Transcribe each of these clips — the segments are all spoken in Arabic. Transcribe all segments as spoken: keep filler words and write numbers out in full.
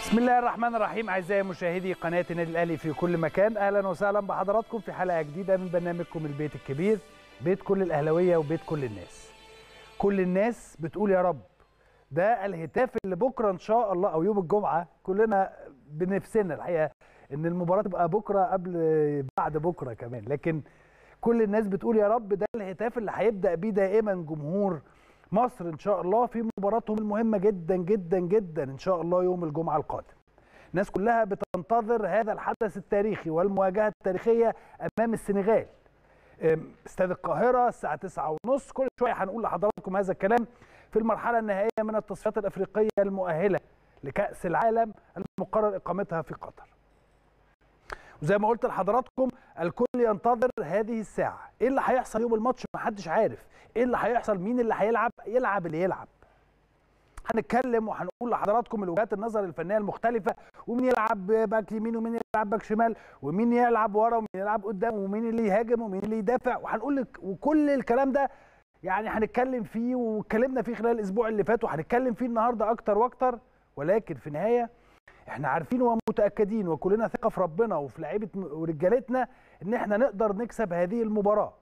بسم الله الرحمن الرحيم. اعزائي مشاهدي قناه النادي الاهلي في كل مكان، اهلا وسهلا بحضراتكم في حلقه جديده من برنامجكم البيت الكبير، بيت كل الاهلاويه وبيت كل الناس. كل الناس بتقول يا رب. ده الهتاف اللي بكره ان شاء الله او يوم الجمعه كلنا بنفسنا الحقيقه ان المباراه تبقى بكره قبل بعد بكره كمان، لكن كل الناس بتقول يا رب. ده الهتاف اللي هيبدا بيه دائما جمهور مصر ان شاء الله في مباراتهم المهمه جدا جدا جدا ان شاء الله يوم الجمعه القادم. الناس كلها بتنتظر هذا الحدث التاريخي والمواجهه التاريخيه امام السنغال. استاد القاهره الساعه تسعة وثلاثين. كل شويه هنقول لحضراتكم هذا الكلام في المرحله النهائيه من التصفيات الافريقيه المؤهله لكاس العالم المقرر اقامتها في قطر. وزي ما قلت لحضراتكم الكل ينتظر هذه الساعه. ايه اللي هيحصل يوم الماتش؟ محدش عارف ايه اللي هيحصل، مين اللي هيلعب، يلعب اللي يلعب. هنتكلم وهنقول لحضراتكم الوجهات النظر الفنيه المختلفه، ومين يلعب باك يمين ومين يلعب باك شمال، ومين يلعب ورا ومين يلعب قدام، ومين اللي يهاجم ومين اللي يدافع، وهنقول لك وكل الكلام ده يعني هنتكلم فيه واتكلمنا فيه خلال الاسبوع اللي فات وهنتكلم فيه النهارده اكتر واكتر. ولكن في النهايه احنا عارفين ومتاكدين وكلنا ثقه في ربنا وفي لعيبه ورجالتنا ان احنا نقدر نكسب هذه المباراه.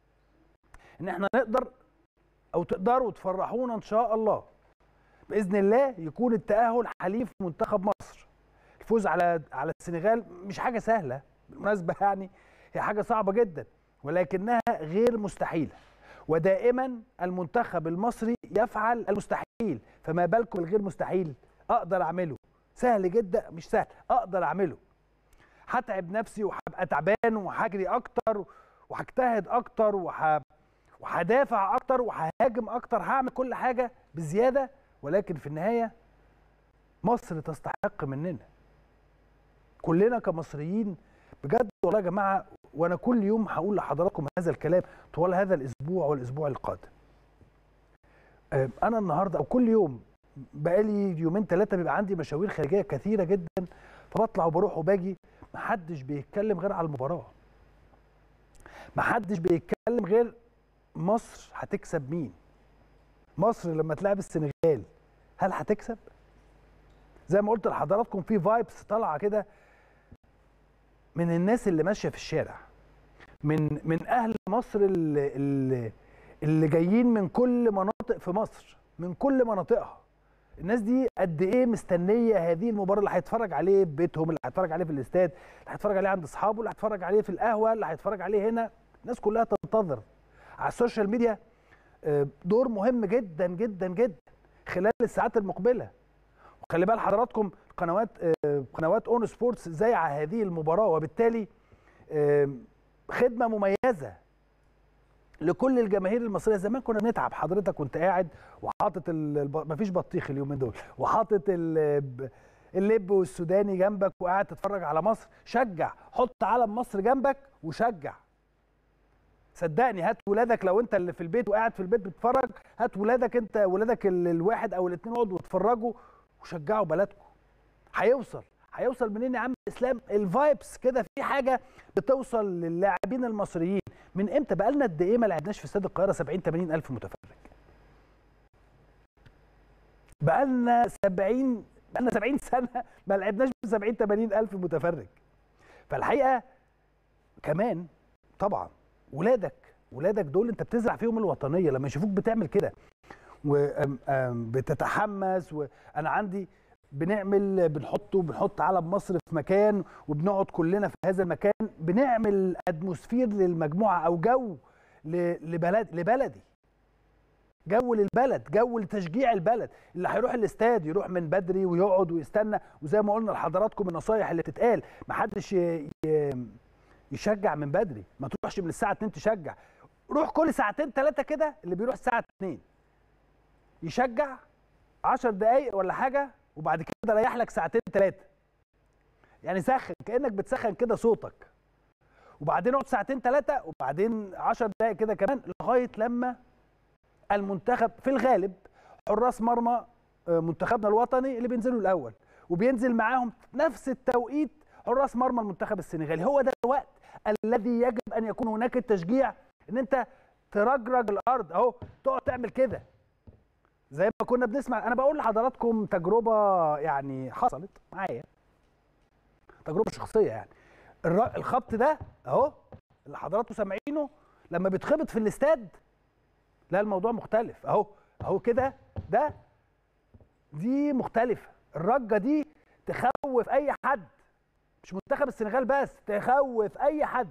ان احنا نقدر او تقدروا تفرحونا ان شاء الله. باذن الله يكون التاهل حليف منتخب مصر. الفوز على على السنغال مش حاجه سهله بالمناسبه، يعني هي حاجه صعبه جدا ولكنها غير مستحيله. ودائما المنتخب المصري يفعل المستحيل، فما بالكم الغير مستحيل؟ اقدر اعمله. سهل جدا، مش سهل، اقدر اعمله. هتعب نفسي وهبقى تعبان وهجري اكتر وهجتهد اكتر وه... وهدافع اكتر وههاجم اكتر، هعمل كل حاجه بزياده، ولكن في النهايه مصر تستحق مننا. كلنا كمصريين بجد والله يا جماعه، وانا كل يوم هقول لحضراتكم هذا الكلام طوال هذا الاسبوع والاسبوع القادم. انا النهارده او كل يوم بقالي يومين ثلاثه بيبقى عندي مشاوير خارجيه كثيره جدا، فبطلع وبروح وباجي، محدش بيتكلم غير على المباراه. محدش بيتكلم غير مصر هتكسب مين؟ مصر لما تلعب السنغال هل هتكسب؟ زي ما قلت لحضراتكم في فايبس طالعه كده من الناس اللي ماشيه في الشارع، من من اهل مصر اللي, اللي, اللي جايين من كل مناطق في مصر، من كل مناطقها. الناس دي قد ايه مستنيه هذه المباراه، اللي هيتفرج عليه في بيتهم، اللي هيتفرج عليه في الاستاد، اللي هيتفرج عليه عند اصحابه، اللي هيتفرج عليه في القهوه، اللي هيتفرج عليه هنا. الناس كلها تنتظر. على السوشيال ميديا دور مهم جدا جدا جدا خلال الساعات المقبله. وخلي بال حضراتكم قنوات قنوات اون سبورتس زايعه هذه المباراه، وبالتالي خدمه مميزه لكل الجماهير المصريه. زمان كنا بنتعب، حضرتك وانت قاعد وحاطط مفيش بطيخ اليومين دول، وحاطط اللب والسوداني جنبك وقاعد تتفرج على مصر. شجع، حط علم مصر جنبك وشجع. صدقني هات ولادك، لو انت اللي في البيت وقاعد في البيت بتتفرج، هات ولادك انت ولادك الواحد او الاثنين اقعدوا واتفرجوا وشجعوا بلدكم. هيوصل هيوصل منين يا عم اسلام؟ الفايبس كده، في حاجه بتوصل للاعبين المصريين. من امتى؟ بقالنا قد ايه ما لعبناش في استاد القاهره سبعين ثمانين الف متفرج؟ بقالنا سبعين بقالنا سبعين سنه ما لعبناش ب سبعين ثمانين الف متفرج. فالحقيقه كمان طبعا ولادك ولادك دول انت بتزرع فيهم الوطنيه لما يشوفوك بتعمل كده وبتتحمس. وانا عندي بنعمل بنحط بنحط علم مصر في مكان وبنقعد كلنا في هذا المكان، بنعمل اتموسفير للمجموعه او جو لبلد لبلدي، جو للبلد، جو لتشجيع البلد. اللي هيروح الاستاد يروح من بدري ويقعد ويستنى. وزي ما قلنا لحضراتكم النصايح اللي بتتقال، محدش يشجع من بدري، ما تروحش من الساعه اتنين تشجع. روح كل ساعتين ثلاثه كده، اللي بيروح الساعه اتنين يشجع عشر دقايق ولا حاجه، وبعد كده ريح لك ساعتين ثلاثه. يعني سخن كانك بتسخن كده صوتك، وبعدين اقعد ساعتين ثلاثه، وبعدين عشر دقايق كده كمان، لغايه لما المنتخب في الغالب حراس مرمى منتخبنا الوطني اللي بينزلوا الاول، وبينزل معاهم نفس التوقيت حراس مرمى المنتخب السنغالي. هو ده الوقت الذي يجب ان يكون هناك التشجيع، ان انت ترجرج الارض اهو، تقعد تعمل كده زي ما كنا بنسمع. انا بقول لحضراتكم تجربه يعني حصلت معايا، تجربه شخصيه يعني. الخبط ده اهو اللي حضراتكم سامعينه لما بيتخبط في الاستاد، لا الموضوع مختلف. اهو اهو كده، ده دي مختلفه. الرجه دي تخوف اي حد، مش منتخب السنغال بس، تخوف اي حد.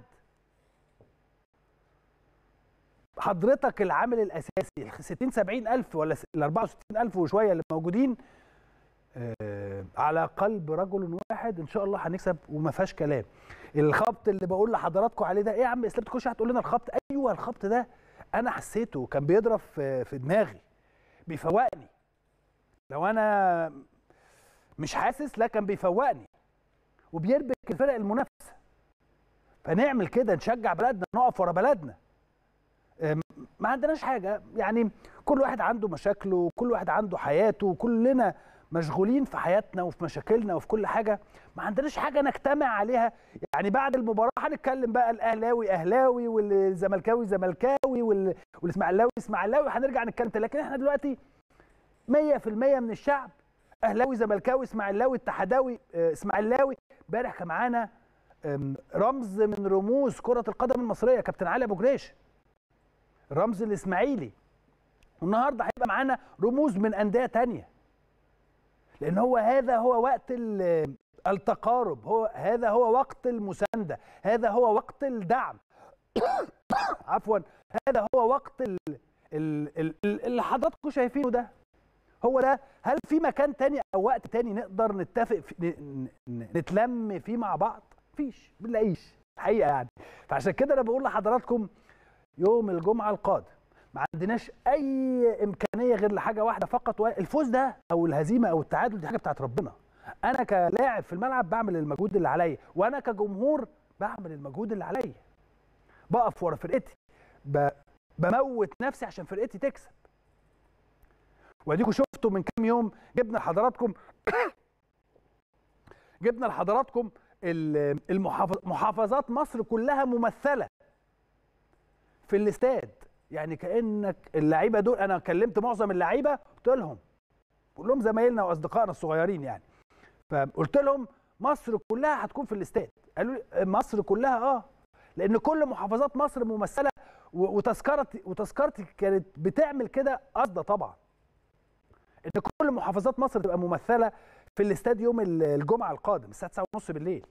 حضرتك العامل الاساسي ال ستين سبعين الف ولا ال أربعة وستين الف وشويه اللي موجودين آه على قلب رجل واحد، ان شاء الله هنكسب وما فيهاش كلام. الخبط اللي بقول لحضراتكم عليه ده ايه يا عم اسلام؟ تخش هتقول لنا الخبط. ايوه الخبط ده انا حسيته، كان بيضرب في, في دماغي، بيفوقني. لو انا مش حاسس لا كان بيفوقني، وبيربك الفرق المنافسه. فنعمل كده، نشجع بلدنا، نقف ورا بلدنا. ما عندناش حاجه يعني، كل واحد عنده مشاكله، كل واحد عنده حياته، كلنا مشغولين في حياتنا وفي مشاكلنا وفي كل حاجه. ما عندناش حاجه نجتمع عليها. يعني بعد المباراه هنتكلم بقى، الاهلاوي اهلاوي والزملكاوي زملكاوي والاسماعيلاوي اسماعيلاوي، هنرجع نتكلم. لكن احنا دلوقتي مية في المية من الشعب اهلاوي زملكاوي اسماعيلاوي اتحداوي اسماعيلاوي. امبارح كان معانا رمز من رموز كره القدم المصريه كابتن علي ابو جريش، الرمز الاسماعيلي. والنهارده هيبقى معانا رموز من انديه ثانيه، لان هو هذا هو وقت التقارب، هو هذا هو وقت المسانده، هذا هو وقت الدعم. عفوا، هذا هو وقت ال ال ال اللي حضراتكم شايفينه ده. هو ده. هل في مكان تاني او وقت تاني نقدر نتفق في نتلم فيه مع بعض؟ مفيش، ما بنلاقيش الحقيقه يعني. فعشان كده انا بقول لحضراتكم يوم الجمعه القادم ما عندناش اي امكانيه غير لحاجه واحده فقط، الفوز ده او الهزيمه او التعادل دي حاجه بتاعت ربنا. انا كلاعب في الملعب بعمل المجهود اللي عليا، وانا كجمهور بعمل المجهود اللي عليا، بقف ورا فرقتي، بموت نفسي عشان فرقتي تكسب. واديكم شفتوا من كام يوم جبنا لحضراتكم جبنا لحضراتكم المحافظات مصر كلها ممثله في الاستاد. يعني كانك اللعيبه دول، انا كلمت معظم اللعيبه قلت لهم كلهم زمايلنا واصدقائنا الصغيرين يعني، فقلت لهم مصر كلها هتكون في الاستاد. قالوا لي مصر كلها اه، لان كل محافظات مصر ممثله، وتذكرتي وتذكرتي كانت بتعمل كده قصده طبعا، ان كل محافظات مصر تبقى ممثله في الاستاد يوم الجمعه القادم الساعه تسعة ونص بالليل.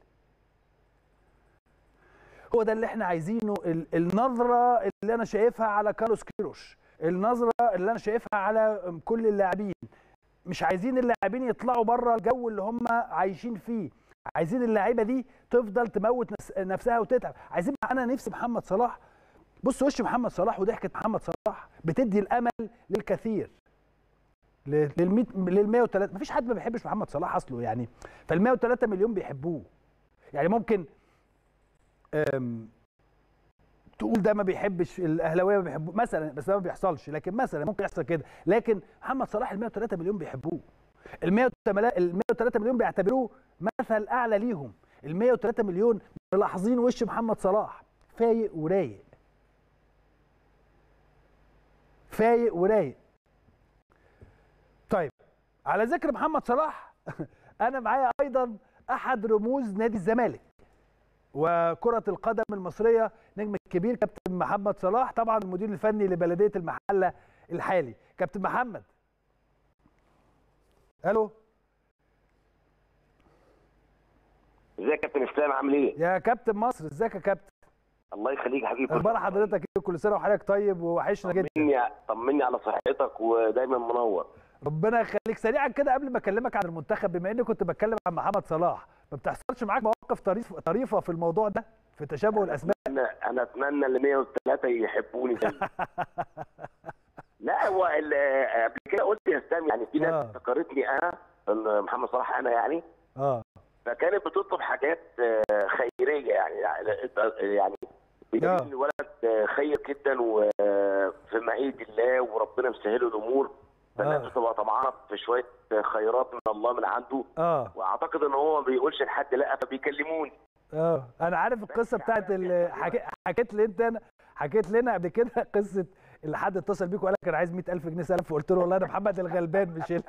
هو ده اللي احنا عايزينه. النظره اللي انا شايفها على كارلوس كيروش، النظره اللي انا شايفها على كل اللاعبين، مش عايزين اللاعبين يطلعوا بره الجو اللي هم عايشين فيه. عايزين اللعيبه دي تفضل تموت نفسها وتتعب. عايزين، انا نفسي محمد صلاح، بص وش محمد صلاح وضحكه محمد صلاح بتدي الامل للكثير، لل مية وتلاتة. مفيش حد ما بيحبش محمد صلاح اصله يعني، فال مية وتلاتة مليون بيحبوه. يعني ممكن تقول ده ما بيحبش الاهلاويه، ما بيحبوه مثلا، بس ده ما بيحصلش، لكن مثلا ممكن يحصل كده. لكن محمد صلاح ال مية وتلاتة مليون بيحبوه، ال مية وتلاتة مليون بيعتبروه مثل اعلى ليهم. ال مية وتلاتة مليون ملاحظين وش محمد صلاح فايق ورايق، فايق ورايق. طيب على ذكر محمد صلاح انا معايا ايضا احد رموز نادي الزمالك وكرة القدم المصرية، نجم الكبير كابتن محمد صلاح، طبعا المدير الفني لبلدية المحلة الحالي. كابتن محمد، الو. ازيك يا كابتن اسلام، عامل ايه؟ يا كابتن مصر، ازيك يا كابتن؟ الله يخليك يا حبيبي. اخبار حضرتك ايه؟ كل سنه وحضرتك طيب ووحشنا جدا. طمني طمني على صحتك ودايما منور. ربنا يخليك. سريعا كده قبل ما اكلمك عن المنتخب، بما اني كنت بتكلم عن محمد صلاح، ما بتحصلش معاك مواقف طريف طريفه في الموضوع ده، في تشابه الاسماء؟ انا انا اتمنى ال مية وتلاتة يحبوني زي لا هو قبل كده قلت يا اسلام، يعني في ناس آه. افتكرتني انا محمد صلاح انا يعني اه فكانت بتطلب حاجات خيريه يعني يعني بدليل ان الولد خير جدا وفي معيه الله وربنا مسهله الامور، فالناس آه. بتبقى طمعانه في شويه خيرات من الله من عنده. اه واعتقد ان هو ما بيقولش لحد لا، فبيكلموني. اه انا عارف القصه بتاعت حكيت حكيت لي انت، انا حكيت لنا قبل كده قصه اللي حد اتصل بيك وقال لك انا عايز مئة ألف جنيه سلف، فقلت له والله انا محمد الغلبان مش ال...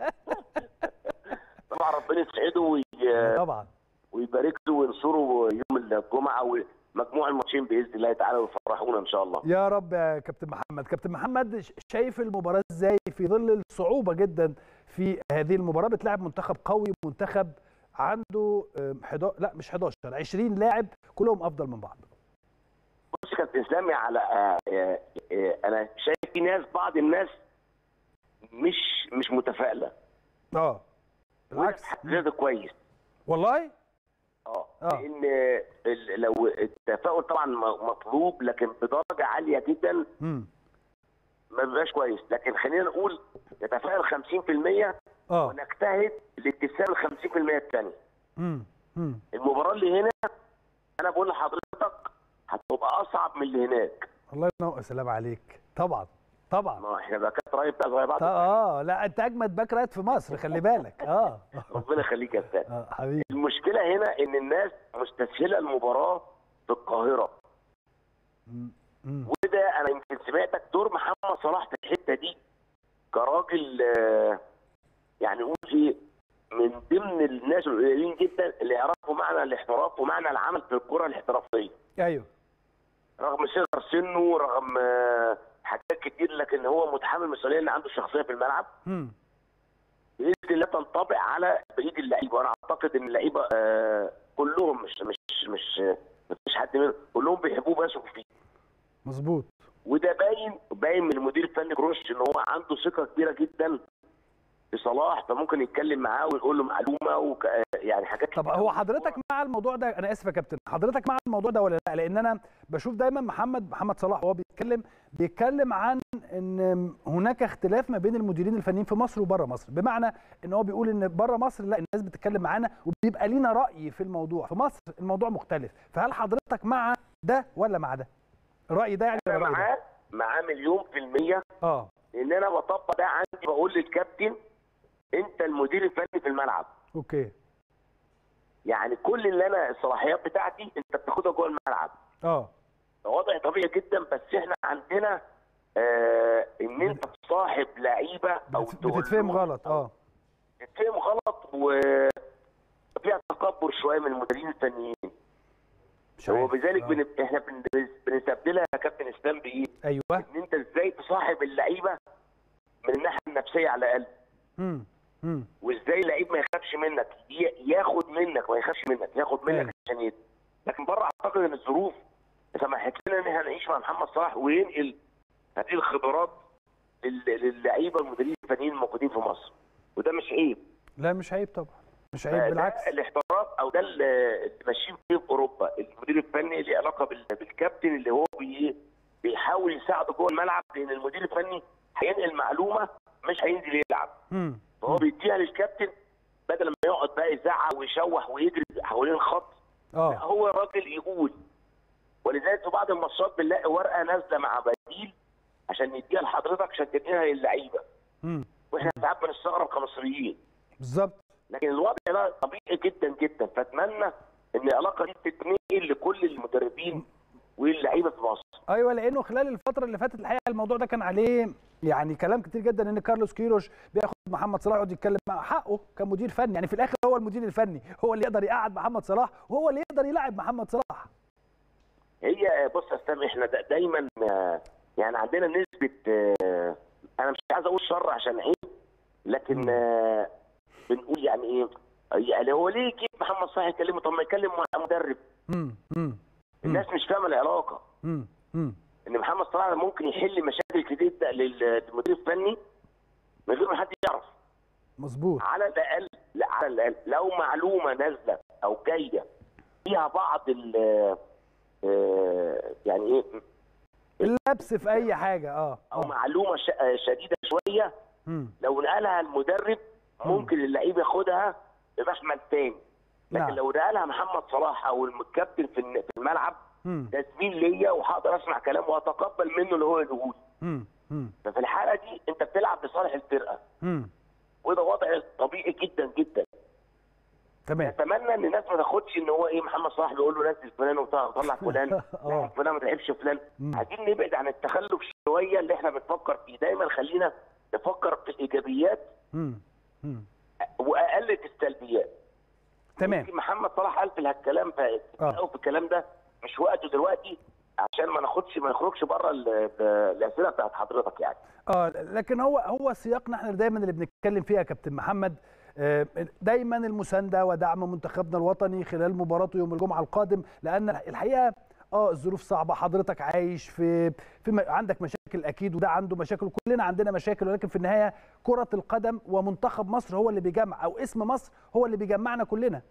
طبعا ربنا يسعده وي... طبعا ويبارك له وينصره يوم الجمعه ومجموع الماتشين باذن الله تعالى ويفرحونا ان شاء الله. يا رب يا كابتن محمد. كابتن محمد شايف المباراه ازاي في ظل الصعوبه جدا في هذه المباراه؟ بتلعب منتخب قوي، منتخب عنده حداشر لا مش حداشر عشرين لاعب كلهم افضل من بعض. بص يا كابتن اسلام، على آه آه انا شايف في ناس، بعض الناس مش مش متفائله. اه بالعكس ده كويس والله. اه لان لو التفاؤل طبعا مطلوب لكن بدرجه عاليه جدا امم ما بيبقاش كويس، لكن خلينا نقول نتفائل خمسين في المية اه ونجتهد لاكتساب ال خمسين في المية الثانيه. امم امم المباراه اللي هنا انا بقول لحضرتك هتبقى اصعب من اللي هناك. الله ينور، سلام عليك. طبعا طبعا ما احنا باكات رايت بقى زي بعض. اه لا انت اجمد باك رايت في مصر، خلي بالك. اه ربنا يخليك يا استاذ. اه حبيبي. المشكله هنا ان الناس مستسهله المباراه في القاهره. امم وده انا يمكن سمعتك دور محمد صلاح في الحته دي كراجل، آه يعني نقول ايه، من ضمن الناس القليلين جدا اللي يعرفوا معنى الاحتراف ومعنى العمل في الكره الاحترافيه. ايوه. رغم صغر سنه، رغم آه حاجات كتير، لكن هو متحمل مسؤوليه ان عنده شخصيه في الملعب. امم باذن الله تنطبق على بقيه اللعيبه، وانا اعتقد ان اللعيبه آه كلهم مش مش مش مفيش حد منهم، كلهم بيحبوه ويثقوا فيه. مظبوط. وده باين باين من المدير الفني كروش ان هو عنده ثقه كبيره جدا في صلاح، فممكن يتكلم معاه ويقول له معلومه وك... يعني حاجات. طب هو حضرتك مع الموضوع ده؟ انا اسف يا كابتن، حضرتك مع الموضوع ده ولا لا؟ لان انا بشوف دايما محمد محمد صلاح وهو بيتكلم بيتكلم عن ان هناك اختلاف ما بين المديرين الفنيين في مصر وبره مصر، بمعنى ان هو بيقول ان بره مصر لا الناس بتتكلم معانا وبيبقى لينا راي في الموضوع، في مصر الموضوع مختلف. فهل حضرتك مع ده ولا مع ده؟ الراي ده يعني انا ولا معاه معاه مليون في الميه. اه لان انا بطبق ده عندي، بقول للكابتن انت المدير الفني في الملعب. اوكي. يعني كل اللي انا الصلاحيات بتاعتي انت بتاخدها جوه الملعب. اه وضع طبيعي جدا، بس احنا عندنا آه ان انت تصاحب لعيبه او بتتفهم غلط. اه بتتفهم غلط وفيها تكبر شويه من المديرين الفنيين. وبذلك بن... احنا بن... بنستبدلها يا كابتن اسلام بايه؟ ايوه. ان انت ازاي تصاحب اللعيبه من الناحيه النفسيه على الاقل. امم امم وازاي اللعيب ما يخافش منك، ياخد منك، ما يخافش منك، ياخد منك أيوة. عشان يد. لكن بره اعتقد ان الظروف سمحت لنا ان احنا نعيش مع محمد صلاح وينقل هذه الخبرات للعيبه والمديرين الفنيين الموجودين في مصر، وده مش عيب. لا مش عيب طبعا، مش عيب بالعكس. الاحتراف او ده اللي ماشيين فيه في اوروبا، المدير الفني ليه علاقه بالكابتن اللي هو بي بيحاول يساعده جوه الملعب، لان المدير الفني هينقل معلومه مش هينزل يلعب. امم فهو بيديها للكابتن بدل ما يقعد بقى يزعق ويشوح ويجري حوالين الخط. اه هو راجل يقول. ولذلك في بعض الماتشات بنلاقي ورقه نازله مع بديل عشان نديها لحضرتك عشان تديها للعيبه. امم واحنا ساعات بنستغرب كمصريين. بالظبط. لكن الوضع ده طبيعي جدا جدا، فاتمنى ان العلاقه دي تتنقل لكل المدربين واللعيبه في مصر. ايوه، لانه خلال الفتره اللي فاتت الحقيقه الموضوع ده كان عليه يعني كلام كتير جدا، ان كارلوس كيروش بياخد محمد صلاح يقعد يتكلم مع حقه كمدير فني، يعني في الاخر هو المدير الفني، هو اللي يقدر يقعد محمد صلاح وهو اللي يقدر يلاعب محمد صلاح. هي بص يا استاذ، احنا دايما يعني عندنا نسبه، انا مش عايز اقول شر عشان عيب، لكن بنقول يعني ايه، يعني هو ليه كيف محمد صلاح يكلمه؟ طب ما يكلم مدرب. امم امم الناس مش فاهمه العلاقه. امم امم ان محمد صلاح ممكن يحل مشاكل كتير للمدير الفني من غير ما حد يعرف. مظبوط. على الاقل لا على الاقل لو معلومه نازله او جايه فيها بعض ال يعني ايه اللبس في اي حاجه اه او معلومه شديده شويه، مم. لو نقلها المدرب ممكن اللعيب ياخدها بمحمل تاني. لكن نعم. لو نقلها محمد صلاح او الكابتن في الملعب ده زميل ليا وهقدر اسمع كلامه واتقبل منه اللي هو يقوله. ففي الحاله دي انت بتلعب لصالح الفرقه. مم. وده وضع طبيعي جدا جدا. تمام. اتمنى ان الناس ما تاخدش ان هو ايه محمد صلاح بيقول له نزل فلان وطلع فلان، لا فلان ما تلعبش فلان. عايزين نبعد عن التخلف شويه اللي احنا بنفكر فيه. دايما خلينا نفكر في الايجابيات امم امم واقل في السلبيات. تمام. يمكن محمد صلاح قال في الكلام في اه او في الكلام ده مش وقته دلوقتي عشان ما ناخدش ما نخرجش بره الاسئله بتاعت حضرتك يعني. اه لكن هو هو سياقنا احنا دايما اللي بنتكلم فيها يا كابتن محمد، دايما المسانده ودعم منتخبنا الوطني خلال مباراته يوم الجمعه القادم، لان الحقيقه اه الظروف صعبه، حضرتك عايش في في م... عندك مشاكل اكيد وده عنده مشاكل، كلنا عندنا مشاكل، ولكن في النهايه كره القدم ومنتخب مصر هو اللي بيجمع، او اسم مصر هو اللي بيجمعنا كلنا.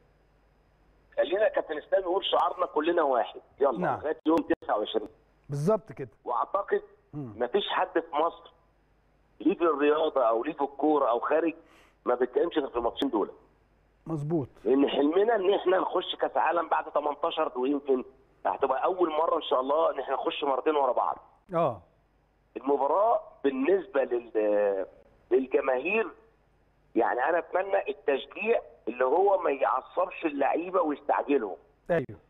خلينا يا كابتن اسلام نقول شعارنا كلنا واحد، يلا نعم. لغايه يوم تسعة وعشرين بالظبط كده. واعتقد مفيش حد في مصر ليه في الرياضه او ليه في الكوره او خارج ما بيتكلمش غير في الماتشين دول. مظبوط. لان حلمنا ان احنا نخش كاس عالم بعد تمنتاشر، ويمكن هتبقى اول مره ان شاء الله ان احنا نخش مرتين ورا بعض. اه المباراه بالنسبه لل للجماهير يعني انا اتمنى التشجيع اللي هو ما يعصبش اللعيبه ويستعجلهم. ايوه.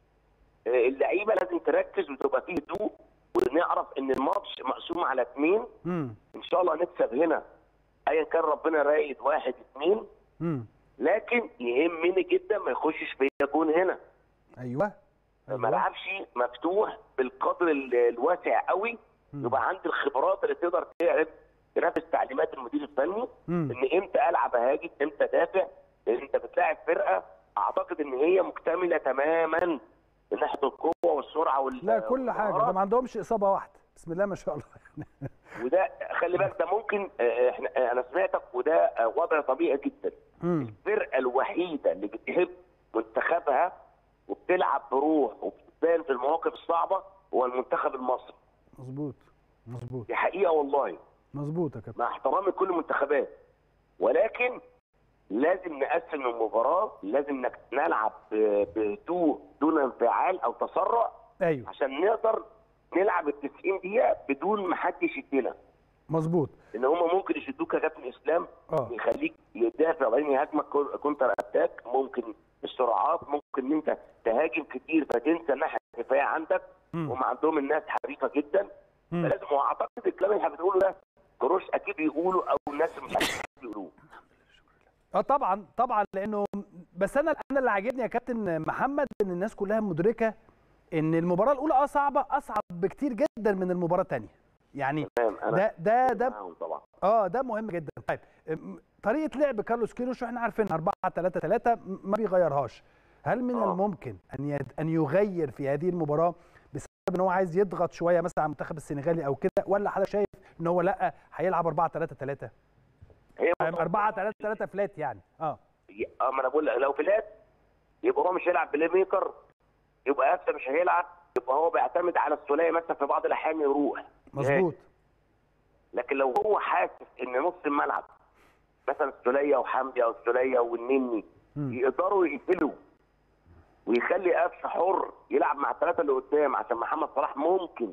اللعيبه لازم تركز وتبقى فيه هدوء، ونعرف ان الماتش مقسوم على اثنين. امم ان شاء الله نكسب هنا ايا كان ربنا رايد واحد اثنين. امم لكن يهمني جدا ما يخشش فيا جون هنا. ايوه. أيوة. ما العبش مفتوح بالقدر الواسع قوي. مم. يبقى عندي الخبرات اللي تقدر تعرف تنفذ تعليمات المدير الفني. مم. ان امتى العب اهاجم امتى دافع. لان انت بتلاعب فرقه اعتقد ان هي مكتمله تماما من ناحيه القوه والسرعه وال لا كل حاجه، ده ما عندهمش اصابه واحده بسم الله ما شاء الله. وده خلي بالك ده ممكن احنا انا سمعتك وده وضع طبيعي جدا. مم. الفرقه الوحيده اللي بتحب منتخبها وبتلعب بروح وبتبان في المواقف الصعبه هو المنتخب المصري. مظبوط مظبوط. دي حقيقه والله. مظبوط يا كابتن. مع احترامي لكل المنتخبات، ولكن لازم نقسم المباراه، لازم نلعب بهدوء دون انفعال او تسرع. ايوه. عشان نقدر نلعب ال تسعين دقيقه بدون ما حد يشدنا. مظبوط. ان هم ممكن يشدوك يا كابتن اسلام، اه يخليك يدافع وبعدين يهاجمك كونتر اتاك، ممكن السرعات، ممكن ان انت تهاجم كتير فتنسى الناحيه الدفاعيه عندك. م. هم عندهم الناس حريفه جدا. م. فلازم، واعتقد الكلام اللي احنا بنقوله ده كروش اكيد بيقولوا او الناس مش بيقولوه. اه طبعا طبعا، لانه بس انا انا اللي عاجبني يا كابتن محمد ان الناس كلها مدركه ان المباراه الاولى اه صعبه، اصعب بكتير جدا من المباراه الثانيه. يعني ده ده ده اه ده مهم جدا. طيب طريقه لعب كارلوس كيروش احنا عارفين أربعة ثلاثة ثلاثة ما بيغيرهاش. هل من أوه. الممكن ان ان يغير في هذه المباراه بسبب ان هو عايز يضغط شويه مثلا على المنتخب السنغالي او كده، ولا حضرتك شايف ان هو لا هيلعب أربعة ثلاثة ثلاثة؟ هي أربعة ثلاثة ثلاثة فلات يعني. اه اه ما انا بقول لك لو فلات يبقى هو مش هيلعب بلاي ميكر، يبقى قفشه مش هيلعب، يبقى هو بيعتمد على الثلاثي مثلا في بعض الاحيان يروح. مظبوط. لكن لو هو حاسس ان نص الملعب مثلا السوليه وحمدي او السوليه والنني يقدروا يقفلوا ويخلي قفشه حر يلعب مع الثلاثه اللي قدام، عشان محمد صلاح ممكن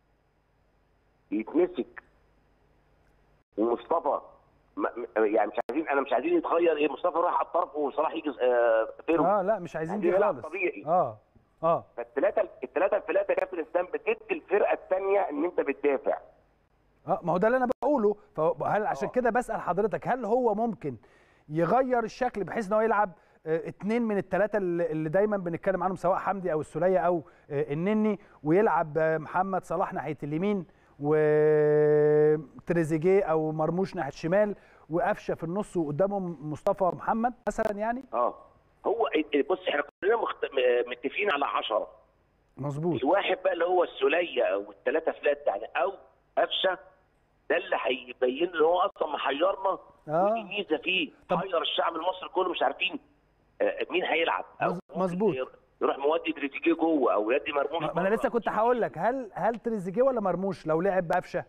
يتمسك ومصطفى يعني مش عايزين، انا مش عايزين يتغير ايه، مصطفى راح على الطرف وصلاح يجي آه فيرو. اه لا مش عايزين دي خالص. طبيعي. اه اه فالثلاثه الثلاثه الثلاثه يا كابتن اسلام بتدي الفرقه الثانيه ان انت بتدافع. اه ما هو ده اللي انا بقوله. فهل عشان كده بسال حضرتك هل هو ممكن يغير الشكل بحيث ان هو يلعب اه اثنين من الثلاثه اللي دايما بنتكلم عنهم سواء حمدي او السوليه او اه النني، ويلعب محمد صلاح ناحيه اليمين وتريزيجيه او مرموش ناحيه الشمال وقفشه في النص وقدامهم مصطفى محمد مثلا يعني؟ اه هو بص احنا كلنا مخت... متفقين على عشرة. مظبوط. الواحد بقى اللي هو السوليه او الثلاثه فلات يعني او قفشه، ده اللي هيبين ان هو اصلا محيرنا. اه ودي ميزه فيه، حير الشعب المصري كله مش عارفين آه مين هيلعب. مظبوط. يروح مودي تريزيجيه جوه او يدي مرموش. ما انا لسه كنت هقول لك هل هل تريزيجيه ولا مرموش لو لعب بقفشه؟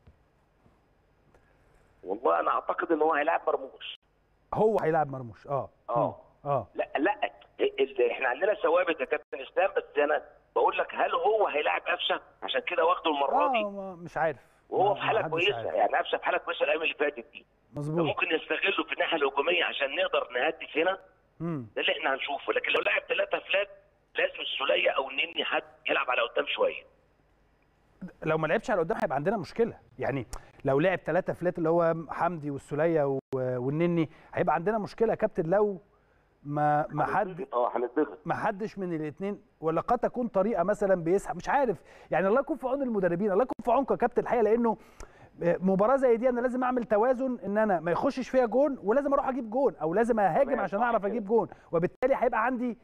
والله انا اعتقد ان هو هيلاعب مرموش. هو هيلاعب مرموش. اه اه اه لا لا احنا عندنا ثوابت يا كابتن اسلام، بس انا بقول لك هل هو هيلاعب قفشه؟ عشان كده واخده المره دي. اه مش عارف. وهو في حاله كويسه يعني، قفشه في حاله كويسه الايام اللي فاتت دي. مظبوط. فممكن نستغله في الناحيه الهجوميه عشان نقدر نهدف هنا. امم ده اللي احنا هنشوفه. لكن لو لعب ثلاثه فلات لازم السوليه او النني حد يلعب على قدام شويه. لو ما لعبش على قدام هيبقى عندنا مشكله. يعني لو لعب ثلاثه فلات اللي هو حمدي والسوليه والنني هيبقى عندنا مشكله يا كابتن. لو ما ما حد اه هنتضغط ما حدش من الاثنين، ولا قد تكون طريقه مثلا بيسحب، مش عارف يعني. الله يكون في عون المدربين، الله يكون في عونكم يا كابتن الحقيقه، لانه مباراه زي دي انا لازم اعمل توازن، ان انا ما يخشش فيها جون ولازم اروح اجيب جون، او لازم اهاجم عشان اعرف اجيب جون، وبالتالي هيبقى عندي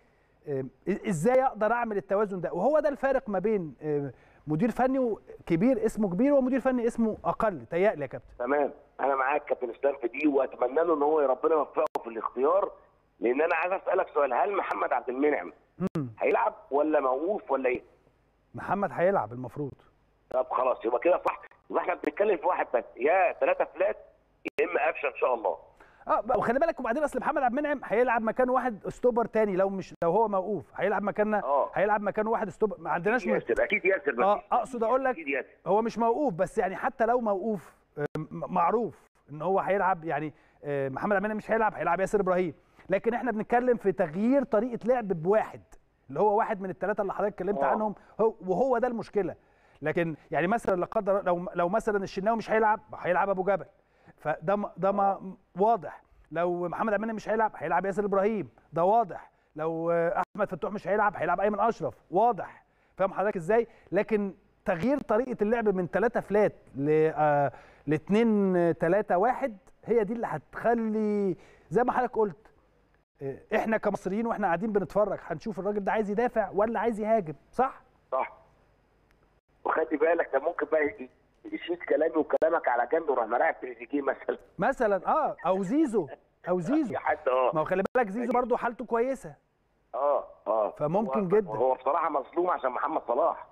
ازاي اقدر اعمل التوازن ده. وهو ده الفارق ما بين مدير فني كبير اسمه كبير ومدير فني اسمه اقل. تهيألي يا كابتن. تمام، انا معاك كابتن اسلام في دي، واتمنى له ان هو ربنا يوفقه في الاختيار. لان انا عايز اسالك سؤال، هل محمد عبد المنعم هيلعب ولا موقوف ولا ايه؟ محمد هيلعب المفروض. طب خلاص يبقى كده صح، يبقى احنا بنتكلم في واحد بس، يا ثلاثه فلات يا اما قفشه ان شاء الله. اه وخلي بالك، وبعدين اصل محمد عبد المنعم هيلعب مكان واحد ستوبر تاني، لو مش لو هو موقوف هيلعب مكاننا. اه هيلعب مكان واحد ستوبر، ما عندناش ياسر. اكيد ياسر. بس اه اقصد اقول لك هو مش موقوف، بس يعني حتى لو موقوف معروف ان هو هيلعب. يعني محمد عبد المنعم مش هيلعب، هيلعب ياسر ابراهيم. لكن احنا بنتكلم في تغيير طريقه لعب بواحد، اللي هو واحد من الثلاثه اللي حضرتك اتكلمت عنهم، هو وهو ده المشكله. لكن يعني مثلا لا قدر لو لو مثلا الشناوي مش هيلعب، هيلعب ابو جبل، فده ده ما واضح. لو محمد عبد المنعم مش هيلعب هيلعب ياسر ابراهيم، ده واضح. لو احمد فتوح مش هيلعب هيلعب ايمن اشرف، واضح. فاهم حضرتك ازاي؟ لكن تغيير طريقه اللعب من ثلاثة فلات ل ل اتنين ثلاثة واحد هي دي اللي هتخلي زي ما حضرتك قلت، احنا كمصريين واحنا قاعدين بنتفرج هنشوف الراجل ده عايز يدافع ولا عايز يهاجم. صح؟ صح. وخلي بالك ده ممكن بقى يشيل كلامي وكلامك على جنب وراح ملاعب تريزيجيه مثلا مثلا اه او زيزو او زيزو حتى اه ما هو خلي بالك زيزو برضه حالته كويسه. اه اه فممكن جدا. هو بصراحه مظلوم عشان محمد صلاح.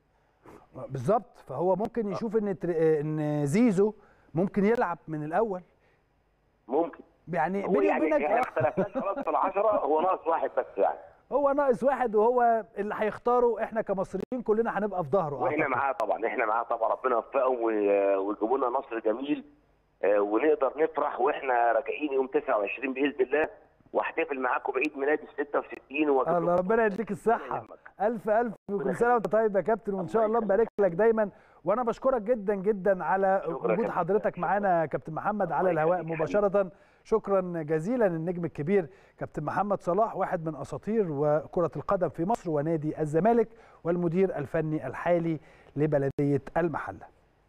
بالظبط، فهو ممكن يشوف ان ان زيزو ممكن يلعب من الاول. ممكن يعني بيني يعني وبينك يعني اختلفناش خلاص في العشرة، هو ناقص واحد بس يعني. هو ناقص واحد وهو اللي هيختاره. احنا كمصريين كلنا هنبقى في ظهره. واحنا معاه طبعا، احنا معاه طبعا. ربنا يوفقهم ويجيبوا لنا نصر جميل ونقدر نفرح واحنا راجعين يوم تسعة وعشرين باذن الله، واحتفل معاكم بعيد ميلادي ستة وستين. الله ربنا يديك الصحه. الف الف كل سنه وانت طيب يا كابتن، وان شاء الله نبارك لك دايما. وانا بشكرك جدا جدا على وجود حضرتك معانا يا كابتن محمد على الهواء مباشره. شكرا جزيلا. النجم الكبير كابتن محمد صلاح، واحد من اساطير وكره القدم في مصر ونادي الزمالك، والمدير الفني الحالي لبلديه المحله.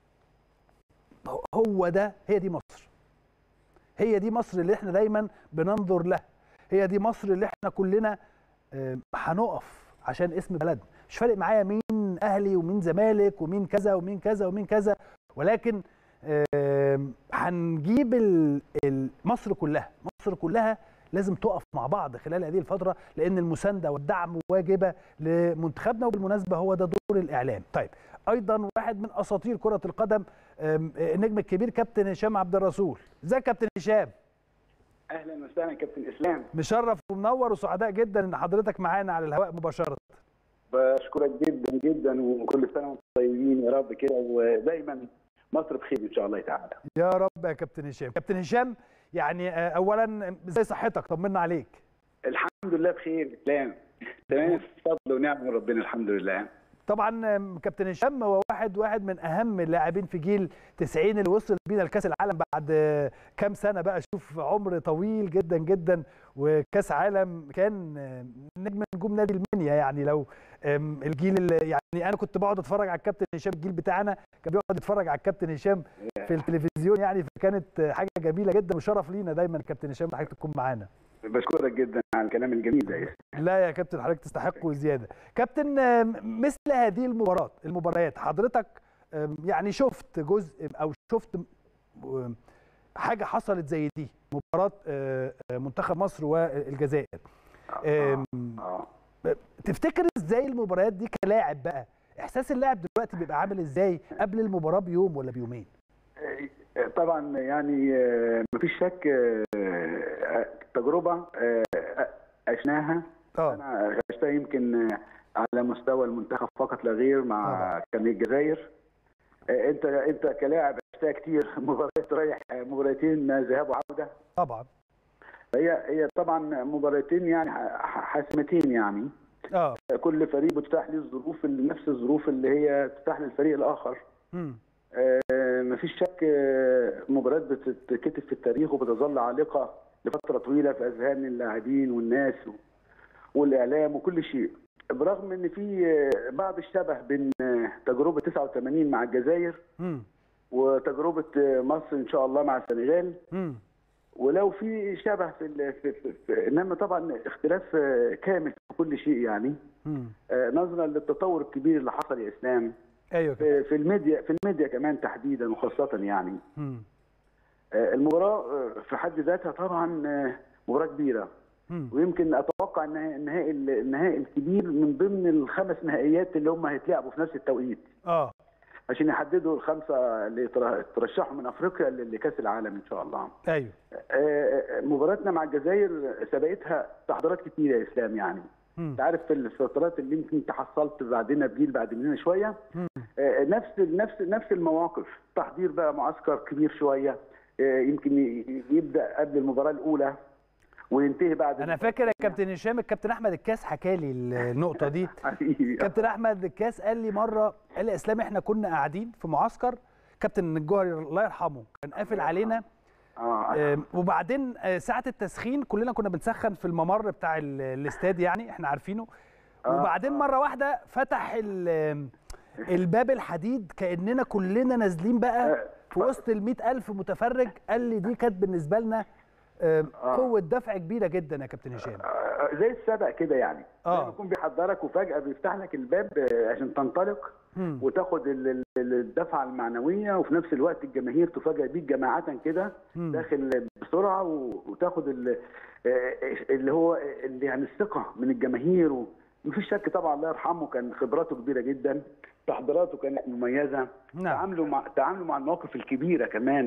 هو ده، هي دي مصر. هي دي مصر اللي احنا دايما بننظر لها. هي دي مصر اللي احنا كلنا هنقف عشان اسم بلدنا. مش فارق معايا مين اهلي ومين زمالك ومين كذا ومين كذا ومين كذا، ولكن هنجيب مصر كلها. مصر كلها لازم تقف مع بعض خلال هذه الفترة، لأن المساندة والدعم واجبة لمنتخبنا. وبالمناسبة هو ده دور الإعلام. طيب أيضا واحد من أساطير كرة القدم النجم الكبير كابتن هشام عبد الرسول. ازيك كابتن هشام؟ اهلا وسهلا كابتن اسلام. مشرف ومنور وسعداء جدا ان حضرتك معانا على الهواء مباشره. بشكرك جدا جدا، وكل سنه وانتم طيبين يا رب كده، ودايما مصر بخير ان شاء الله تعالى. يا رب يا كابتن هشام. كابتن هشام، يعني اولا ازاي صحتك؟ طمنا عليك. الحمد لله بخير اسلام، تمام بفضل ونعم من ربنا الحمد لله. طبعا كابتن هشام هو واحد واحد من اهم اللاعبين في جيل تسعين اللي وصل بينا لكاس العالم بعد كام سنه بقى. شوف عمر طويل جدا جدا، وكاس عالم كان نجم نجوم نادي المنيا. يعني لو الجيل اللي يعني انا كنت بقعد اتفرج على الكابتن هشام، الجيل بتاعنا كان بيقعد يتفرج على الكابتن هشام في التلفزيون، يعني فكانت حاجه جميله جدا وشرف لينا دايما كابتن هشام حضرتك تكون معانا. بشكرك جدا على الكلام الجميل ده. لا يا كابتن حضرتك تستحق وزياده. كابتن، مثل هذه المباراه المباريات حضرتك يعني شفت جزء او شفت حاجه حصلت زي دي، مباراه منتخب مصر والجزائر. آه. آه. تفتكر ازاي المباريات دي كلاعب بقى؟ احساس اللاعب دلوقتي بيبقى عامل ازاي قبل المباراه بيوم ولا بيومين؟ طبعا يعني مفيش شك تجربه عشناها. اه انا عشتها يمكن على مستوى المنتخب فقط لا غير مع كان الجزائر. انت انت كلاعب عشتها كتير، مباريات رايح مباراتين ذهاب وعوده. طبعا هي هي طبعا مباراتين يعني حاسمتين يعني. اه كل فريق بتتاح له الظروف اللي نفس الظروف اللي هي تتاح للفريق الاخر. امم آه مفيش شك، آه مباريات بتتكتب في التاريخ وبتظل عالقه لفتره طويله في اذهان اللاعبين والناس والاعلام وكل شيء، برغم ان في بعض الشبه بين تجربه تسعة وثمانين مع الجزائر امم وتجربه مصر ان شاء الله مع السنغال. امم ولو في شبه في, ال... في, في, في انما طبعا اختلاف كامل في كل شيء يعني. امم نظرا للتطور الكبير اللي حصل يا اسلام. ايوه في, في الميديا في الميديا كمان تحديدا وخاصه يعني. امم المباراه في حد ذاتها طبعا مباراه كبيره. مم. ويمكن اتوقع ان النهائي النهائي الكبير من ضمن الخمس نهائيات اللي هم هيتلعبوا في نفس التوقيت. اه عشان يحددوا الخمسه اللي ترشحوا من افريقيا لكاس العالم ان شاء الله. ايوه. مباراتنا مع الجزائر سبقتها تحضيرات كتيره يا اسلام يعني. انت عارف في الفترات اللي يمكن تحصلت بعدنا بجيل بعد مننا شويه. مم. نفس نفس نفس المواقف، تحضير بقى معسكر كبير شويه، يمكن يبدا قبل المباراه الاولى وينتهي بعد. انا فاكر يا كابتن هشام الكابتن احمد الكاس حكى لي النقطه دي. كابتن احمد الكاس قال لي مره، قال لي اسلام احنا كنا قاعدين في معسكر، كابتن الجوهري الله يرحمه كان قافل علينا. آه. وبعدين ساعه التسخين كلنا كنا بنسخن في الممر بتاع الاستاد يعني احنا عارفينه. وبعدين مره واحده فتح الباب الحديد كاننا كلنا نازلين بقى في وسط المئة ألف متفرج. قال لي دي كانت بالنسبه لنا قوة دفع كبيرة جدا يا كابتن هشام. زي السبق كده يعني. اه زي ما يكون بيحضرك وفجأة بيفتح لك الباب عشان تنطلق مم. وتاخد الدفعة المعنوية، وفي نفس الوقت الجماهير تفاجئ بيك جماعة كده داخل بسرعة وتاخد اللي هو اللي يعني الثقة من الجماهير. ومفيش شك طبعا الله يرحمه كان خبراته كبيرة جدا، تحضيراته كانت مميزة. نعم. تعامله مع تعامله مع المواقف الكبيرة كمان.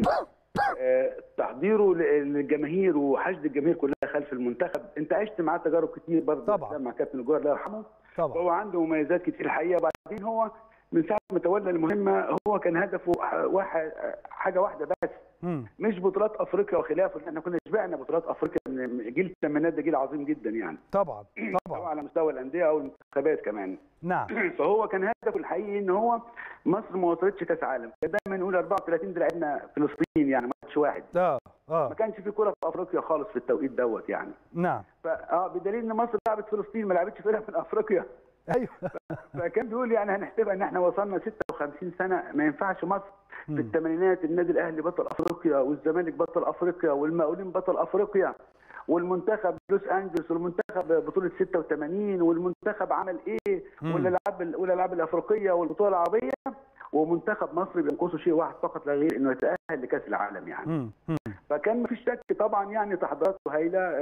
تحضيره للجماهير وحشد الجماهير كلها خلف المنتخب. انت عشت معاه تجارب كتير برضه طبعا مع كابتن الجوهري الله يرحمه. طبعا هو عنده مميزات كتير الحقيقه. بعدين هو من ساعه ما تولى المهمه هو كان هدفه واحد حاجه واحده بس. مم. مش بطولات افريقيا وخلافه. احنا كنا شبعنا بطولات افريقيا. جيل الثمانينات ده جيل عظيم جدا يعني. طبعا طبعا على مستوى الانديه او المنتخبات كمان. نعم. فهو كان هدفه الحقيقي ان هو مصر ما وصلتش كاس عالم. دايما نقول أربعة وثلاثين دي لعبنا فلسطين يعني ماتش واحد. اه اه ما كانش في كوره في افريقيا خالص في التوقيت دوت يعني. نعم. فاه بدليل ان مصر لعبت فلسطين ما لعبتش فرقه من افريقيا. ايوه. فكان بيقول يعني هنحسبها ان احنا وصلنا ستة وخمسين سنه ما ينفعش مصر. في الثمانينات النادي الاهلي بطل افريقيا والزمالك بطل افريقيا والمقاولين بطل افريقيا والمنتخب لوس انجلوس والمنتخب بطوله ستة وثمانين والمنتخب عمل ايه والالعاب الالعاب الافريقيه والبطوله العربيه، ومنتخب مصر بينقصه شيء واحد فقط لا غير انه يتاهل لكاس العالم يعني. مم. مم. فكان مفيش شك طبعا يعني تحضيراته هايله.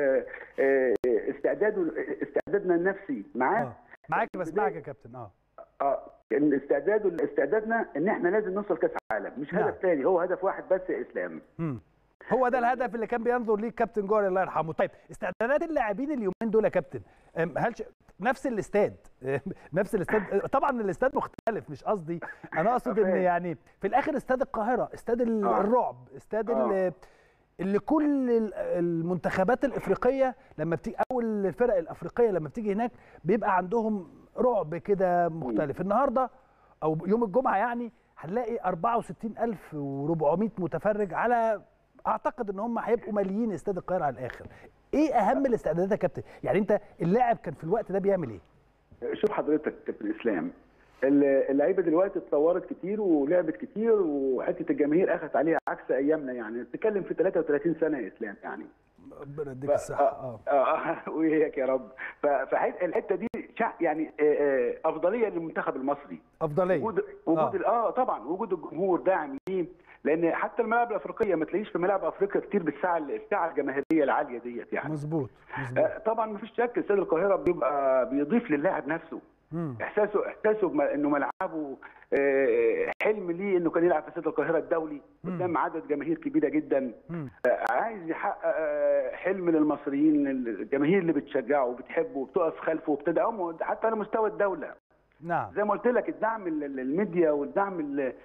استعداده استعدادنا النفسي معاه. آه. معاك بس معاك يا كابتن. اه اه الاستعداد استعدادنا ان احنا لازم نوصل كاس عالم، مش هدف ثاني، هو هدف واحد بس يا اسلام. امم هو ده الهدف اللي كان بينظر ليه الكابتن جوهري الله يرحمه. طيب استعدادات اللاعبين اليومين دول يا كابتن، هل ش... نفس الاستاد نفس الاستاد طبعا الاستاد مختلف، مش قصدي انا اقصد ان يعني في الاخر استاد القاهره استاد الرعب، استاد اللي, اللي كل المنتخبات الافريقيه لما بتيجي او الفرق الافريقيه لما بتيجي هناك بيبقى عندهم رعب كده مختلف. النهارده او يوم الجمعه يعني هنلاقي أربعة وستين ألف وأربعمائة متفرج، على اعتقد ان هم هيبقوا ماليين استاد القاهره على الاخر. ايه اهم الاستعدادات يا كابتن؟ يعني انت اللاعب كان في الوقت ده بيعمل ايه؟ شوف حضرتك كابتن اسلام، اللعيبه دلوقتي اتطورت كتير ولعبت كتير، وحته الجماهير اخذت عليها عكس ايامنا. يعني بتتكلم في ثلاثة وثلاثين سنه يا اسلام يعني. ربنا يديك الصحه. اه اه وياك يا رب. فالحته دي يعني افضليه للمنتخب المصري. افضليه وجود وجود اه, آه طبعا وجود الجمهور داعم ليه، لان حتى الملاعب الافريقيه ما تلاقيش في ملاعب افريقيا كتير بالساعه الساعه الجماهيريه العاليه ديت يعني. مظبوط مظبوط. آه طبعا ما فيش شك استاد القاهره بيبقى بيضيف لللاعب نفسه. مم. احساسه احساسه انه ملعبه آه حلم ليه انه كان يلعب في استاد القاهره الدولي قدام عدد جماهير كبيره جدا. آه عايز يحقق آه حلم للمصريين، الجماهير اللي بتشجعه وبتحبه وبتقف خلفه وبتدعمه حتى على مستوى الدوله. نعم. زي ما قلت لك الدعم الميديا والدعم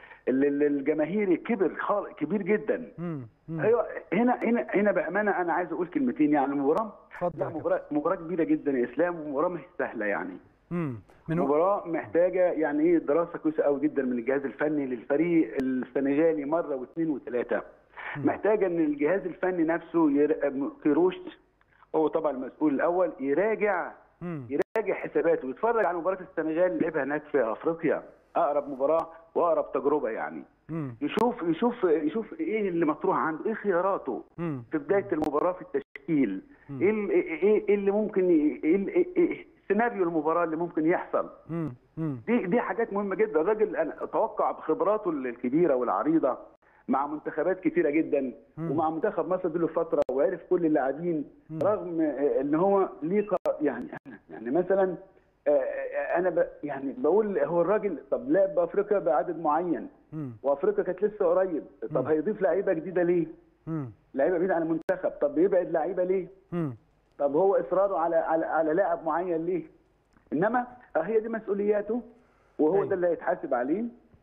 الجماهيري كبر كبير جدا. ايوه هنا هنا هنا بامانه انا عايز اقول كلمتين يعني المباراه لا مباراه مباراه كبيره جدا يا اسلام، ومباراه مش سهله يعني. امم مباراه محتاجه يعني ايه دراسه كويسه قوي جدا من الجهاز الفني للفريق السنغالي مره واثنين وثلاثه. محتاجه ان الجهاز الفني نفسه ير... كيروش هو طبعا المسؤول الاول يراجع مم. يراجع حساباته ويتفرج على مباراه السنغال اللي لعبها هناك في افريقيا، اقرب مباراه واقرب تجربه يعني. مم. يشوف يشوف يشوف ايه اللي مطروح عنده، ايه خياراته مم. في بدايه المباراه في التشكيل، مم. ايه ايه اللي ممكن ايه, إيه, إيه سيناريو المباراه اللي ممكن يحصل. مم. مم. دي دي حاجات مهمه جدا. الراجل انا اتوقع بخبراته الكبيره والعريضه مع منتخبات كتيره جدا مم. ومع منتخب مصر دي له فتره وعرف كل اللاعبين، رغم ان هو ليه يعني يعني مثلا انا يعني بقول هو الراجل طب لعب بافريقيا بعدد معين مم. وافريقيا كانت لسه قريب، طب مم. هيضيف لعيبه جديده ليه؟ لعيبه بعيده عن المنتخب، طب بيبعد لعيبه ليه؟ مم. طب هو اصراره على على على لاعب معين ليه؟ انما هي دي مسؤولياته وهو ده اللي هيتحاسب عليه.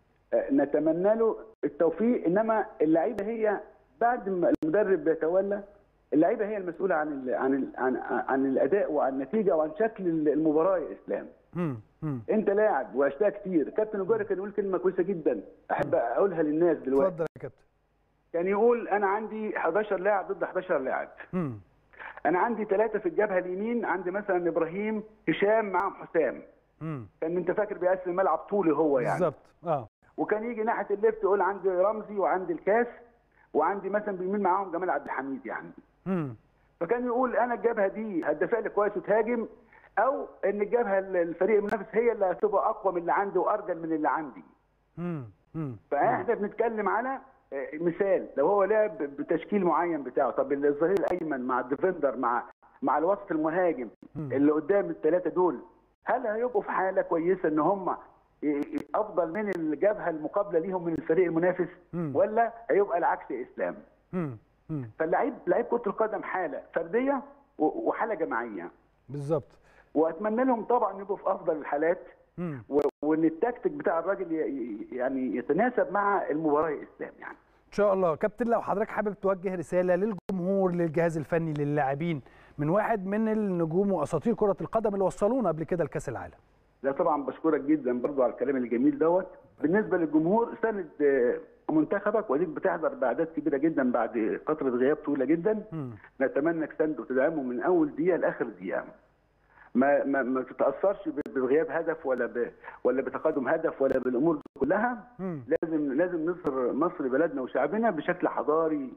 نتمنى له التوفيق، انما اللعيبه هي بعد ما المدرب بيتولى اللعيبه هي المسؤوله عن ال عن ال عن عن الاداء وعن النتيجه وعن شكل المباراه يا اسلام. مم. مم. انت لاعب وعشتها كتير. كابتن الجوهري كان يقول كلمه كويسه جدا احب اقولها للناس دلوقتي. اتفضل يا كابتن. كان يقول انا عندي حداشر لاعب ضد حداشر لاعب. مم. انا عندي ثلاثه في الجبهه اليمين، عندي مثلا ابراهيم هشام معاهم حسام. مم. كان انت فاكر بيقسم الملعب طولي هو يعني. بالظبط اه. وكان يجي ناحيه الليفت يقول عندي رمزي وعندي الكاس وعندي مثلا بيمين معاهم جمال عبد الحميد يعني. امم فكان يقول انا الجبهه دي هتدافع لي كويس وتهاجم، او ان الجبهه الفريق المنافس هي اللي هتبقى اقوى من اللي عندي وارجل من اللي عندي. امم امم فاحنا بنتكلم على مثال لو هو لعب بتشكيل معين بتاعه، طب الظهير الايمن مع الديفندر مع مع الوسط المهاجم مم. اللي قدام الثلاثه دول، هل هيبقوا في حاله كويسه ان هم افضل من الجبهه المقابله ليهم من الفريق المنافس مم. ولا هيبقى العكس يا اسلام؟ مم. مم. فاللعيب لعيب كره القدم حاله فرديه وحاله جماعيه بالظبط، واتمنى لهم طبعا يبقوا في افضل الحالات مم. وان التكتيك بتاع الراجل يعني يتناسب مع المباراه يا اسلام يعني ان شاء الله. كابتن لو حضرتك حابب توجه رساله للجمهور للجهاز الفني للاعبين من واحد من النجوم واساطير كره القدم اللي وصلونا قبل كده لكاس العالم. لا طبعا بشكرك جدا برضو على الكلام الجميل دوت. بالنسبه للجمهور سند منتخبك وديك بتحضر باعداد كبيره جدا بعد فتره غياب طويله جدا. م. نتمنى تسنده وتدعمه من اول دقيقه لاخر دقيقه. ما ما ما تتاثرش بغياب هدف ولا ب ولا بتقدم هدف ولا بالامور دي كلها. م. لازم لازم نصر مصر بلدنا وشعبنا بشكل حضاري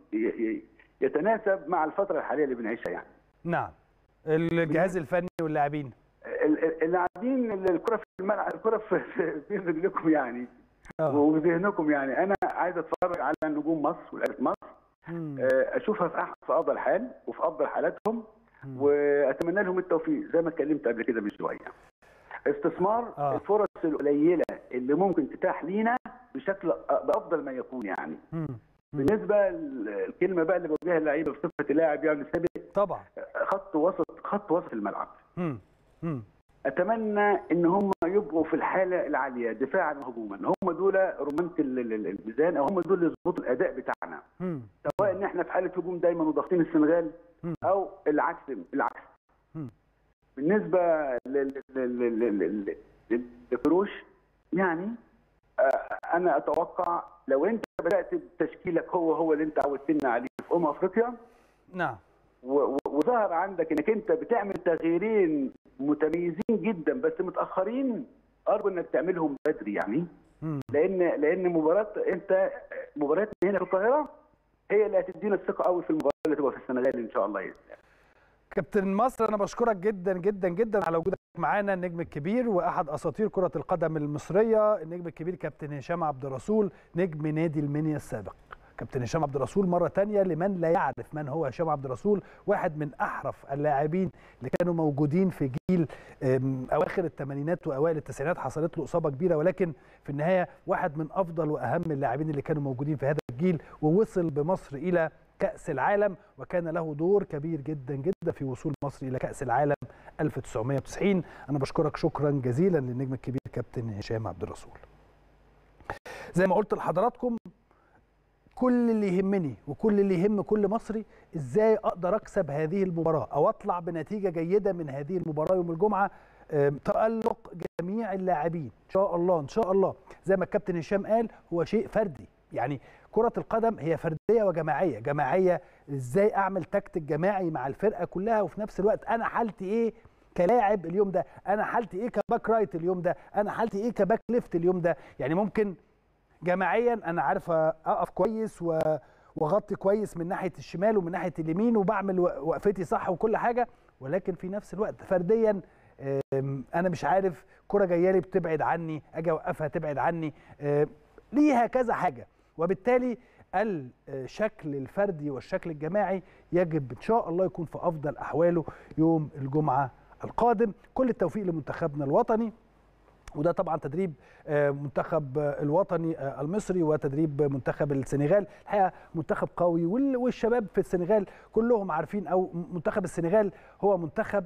يتناسب مع الفتره الحاليه اللي بنعيشها يعني. نعم. الجهاز الفني واللاعبين اللاعبين الكره في الملعب، الكره في رجلكم يعني وفي ذهنكم يعني. انا عايز اتفرج على نجوم مصر ولاعيبه مصر مم. اشوفها في في افضل حال وفي افضل حالاتهم مم. واتمنى لهم التوفيق زي ما اتكلمت قبل كده من شويه. استثمار آه. الفرص القليله اللي ممكن تتاح لينا بشكل بافضل ما يكون يعني. مم. بالنسبه الكلمه بقى اللي بوجهها اللعيبه بصفه لاعب يعني سابق طبعا خط وسط خط وسط الملعب. مم. مم. اتمنى ان هم يبقوا في الحاله العاليه دفاعا وهجوما، هم دول رمانه الميزان او هم دول اللي يظبطوا الاداء بتاعنا. مم. سواء ان احنا في حاله هجوم دايما وضاغطين السنغال مم. او العكس العكس. مم. بالنسبه لكروش يعني انا اتوقع لو انت بدات بتشكيلك هو هو اللي انت عودتنا عليه في امم افريقيا. نعم. وظهر عندك انك انت بتعمل تغييرين متميزين جدا بس متاخرين، ارجو انك تعملهم بدري يعني. مم. لان لان مباراه انت مباراتنا هنا في القاهره هي اللي هتدينا الثقه قوي في المباراه اللي تبقى في السنغال ان شاء الله. كابتن مصر انا بشكرك جدا جدا جدا على وجودك معانا، النجم الكبير واحد اساطير كره القدم المصريه، النجم الكبير كابتن هشام عبد الرسول نجم نادي المنيا السابق. كابتن هشام عبد الرسول مرة تانية لمن لا يعرف من هو هشام عبد الرسول، واحد من أحرف اللاعبين اللي كانوا موجودين في جيل أواخر الثمانينات وأوائل التسعينات. حصلت له إصابة كبيرة ولكن في النهاية واحد من أفضل وأهم اللاعبين اللي كانوا موجودين في هذا الجيل، ووصل بمصر إلى كأس العالم وكان له دور كبير جدا جدا في وصول مصر إلى كأس العالم ألف وتسعمائة وتسعين. انا بشكرك شكرا جزيلا للنجم الكبير كابتن هشام عبد الرسول. زي ما قلت لحضراتكم، كل اللي يهمني وكل اللي يهم كل مصري ازاي اقدر اكسب هذه المباراه او اطلع بنتيجه جيده من هذه المباراه يوم الجمعه. تألق جميع اللاعبين ان شاء الله ان شاء الله. زي ما الكابتن هشام قال، هو شيء فردي، يعني كرة القدم هي فردية وجماعية. جماعية ازاي اعمل تكتيك جماعي مع الفرقة كلها، وفي نفس الوقت انا حالتي ايه كلاعب اليوم ده، انا حالتي ايه كباك رايت اليوم ده، انا حالتي ايه كباك ليفت اليوم ده. يعني ممكن جماعيا انا عارف اقف كويس واغطي كويس من ناحية الشمال ومن ناحية اليمين وبعمل وقفتي صح وكل حاجة، ولكن في نفس الوقت فرديا انا مش عارف، كرة جايه لي بتبعد عني، اجي اوقفها تبعد عني، ليها كذا حاجه. وبالتالي الشكل الفردي والشكل الجماعي يجب ان شاء الله يكون في افضل احواله يوم الجمعه القادم. كل التوفيق لمنتخبنا الوطني، وده طبعا تدريب منتخب الوطني المصري وتدريب منتخب السنغال. الحقيقه منتخب قوي، والشباب في السنغال كلهم عارفين، او منتخب السنغال هو منتخب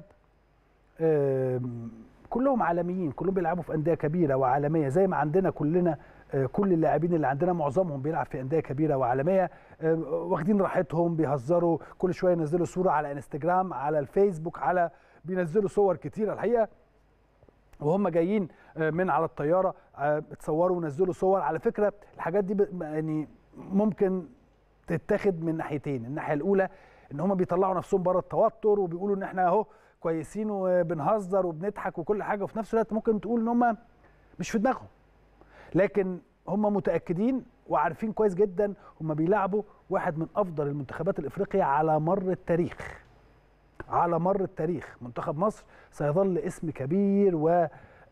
كلهم عالميين، كلهم بيلعبوا في انديه كبيره وعالميه، زي ما عندنا كلنا كل اللاعبين اللي عندنا معظمهم بيلعب في انديه كبيره وعالميه، واخدين راحتهم، بيهزروا، كل شويه ينزلوا صوره على انستجرام، على الفيسبوك، على بينزلوا صور كتيره الحقيقه وهم جايين من على الطياره، اتصوروا ونزلوا صور. على فكره الحاجات دي يعني ممكن تتاخد من ناحيتين. الناحيه الاولى ان هم بيطلعوا نفسهم بره التوتر وبيقولوا ان احنا اهو كويسين وبنهزر وبنضحك وكل حاجه، وفي نفس الوقت ممكن تقول ان هم مش في دماغهم، لكن هم متاكدين وعارفين كويس جدا هم بيلعبوا واحد من افضل المنتخبات الافريقيه على مر التاريخ. على مر التاريخ منتخب مصر سيظل اسم كبير، و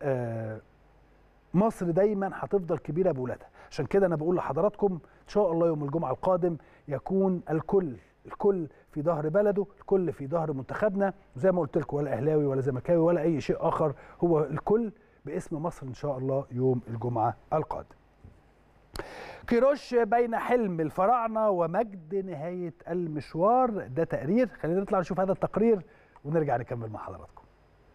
مصر دايما هتفضل كبيره بولادها. عشان كده انا بقول لحضراتكم ان شاء الله يوم الجمعه القادم يكون الكل الكل في ظهر بلده، الكل في ظهر منتخبنا، وزي ما قلت لكم ولا اهلاوي ولا زملكاوي ولا اي شيء اخر، هو الكل باسم مصر ان شاء الله يوم الجمعه القادم. كيروش بين حلم الفراعنه ومجد نهايه المشوار، ده تقرير. خلينا نطلع نشوف هذا التقرير ونرجع نكمل مع حضراتكم.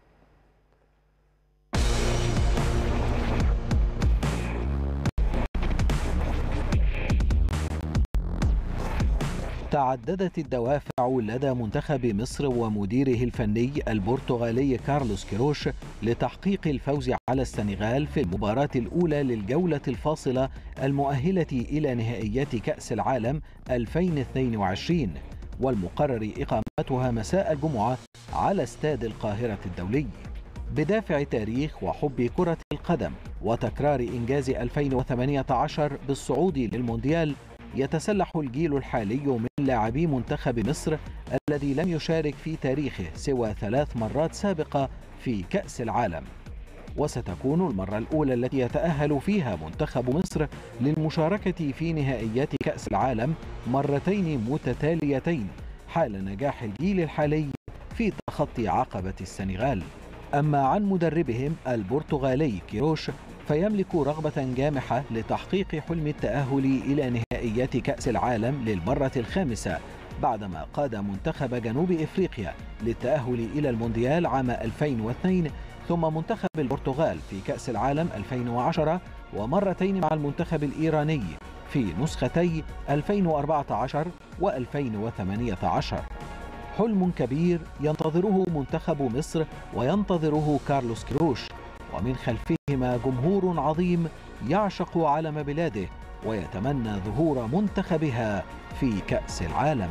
تعددت الدوافع لدى منتخب مصر ومديره الفني البرتغالي كارلوس كيروش لتحقيق الفوز على السنغال في المباراة الأولى للجولة الفاصلة المؤهلة إلى نهائيات كأس العالم ألفين واثنين وعشرين، والمقرر إقامتها مساء الجمعة على استاد القاهرة الدولي. بدافع تاريخ وحب كرة القدم وتكرار إنجاز ألفين وثمانية عشر بالصعود للمونديال، يتسلح الجيل الحالي من لاعبي منتخب مصر الذي لم يشارك في تاريخه سوى ثلاث مرات سابقة في كأس العالم، وستكون المرة الأولى التي يتأهل فيها منتخب مصر للمشاركة في نهائيات كأس العالم مرتين متتاليتين حال نجاح الجيل الحالي في تخطي عقبة السنغال. أما عن مدربهم البرتغالي كيروش فيملك رغبة جامحة لتحقيق حلم التأهل إلى نهائيات كأس العالم للمرة الخامسة بعدما قاد منتخب جنوب إفريقيا للتأهل إلى المونديال عام ألفين واثنين، ثم منتخب البرتغال في كأس العالم ألفين وعشرة، ومرتين مع المنتخب الإيراني في نسختي ألفين وأربعة عشر وألفين وثمانية عشر. حلم كبير ينتظره منتخب مصر وينتظره كارلوس كيروش، ومن خلفهما جمهور عظيم يعشق علم بلاده ويتمنى ظهور منتخبها في كأس العالم.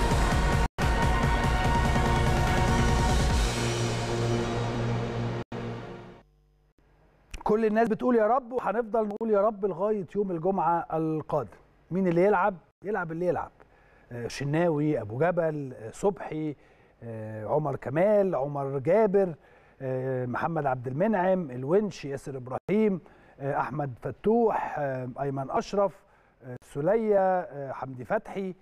كل الناس بتقول يا رب، وهنفضل نقول يا رب لغاية يوم الجمعة القادم. مين اللي يلعب؟ يلعب اللي يلعب، شناوي، أبو جبل، صبحي، عمر كمال، عمر جابر، محمد عبد المنعم، الونش، ياسر إبراهيم، أحمد فتوح، أيمن أشرف، سلية، حمدي فتحي،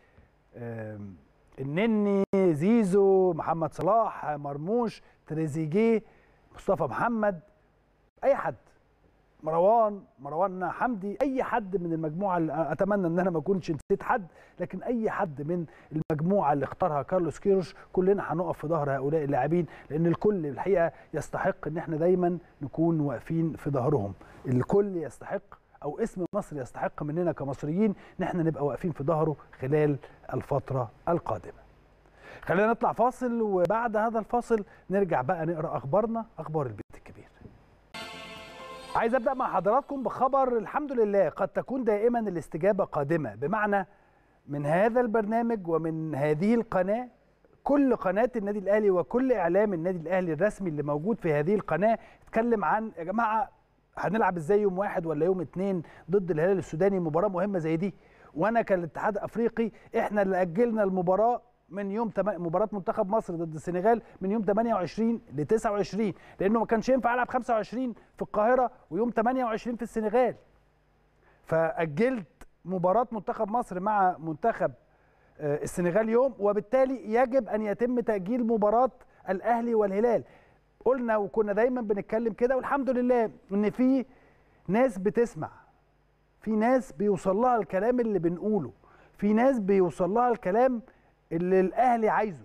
النني، زيزو، محمد صلاح، مرموش، تريزيجيه، مصطفى محمد، أي حد مروان مروان حمدي، اي حد من المجموعه اللي اتمنى ان انا ما اكونش نسيت حد، لكن اي حد من المجموعه اللي اختارها كارلوس كيروش كلنا هنقف في ظهر هؤلاء اللاعبين، لان الكل الحقيقه يستحق ان احنا دايما نكون واقفين في ظهرهم. الكل يستحق، او اسم مصر يستحق مننا كمصريين ان احنا نبقى واقفين في ظهره خلال الفتره القادمه. خلينا نطلع فاصل، وبعد هذا الفاصل نرجع بقى نقرا اخبارنا، اخبار البيت الكبير. عايز ابدا مع حضراتكم بخبر الحمد لله قد تكون دائما الاستجابه قادمه، بمعنى من هذا البرنامج ومن هذه القناه، كل قناه النادي الاهلي وكل اعلام النادي الاهلي الرسمي اللي موجود في هذه القناه اتكلم عن يا جماعه هنلعب ازاي يوم واحد ولا يوم اتنين ضد الهلال السوداني، مباراه مهمه زي دي. وانا كالاتحاد الافريقي احنا اللي اجلنا المباراه من يوم تم... مباراه منتخب مصر ضد السنغال من يوم ثمانية وعشرين ل تسعة وعشرين، لانه ما كانش ينفع العب خمسة وعشرين في القاهره ويوم ثمانية وعشرين في السنغال. فاجلت مباراه منتخب مصر مع منتخب السنغال يوم، وبالتالي يجب ان يتم تاجيل مباراه الاهلي والهلال. قلنا وكنا دايما بنتكلم كده، والحمد لله ان في ناس بتسمع، في ناس بيوصل لها الكلام اللي بنقوله، في ناس بيوصل لها الكلام اللي الاهلي عايزه.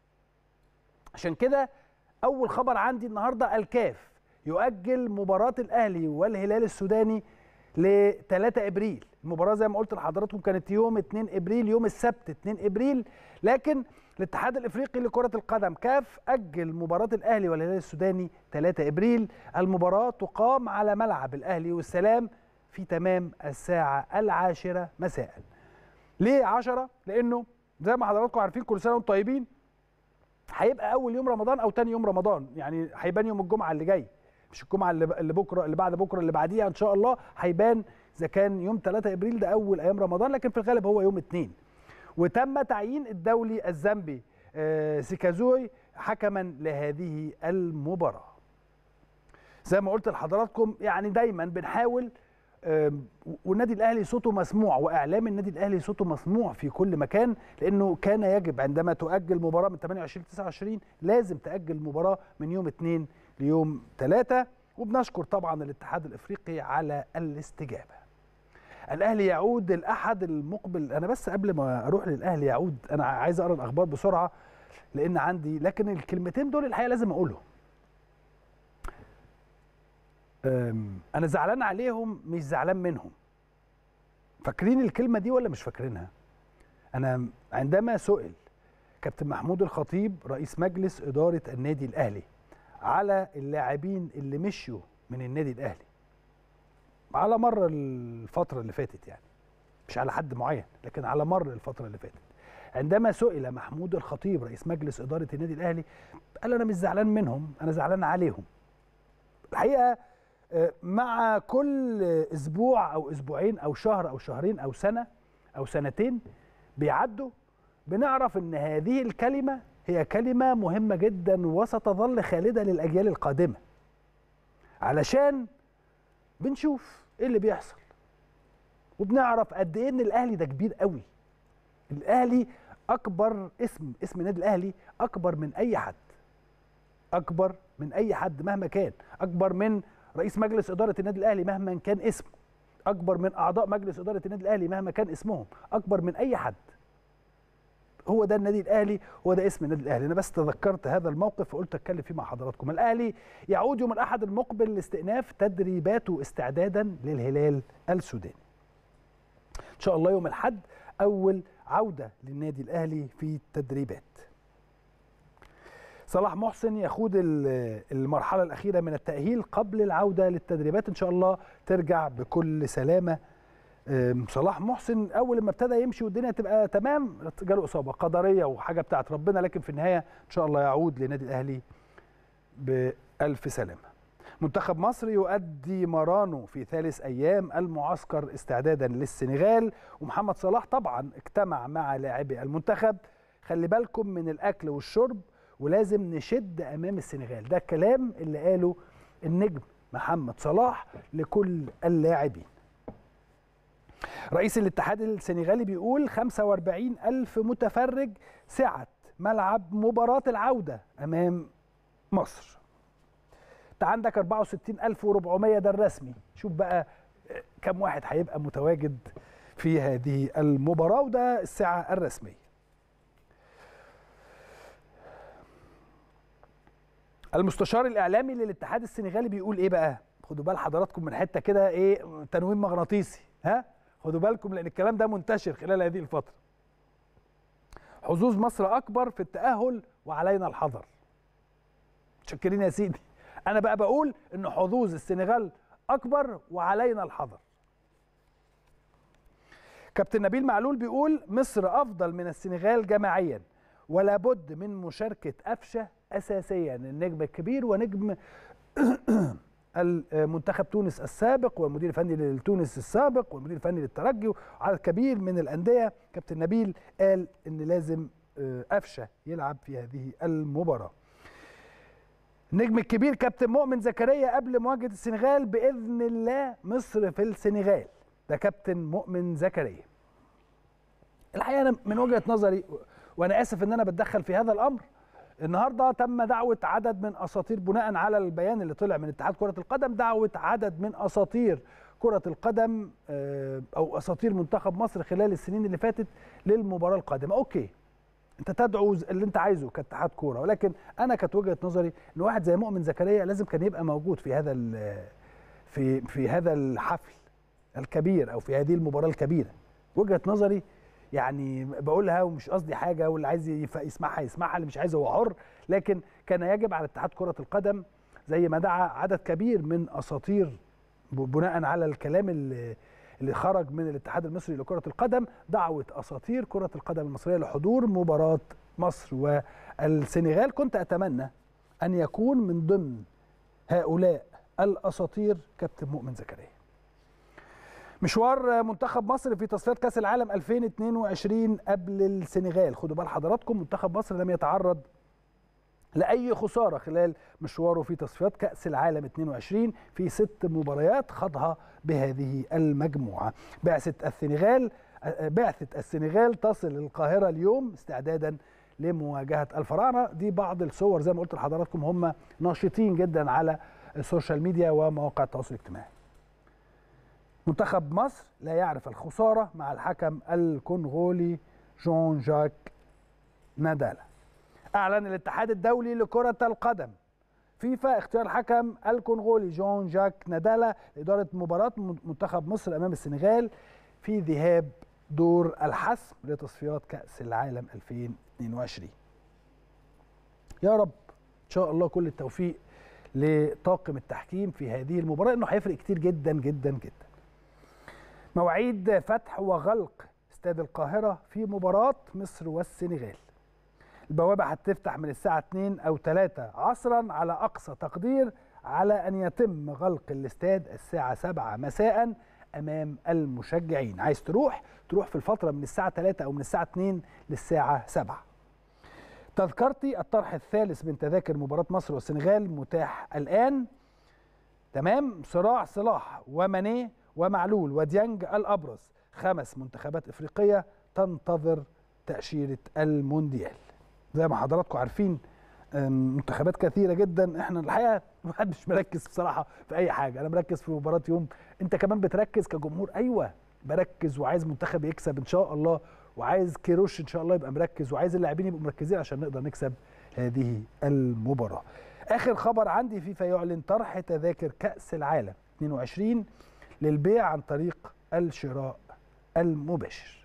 عشان كده اول خبر عندي النهارده، الكاف يؤجل مباراه الاهلي والهلال السوداني ل ثلاثة ابريل. المباراه زي ما قلت لحضراتكم كانت يوم اتنين ابريل، يوم السبت اتنين ابريل، لكن الاتحاد الافريقي لكره القدم كاف اجل مباراه الاهلي والهلال السوداني ثلاثة ابريل. المباراه تقام على ملعب الاهلي والسلام في تمام الساعه العاشره مساء. ليه عشرة؟ لانه زي ما حضراتكم عارفين كل سنه وانتم طيبين، هيبقى اول يوم رمضان او تاني يوم رمضان، يعني هيبان يوم الجمعه اللي جاي، مش الجمعه اللي بكره اللي بعد بكره اللي بعديها ان شاء الله، هيبان اذا كان يوم ثلاثة ابريل ده اول ايام رمضان، لكن في الغالب هو يوم اتنين. وتم تعيين الدولي الزامبي سيكازوي حكما لهذه المباراه. زي ما قلت لحضراتكم يعني دايما بنحاول، والنادي الاهلي صوته مسموع واعلام النادي الاهلي صوته مسموع في كل مكان، لانه كان يجب عندما تؤجل مباراه من ثمانية وعشرين ل تسعة وعشرين لازم تاجل المباراه من يوم اتنين ليوم ثلاثة. وبنشكر طبعا الاتحاد الافريقي على الاستجابه. الاهلي يعود الاحد المقبل. انا بس قبل ما اروح للاهلي يعود انا عايز اقرا الاخبار بسرعه لان عندي، لكن الكلمتين دول الحقيقه لازم اقولهم. انا زعلان عليهم مش زعلان منهم. فاكرين الكلمه دي ولا مش فاكرينها؟ انا عندما سئل كابتن محمود الخطيب رئيس مجلس اداره النادي الاهلي على اللاعبين اللي مشيوا من النادي الاهلي على مر الفتره اللي فاتت، يعني مش على حد معين لكن على مر الفتره اللي فاتت، عندما سئل محمود الخطيب رئيس مجلس اداره النادي الاهلي قال انا مش زعلان منهم، انا زعلان عليهم. الحقيقه مع كل اسبوع او اسبوعين او شهر او شهرين او سنه او سنتين بيعدوا بنعرف ان هذه الكلمه هي كلمه مهمه جدا وستظل خالده للاجيال القادمه، علشان بنشوف ايه اللي بيحصل وبنعرف قد ايه ان الاهلي ده كبير قوي. الاهلي اكبر اسم، اسم النادي الاهلي اكبر من اي حد، اكبر من اي حد مهما كان، اكبر من رئيس مجلس اداره النادي الاهلي مهما كان اسمه، اكبر من اعضاء مجلس اداره النادي الاهلي مهما كان اسمهم، اكبر من اي حد. هو ده النادي الاهلي، هو ده اسم النادي الاهلي. انا بس تذكرت هذا الموقف فقلت اتكلم فيه مع حضراتكم. الاهلي يعود يوم الاحد المقبل لاستئناف تدريباته استعدادا للهلال السوداني. ان شاء الله يوم الاحد اول عوده للنادي الاهلي في التدريبات. صلاح محسن يخوض المرحله الاخيره من التاهيل قبل العوده للتدريبات، ان شاء الله ترجع بكل سلامه. صلاح محسن اول ما ابتدى يمشي والدنيا تبقى تمام جاله اصابه قدريه وحاجه بتاعت ربنا، لكن في النهايه ان شاء الله يعود لنادي الاهلي بالف سلامه. منتخب مصر يؤدي مرانه في ثالث ايام المعسكر استعدادا للسنغال، ومحمد صلاح طبعا اجتمع مع لاعبي المنتخب. خلي بالكم من الاكل والشرب ولازم نشد امام السنغال، ده الكلام اللي قاله النجم محمد صلاح لكل اللاعبين. رئيس الاتحاد السنغالي بيقول خمسة وأربعين ألف متفرج سعة ملعب مباراة العودة أمام مصر. انت عندك أربعة وستين ألف وأربعمية ده الرسمي، شوف بقى كم واحد هيبقى متواجد في هذه المباراه، وده الساعه الرسميه. المستشار الاعلامي للاتحاد السنغالي بيقول ايه بقى؟ خدوا بال حضراتكم من حته كده ايه، تنويم مغناطيسي، ها خدوا بالكم لان الكلام ده منتشر خلال هذه الفتره. حظوظ مصر اكبر في التاهل وعلينا الحذر. متشكرين يا سيدي. انا بقى بقول ان حظوظ السنغال اكبر وعلينا الحذر. كابتن نبيل معلول بيقول مصر افضل من السنغال جماعيا ولا بد من مشاركه قفشه اساسيا، النجم الكبير ونجم المنتخب تونس السابق والمدير الفني لتونس السابق والمدير الفني للترجي وعدد كبير من الانديه. كابتن نبيل قال ان لازم قفشه يلعب في هذه المباراه. النجم الكبير كابتن مؤمن زكريا قبل مواجهه السنغال باذن الله مصر في السنغال، ده كابتن مؤمن زكريا. الحقيقه انا من وجهه نظري وانا اسف ان انا بتدخل في هذا الامر، النهارده تم دعوه عدد من اساطير بناء على البيان اللي طلع من اتحاد كره القدم، دعوه عدد من اساطير كره القدم او اساطير منتخب مصر خلال السنين اللي فاتت للمباراه القادمه. اوكي انت تدعو اللي انت عايزه كاتحاد كوره، ولكن انا كانت وجهه نظري ان واحد زي مؤمن زكريا لازم كان يبقى موجود في هذا في في هذا الحفل الكبير او في هذه المباراه الكبيره. وجهه نظري يعني بقولها ومش قصدي حاجه، واللي عايز يسمعها يسمعها، اللي مش عايز هو حر، لكن كان يجب على اتحاد كره القدم زي ما دعا عدد كبير من اساطير بناء على الكلام اللي اللي خرج من الاتحاد المصري لكره القدم، دعوه اساطير كره القدم المصريه لحضور مباراه مصر والسنغال. كنت اتمنى ان يكون من ضمن هؤلاء الاساطير كابتن مؤمن زكريا. مشوار منتخب مصر في تصفيات كاس العالم ألفين واثنين وعشرين قبل السنغال، خدوا بال حضراتكم منتخب مصر لم يتعرض لاي خساره خلال مشواره في تصفيات كاس العالم اثنين وعشرين في ست مباريات خاضها بهذه المجموعه. بعثه السنغال بعثه السنغال تصل القاهره اليوم استعدادا لمواجهه الفراعنه. دي بعض الصور زي ما قلت لحضراتكم، هم ناشطين جدا على السوشيال ميديا ومواقع التواصل الاجتماعي. منتخب مصر لا يعرف الخساره مع الحكم الكونغولي جون جاك نادالا. أعلن الاتحاد الدولي لكرة القدم فيفا اختيار الحكم الكونغولي جون جاك نادالا لإدارة مباراة منتخب مصر أمام السنغال في ذهاب دور الحسم لتصفيات كأس العالم ألفين واثنين وعشرين. يا رب إن شاء الله كل التوفيق لطاقم التحكيم في هذه المباراة، إنه هيفرق كتير جدا جدا جدا. مواعيد فتح وغلق استاد القاهرة في مباراة مصر والسنغال. البوابة هتفتح من الساعة اتنين أو تلاتة عصرا على أقصى تقدير، على أن يتم غلق الاستاد الساعة سبعة مساء أمام المشجعين. عايز تروح تروح في الفترة من الساعة تلاتة أو من الساعة اتنين للساعة سبعة. تذكرتي الطرح الثالث من تذاكر مباراة مصر والسنغال متاح الآن. تمام. صراع صلاح وماني ومعلول وديانج الأبرز، خمس منتخبات إفريقية تنتظر تأشيرة المونديال. زي ما حضراتكم عارفين منتخبات كثيرة جدا. احنا الحقيقة الواحد مش مركز بصراحة في أي حاجة، أنا مركز في مباراة يوم. أنت كمان بتركز كجمهور؟ أيوة بركز، وعايز منتخب يكسب إن شاء الله، وعايز كيروش إن شاء الله يبقى مركز، وعايز اللاعبين يبقوا مركزين عشان نقدر نكسب هذه المباراة. آخر خبر عندي، فيفا يعلن طرح تذاكر كأس العالم اثنين وعشرين للبيع عن طريق الشراء المباشر.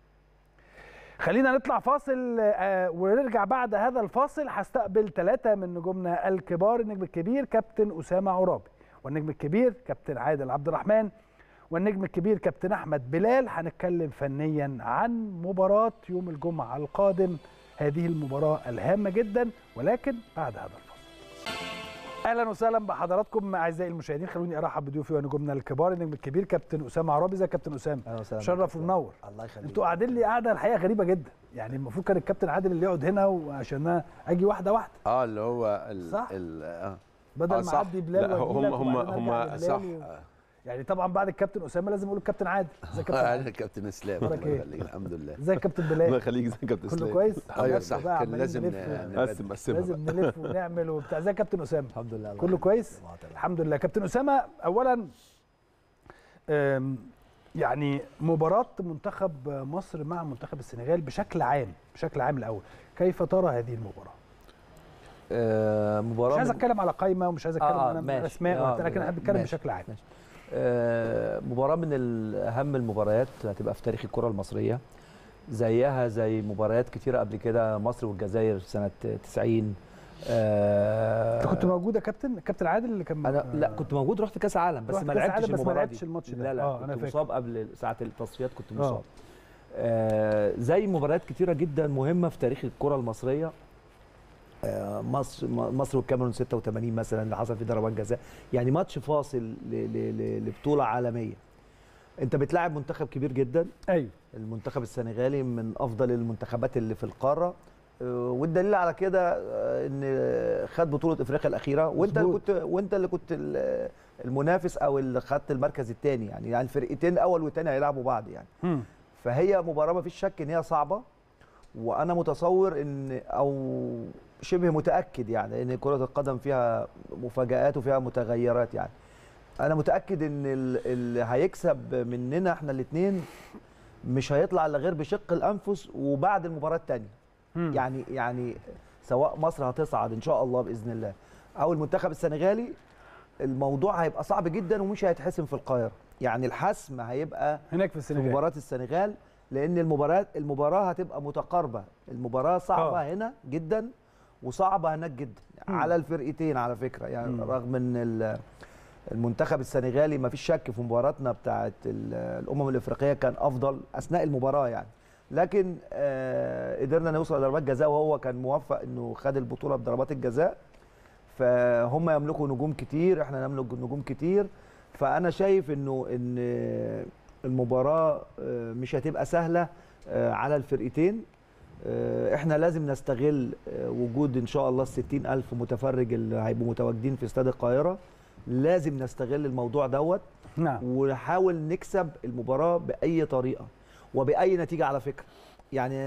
خلينا نطلع فاصل آه ونرجع بعد هذا الفاصل. هستقبل ثلاثة من نجومنا الكبار، النجم الكبير كابتن أسامة عرابي، والنجم الكبير كابتن عادل عبد الرحمن، والنجم الكبير كابتن أحمد بلال. هنتكلم فنيا عن مباراة يوم الجمعة القادم، هذه المباراة الهامة جدا، ولكن بعد هذا الفاصل. اهلا وسهلا بحضراتكم اعزائي المشاهدين. خلوني ارحب بضيوفي ونجومنا الكبار، النجم الكبير كابتن اسامه عرابي. ازيك يا كابتن اسامه؟ اهلا وسهلا. شرف ومنور. الله يخليك. انتوا قاعدين لي قاعده الحقيقه غريبه جدا، يعني المفروض كان الكابتن عادل اللي يقعد هنا وعشان انا اجي واحده واحده. اه اللي هو ال صح؟ ال اه بدل آه ما اعدي بلال هم هم هم صح. و... يعني طبعا بعد الكابتن اسامه لازم اقول الكابتن عادل. ازيك يا كابتن انا الكابتن اسلام الله يخليك. الحمد لله. ازيك يا كابتن بلال؟ الله يخليك. ازيك يا كابتن اسلام؟ كله كويس؟ ايوه صح، كان لازم نقسم قسم لازم نلف ونعمل وبتاع. ازيك يا كابتن اسامه؟ الحمد لله. كله كويس؟ الحمد لله. كابتن اسامه، اولا يعني مباراه منتخب مصر مع منتخب السنغال بشكل عام، بشكل عام الاول كيف ترى هذه المباراه؟ آه مباراه مش عايز اتكلم على قائمه ومش عايز اتكلم آه على اسماء، آه لكن احنا بنتكلم بشكل عام. آه مباراه من اهم المباريات هتبقى في تاريخ الكره المصريه، زيها زي مباريات كتيره قبل كده، مصر والجزائر سنه تسعين. آه انت كنت موجود يا كابتن؟ كابتن عادل اللي كان انا لا كنت موجود، رحت كاس عالم بس ما لعبتش المباراه دي. ما لعبتش الماتش ده. لا لا آه كنت أنا مصاب قبل ساعه التصفيات، كنت مصاب. آه زي مباريات كتيره جدا مهمه في تاريخ الكره المصريه. آه مصر مصر والكاميرون ستة وثمانين مثلا اللي حصل في ضربات جزاء، يعني ماتش فاصل لبطوله عالميه. انت بتلاعب منتخب كبير جدا. ايوه، المنتخب السنغالي من افضل المنتخبات اللي في القاره، والدليل على كده ان خد بطوله افريقيا الاخيره، وانت اللي كنت وانت اللي كنت المنافس او اللي خدت المركز الثاني. يعني يعني الفرقتين اول وثاني هيلعبوا بعض يعني. م. فهي مباراه ما فيش شك ان هي صعبه، وانا متصور ان او شبه متاكد يعني ان كره القدم فيها مفاجآت وفيها متغيرات. يعني انا متاكد ان اللي هيكسب مننا احنا الاثنين مش هيطلع الا غير بشق الانفس وبعد المباراه الثانيه. يعني يعني سواء مصر هتصعد ان شاء الله باذن الله او المنتخب السنغالي، الموضوع هيبقى صعب جدا ومش هيتحسم في القاهره. يعني الحسم هيبقى هناك في السنغال، في مباراه السنغال، لان المباراه المباراه هتبقى متقاربه. المباراه صعبه أوه. هنا جدا وصعبه هناك جدا م. على الفرقتين على فكره. يعني م. رغم ان المنتخب السنغالي ما فيش شك في مباراتنا بتاعه الامم الافريقيه كان افضل اثناء المباراه يعني، لكن آه قدرنا نوصل لضربات جزاء وهو كان موفق انه خد البطوله بضربات الجزاء. فهم يملكوا نجوم كتير، احنا نملك نجوم كتير. فانا شايف انه ان المباراه آه مش هتبقى سهله آه على الفرقتين. آه احنا لازم نستغل آه وجود ان شاء الله الستين ألف متفرج اللي هيبقوا متواجدين في استاد القاهره. لازم نستغل الموضوع دوت. نعم. ونحاول نكسب المباراه باي طريقه وباي نتيجه على فكره. يعني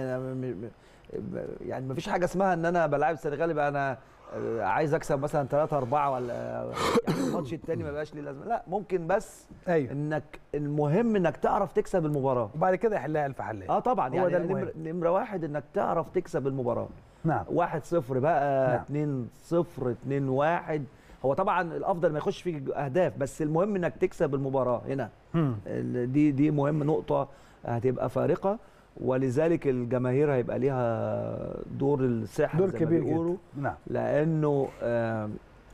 يعني ما فيش حاجه اسمها ان انا بلاعب السنغال يبقى انا عايز اكسب مثلا ثلاثة أربعة ولا يعني الماتش الثاني ما بقاش ليه لازمه. لا، ممكن بس أيوه. انك المهم انك تعرف تكسب المباراه وبعد كده يحلها الف حلال. اه طبعا، هو يعني نمره نمره واحد انك تعرف تكسب المباراه. نعم. واحد صفر بقى، نعم. اتنين صفر، اتنين واحد، هو طبعا الافضل ما يخش فيك اهداف، بس المهم انك تكسب المباراه هنا. م. دي دي مهم، نقطه هتبقى فارقه، ولذلك الجماهير هيبقى ليها دور السحر دور زي كبير ما بيقولوا. جدا. نعم. لانه آه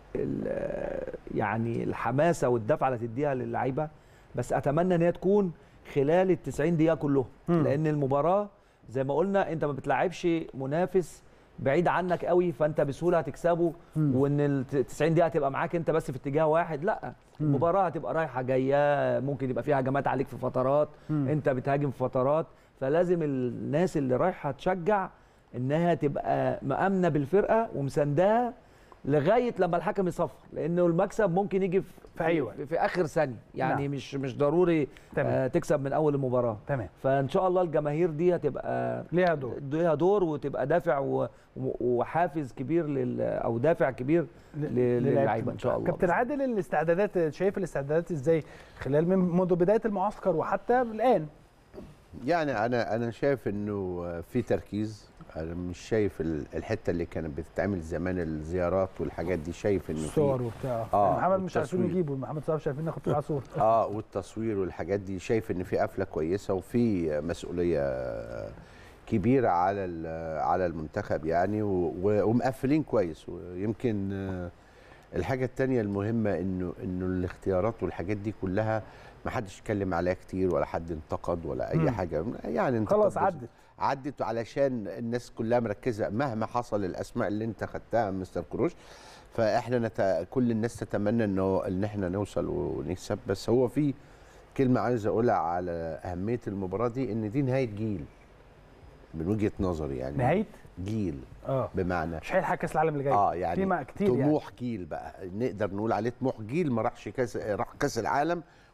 يعني الحماسه والدفعه اللي هتديها للعيبه، بس اتمنى ان هي تكون خلال ال تسعين دقيقه كلهم. م. لان المباراه زي ما قلنا انت ما بتلعبش منافس بعيد عنك قوي فانت بسهوله هتكسبه، م. وان ال تسعين دقيقه هتبقى معاك انت بس في اتجاه واحد. لا، المباراه هتبقى رايحه جايه، ممكن يبقى فيها هجمات عليك في فترات، م. انت بتهاجم في فترات. فلازم الناس اللي رايحه تشجع انها تبقى مأمنه بالفرقه ومسانداها لغايه لما الحكم يصفر، لانه المكسب ممكن يجي في في, أيوة. في, في اخر ثانيه يعني. نعم. مش مش ضروري آه تكسب من اول المباراه. تمام. فان شاء الله الجماهير دي هتبقى ليها دور ليها دور وتبقى دافع وحافز كبير لل او دافع كبير للعيبه ان شاء الله. كابتن عادل، الاستعدادات شايف الاستعدادات ازاي خلال من منذ بدايه المعسكر وحتى الان؟ يعني انا انا شايف انه في تركيز. انا مش شايف الحته اللي كانت بتتعمل زمان الزيارات والحاجات دي، شايف انه في صور وبتاع. آه محمد مش عارفين نجيبه، محمد صلاح مش عارفين ناخد معاه صوره. اه والتصوير والحاجات دي، شايف ان في قفله كويسه وفي مسؤوليه كبيره على على المنتخب يعني، ومقفلين كويس. ويمكن الحاجه الثانيه المهمه انه انه الاختيارات والحاجات دي كلها ما حدش اتكلم عليها كتير ولا حد انتقد ولا اي م. حاجه يعني. خلاص عدت عدت علشان الناس كلها مركزه مهما حصل الاسماء اللي انت خدتها مستر كروش. فاحنا نت... كل الناس تتمنى انه ان احنا نوصل ونكسب. بس هو في كلمه عايز اقولها على اهميه المباراه دي، ان دي نهايه جيل من وجهه نظري يعني. نهايه جيل اه بمعنى مش هيلحق كاس العالم اللي جاي. اه يعني في كتير طموح يعني. جيل بقى نقدر نقول عليه طموح جيل ما راحش كاس راح كاس العالم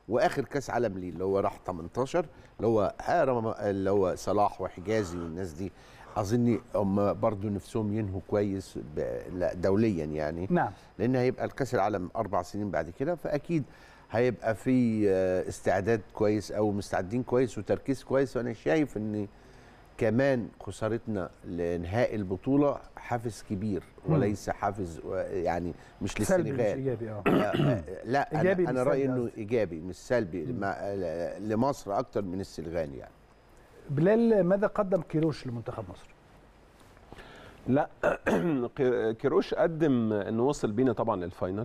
واخر كاس عالم ليه اللي هو راح تمنتاشر اللي هو اللي هو صلاح وحجازي والناس دي، اظن هم برضو نفسهم ينهوا كويس دوليا يعني. نعم. لان هيبقى الكاس العالم اربع سنين بعد كده، فاكيد هيبقى في استعداد كويس او مستعدين كويس وتركيز كويس. وانا شايف ان كمان خسارتنا لانهاء البطوله حافز كبير وليس حافز يعني مش للسنغال. مش ايجابي. اه لا إيجابي انا, أنا رايي انه ايجابي مش سلبي لمصر اكتر من السنغال يعني. بلال، ماذا قدم كيروش لمنتخب مصر؟ لا كيروش قدم انه وصل بينا طبعا للفاينل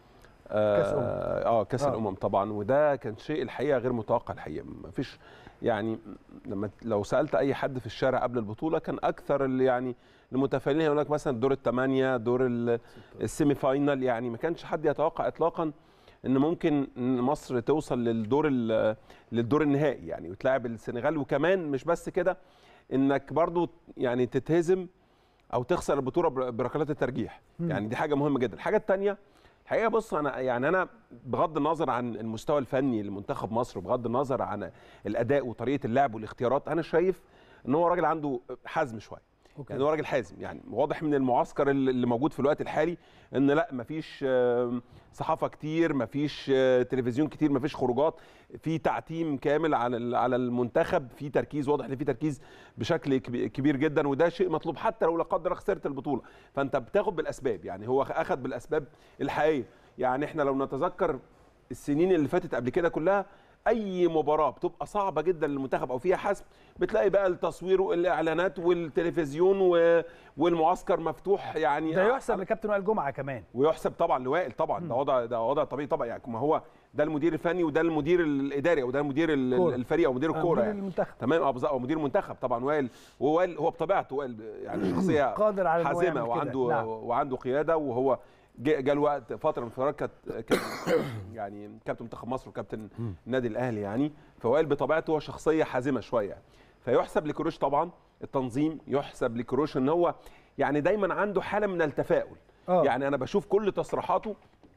كاس امم اه كاس آه. الامم طبعا، وده كان شيء الحقيقه غير متوقع الحقيقه. ما فيش يعني لما لو سالت اي حد في الشارع قبل البطوله كان اكثر اللي يعني المتفائلين يقول لك مثلا دور الثمانيه، دور السيمي فاينل، يعني ما كانش حد يتوقع اطلاقا ان ممكن مصر توصل للدور للدور النهائي يعني وتلاعب السنغال. وكمان مش بس كده، انك برضو يعني تتهزم او تخسر البطوله بركلات الترجيح، يعني دي حاجه مهمه جدا. الحاجه الثانيه الحقيقه بص، انا يعني انا بغض النظر عن المستوى الفني لمنتخب مصر وبغض النظر عن الاداء وطريقه اللعب والاختيارات، انا شايف ان هو راجل عنده حزم شويه. أوكي. يعني هو راجل حازم، يعني واضح من المعسكر اللي موجود في الوقت الحالي ان لا مفيش صحافه كتير، مفيش تلفزيون كتير، مفيش خروجات، في تعتيم كامل على على المنتخب، في تركيز واضح ان في تركيز بشكل كبير جدا، وده شيء مطلوب حتى لو لا قدر الله خسرت البطوله، فانت بتاخد بالاسباب. يعني هو اخذ بالاسباب الحقيقيه. يعني احنا لو نتذكر السنين اللي فاتت قبل كده كلها، اي مباراه بتبقى صعبه جدا للمنتخب او فيها حسم، بتلاقي بقى التصوير والاعلانات والتلفزيون والمعسكر مفتوح. يعني ده يحسب لكابتن وائل جمعه كمان، ويحسب طبعا لوائل طبعا. ده وضع ده وضع طبيعي طبعا، يعني ما هو ده المدير الفني وده المدير الاداري او ده المدير الفريق او مدير الكوره يعني. المنتخب تمام، او مدير المنتخب طبعا. وائل وائل هو بطبيعته وائل يعني شخصيه قادر على حازمه وعنده نعم. وعنده قياده، وهو جاء الوقت فتره من الفترات كانت يعني كابتن منتخب مصر وكابتن النادي الاهلي يعني. فوائل بطبيعته هو شخصيه حازمه شويه، فيحسب لكروش طبعا التنظيم، يحسب لكروش ان هو يعني دايما عنده حاله من التفاؤل. أوه. يعني انا بشوف كل تصريحاته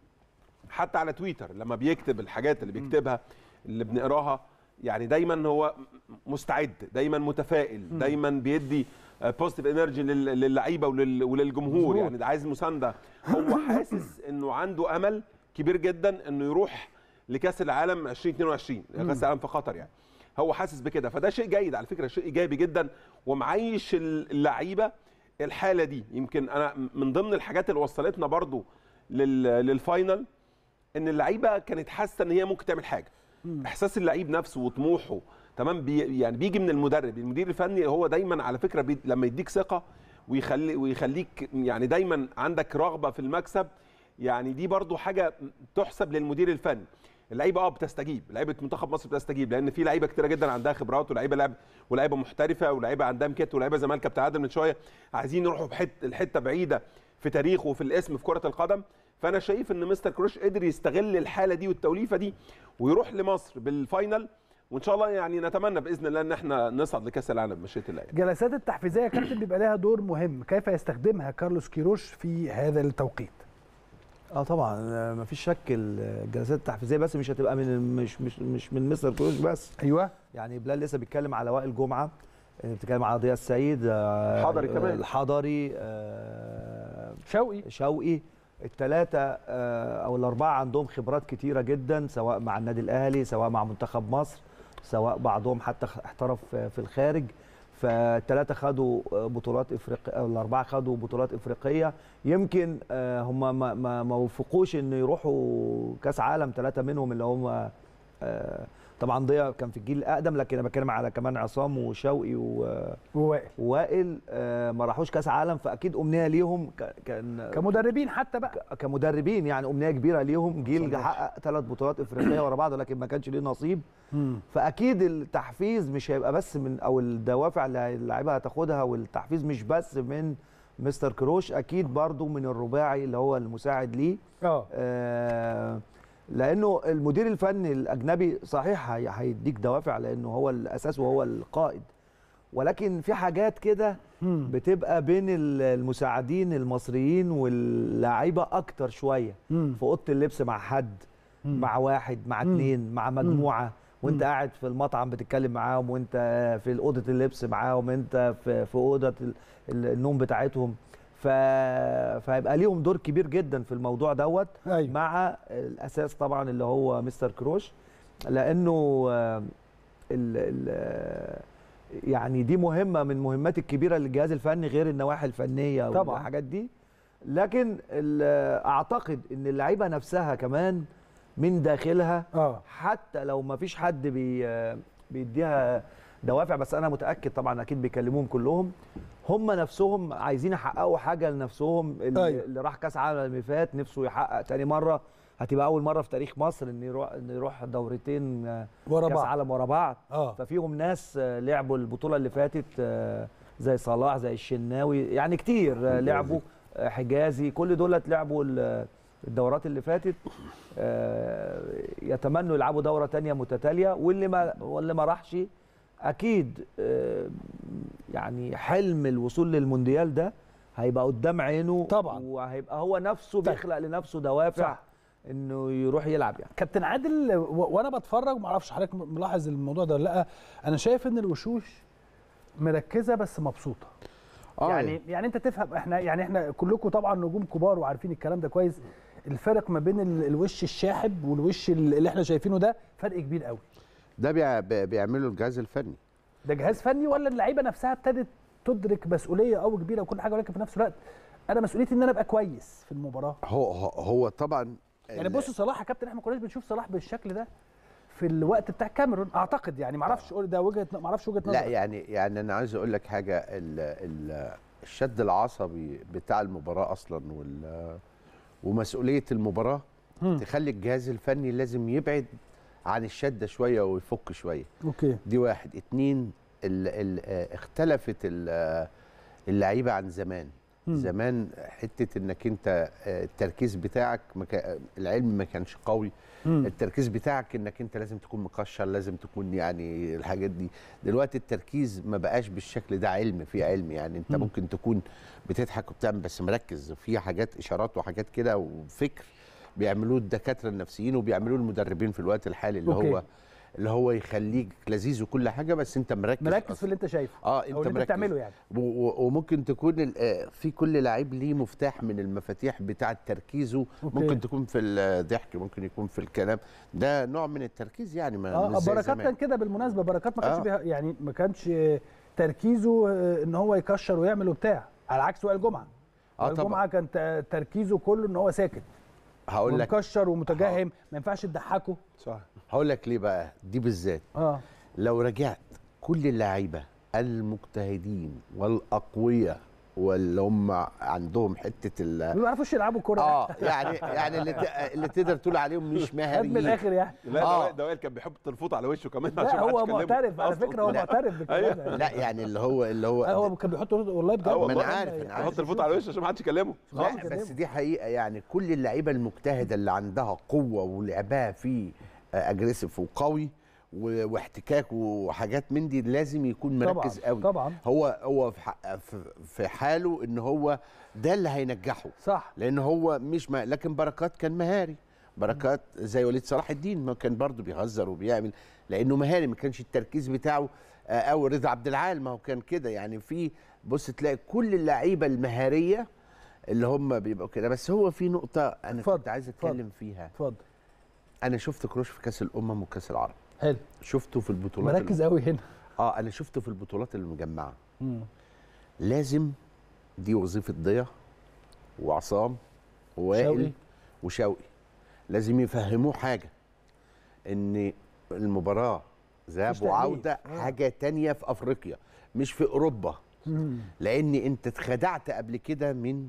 حتى على تويتر لما بيكتب الحاجات اللي بيكتبها اللي بنقراها، يعني دايما هو مستعد، دايما متفائل، دايما بيدي بوزيتيف انرجي للعيبه وللجمهور، يعني ده عايز مسانده. هو حاسس انه عنده امل كبير جدا انه يروح لكاس العالم ألفين واثنين وعشرين، كاس العالم في قطر يعني. هو حاسس بكده، فده شيء جيد على فكره، شيء ايجابي جدا، ومعيش اللعيبه الحاله دي. يمكن انا من ضمن الحاجات اللي وصلتنا برضو للفاينل ان اللعيبه كانت حاسه ان هي ممكن تعمل حاجه. احساس اللعيب نفسه وطموحه تمام بي يعني بيجي من المدرب، المدير الفني هو دايما على فكره بي لما يديك ثقه ويخلي ويخليك يعني دايما عندك رغبه في المكسب، يعني دي برضو حاجه تحسب للمدير الفني. اللعيبه اه بتستجيب، لعيبه منتخب مصر بتستجيب، لان في لعيبه كتيره جدا عندها خبرات، ولاعيبه لعب ولاعيبه محترفه، ولاعيبه عندها امكانيات، ولاعيبه زي ما كابتن عادل من شويه عايزين يروحوا بحته الحته بعيده في تاريخه وفي الاسم في كره القدم. فانا شايف ان مستر كروش قدر يستغل الحاله دي والتوليفه دي ويروح لمصر بالفاينل، وان شاء الله يعني نتمنى باذن الله ان احنا نصعد لكاس العالم بمشيئه الله. جلسات التحفيزيه يا كابتن بيبقى لها دور مهم، كيف يستخدمها كارلوس كيروش في هذا التوقيت؟ اه طبعا ما فيش شك الجلسات التحفيزيه، بس مش هتبقى من مش مش مش من مستر كيروش بس. ايوه يعني بلال لسه بيتكلم على وائل جمعه، بتتكلم على ضياء السيد، الحضري كمان، الحضري، شوقي شوقي الثلاثه او الاربعه عندهم خبرات كتيره جدا، سواء مع النادي الاهلي، سواء مع منتخب مصر، سواء بعضهم حتى احترف في الخارج. فالثلاثه خدوا بطولات افريقيه، او الاربعه خدوا بطولات افريقيه. يمكن هم ما ما ما وفقوش ان يروحوا كاس عالم، ثلاثه منهم اللي هم طبعا ضياء كان في الجيل الاقدم، لكن انا بتكلم على كمان عصام وشوقي ووائل ووائل ما راحوش كاس عالم. فاكيد امنيه ليهم كان كمدربين، حتى بقى كمدربين يعني امنيه كبيره ليهم. جيل حقق ثلاث بطولات افريقيه ورا بعض، لكن ما كانش ليه نصيب. فاكيد التحفيز مش هيبقى بس من، او الدوافع اللي اللعيبه هتاخدها، والتحفيز مش بس من مستر كروش، اكيد برضو من الرباعي اللي هو المساعد ليه. اه لانه المدير الفني الاجنبي صحيح هيديك دوافع لانه هو الاساس وهو القائد، ولكن في حاجات كده بتبقى بين المساعدين المصريين واللاعيبه اكتر شويه، في اوضه اللبس مع حد، مع واحد مع اتنين مع مجموعه، وانت قاعد في المطعم بتتكلم معاهم، وانت في اوضه اللبس معاهم، انت في في اوضه النوم بتاعتهم، ف... فهيبقى ليهم دور كبير جدا في الموضوع دوت. أيوة. مع الاساس طبعا اللي هو مستر كروش، لانه ال... ال... يعني دي مهمه من المهمات الكبيره للجهاز الفني غير النواحي الفنيه والحاجات دي. لكن اعتقد ان اللعيبه نفسها كمان من داخلها أوه. حتى لو ما فيش حد بي بيديها دوافع، بس انا متاكد طبعا اكيد بيكلموهم كلهم، هم نفسهم عايزين يحققوا حاجه لنفسهم. اللي, أيوه. اللي راح كاس عالم اللي فات نفسه يحقق تاني مره، هتبقى اول مره في تاريخ مصر ان يروح ان يروح دورتين كاس عالم ورا بعض. أوه. ففيهم ناس لعبوا البطوله اللي فاتت زي صلاح زي الشناوي، يعني كتير لعبوا، حجازي، كل دولت لعبوا الدورات اللي فاتت. يتمنوا يلعبوا دوره ثانيه متتاليه، واللي ما واللي ما راحش اكيد يعني حلم الوصول للمونديال ده هيبقى قدام عينه طبعا، وهيبقى هو نفسه بيخلق لنفسه دوافع صح. انه يروح يلعب. يعني كابتن عادل وانا بتفرج، ما اعرفش حضرتك ملاحظ الموضوع ده ولا لا، انا شايف ان الوشوش مركزه بس مبسوطه. آه يعني يعني انت تفهم، احنا يعني احنا كلكم طبعا نجوم كبار وعارفين الكلام ده كويس، الفرق ما بين الوش الشاحب والوش اللي احنا شايفينه ده فرق كبير قوي. ده بيعمله الجهاز الفني. ده جهاز فني ولا اللعيبه نفسها ابتدت تدرك مسؤوليه او كبيره وكل حاجه، ولكن في نفس الوقت انا مسؤوليتي ان انا ابقى كويس في المباراه. هو هو طبعا يعني بص صلاح يا كابتن، احنا ما كناش بنشوف صلاح بالشكل ده في الوقت بتاع الكاميرون اعتقد، يعني ما اعرفش ده وجهه ما اعرفش وجهه نظر. لا يعني يعني انا عايز اقول لك حاجه، ال ال الشد العصبي بتاع المباراه اصلا وال ومسؤوليه المباراه م. تخلي الجهاز الفني لازم يبعد عن الشده شويه ويفك شويه. اوكي. دي واحد. اتنين، ال ال اختلفت اللعيبه عن زمان. م. زمان حته انك انت التركيز بتاعك مكا... العلم ما كانش قوي. م. التركيز بتاعك انك انت لازم تكون مكشر، لازم تكون يعني الحاجات دي. دلوقتي التركيز ما بقاش بالشكل ده، علم في علم، يعني انت م. ممكن تكون بتضحك وبتعمل بس مركز في حاجات، اشارات وحاجات كده وفكر بيعملوه الدكاتره النفسيين وبيعملوه المدربين في الوقت الحالي، اللي أوكي. هو اللي هو يخليك لذيذ وكل حاجه، بس انت مركز مركز في اللي انت شايفه اه انت أو اللي مركز انت بتعمله يعني. وممكن تكون في كل لعيب ليه مفتاح من المفاتيح بتاعه تركيزه. أوكي. ممكن تكون في الضحك، ممكن يكون في الكلام، ده نوع من التركيز يعني. ما اه بركات كان كده بالمناسبه، بركات ما كانش آه. يعني ما كانش تركيزه ان هو يكشر ويعمل وبتاع، على عكس وائل جمعه. اه وائل جمعه كان تركيزه كله ان هو ساكت، هقول لك مكشر ومتجهم، ما ينفعش تضحكه. صح. هقول لك ليه بقى دي بالذات. اه لو رجعت كل اللعيبه المجتهدين والاقوياء واللي هم عندهم حته ال ما بيعرفوش يلعبوا كوره اه يعني يعني اللي, اللي تقدر تقول عليهم مش مهاريين من الاخر يعني. لا آه. ده وائل كان بيحب التلفوت على وشه كمان عشان ما حدش يكلمه. هو معترف على فكره، هو معترف بالكلام ده. لا يعني اللي هو اللي هو هو كان بيحط والله بجد. ما انا عارف انا عارف بيحط التلفوت على وشه عشان ما حدش يكلمه. لا بس دي حقيقه، يعني كل اللعيبه المجتهده اللي عندها قوه ولعبها فيه اجريسيف وقوي واحتكاك وحاجات من دي لازم يكون مركز طبعًا قوي. طبعا هو هو في حاله ان هو ده اللي هينجحه، صح، لان هو مش ما لكن بركات كان مهاري. بركات زي وليد صلاح الدين ما كان برضه بيهزر وبيعمل لانه مهاري، ما كانش التركيز بتاعه. او رضا عبد العال ما هو كان كده يعني. في بص تلاقي كل اللعيبه المهاريه اللي هم بيبقوا كده. بس هو في نقطه انا فضل. كنت عايز اتكلم فضل. فيها. اتفضل. انا شفت كروش في كاس الامم وكاس العرب. حلو. شفته في البطولات، مركز قوي هنا. اه انا شفته في البطولات المجمعه. مم. لازم دي وظيفه ضياء وعصام ووائل وشوقي، لازم يفهموه حاجه، ان المباراه ذهاب وعوده آه. حاجه تانية في افريقيا مش في اوروبا. مم. لان انت اتخدعت قبل كده من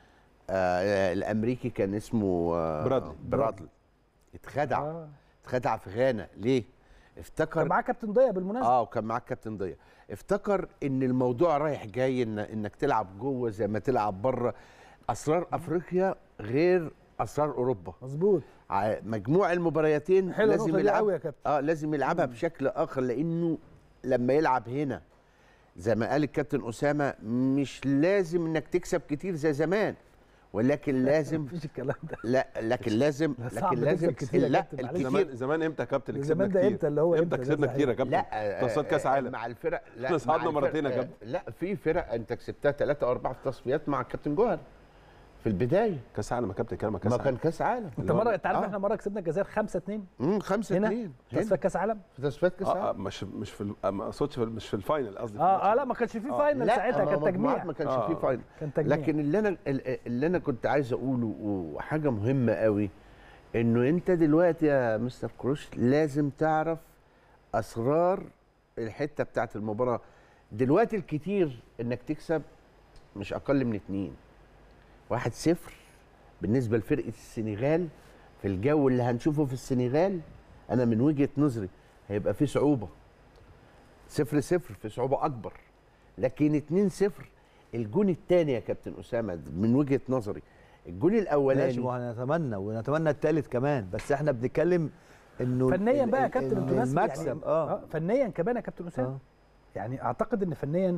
آه الامريكي كان اسمه آه برادلي برادلي اتخدع آه. اتخدع في غانا. ليه؟ افتكر كان معاه كابتن ضياء بالمناسبه. اه وكان معاه كابتن ضياء. افتكر ان الموضوع رايح جاي، إن انك تلعب جوه زي ما تلعب بره. اسرار افريقيا غير اسرار اوروبا. مظبوط. مجموع المباريتين لازم يلعب اه لازم يلعبها مم. بشكل اخر، لانه لما يلعب هنا زي ما قال الكابتن اسامه مش لازم انك تكسب كتير زي زمان، ولكن لازم مفيش الكلام ده. لا لكن لازم صعب لكن لازم تكسب كتير يا لا كابتن، معلش. زمان زمان امتى يا كابتن كسبنا زمان ده كتير؟ امتى اللي هو امتى امتى ده كسبنا صحيح. كتير يا كابتن؟ لا تصفيات كاس عالم مع الفرق. لا احنا صعدنا مع الفرق- مرتين يا كابتن. لا في فرق انت كسبتها ثلاثة او أربعة في تصفيات مع الكابتن جوهر في البدايه. كاس عالم يا كابتن، كلام كاس ما عالم. كان كاس عالم. انت مره انت عارف آه. احنا مره كسبنا الجزائر خمسة اتنين امم خمسة هنا اتنين تصفيات كاس عالم. في تصفيات كاس اه آه، عالم. مش مش في ال- ما اقصدش في- مش في الفاينل قصدي في اه الماتش. اه لا ما كانش فيه آه. فاينل لا ساعتها، كان مجموعات تجميع. ما كانش آه. فيه فاينل. كان تجميع. لكن اللي انا اللي انا كنت عايز اقوله وحاجه مهمه قوي، انه انت دلوقتي يا مستر كروش لازم تعرف اسرار الحته بتاعت المباراه. دلوقتي الكتير انك تكسب مش اقل من اتنين. واحد صفر بالنسبه لفرقه السنغال في الجو اللي هنشوفه في السنغال، انا من وجهه نظري هيبقى فيه صعوبه. صفر صفر في صعوبه اكبر، لكن اتنين صفر الجون الثاني يا كابتن اسامه من وجهه نظري الجون ماشي، الاولاني ما هنتمنى ونتمنى الثالث كمان، بس احنا بنتكلم انه فنيا ال- بقى يا ال- كابتن ال- انتوا ناس المكسب يعني اه, آه فنيا كمان يا كابتن اسامه آه. يعني اعتقد ان فنيا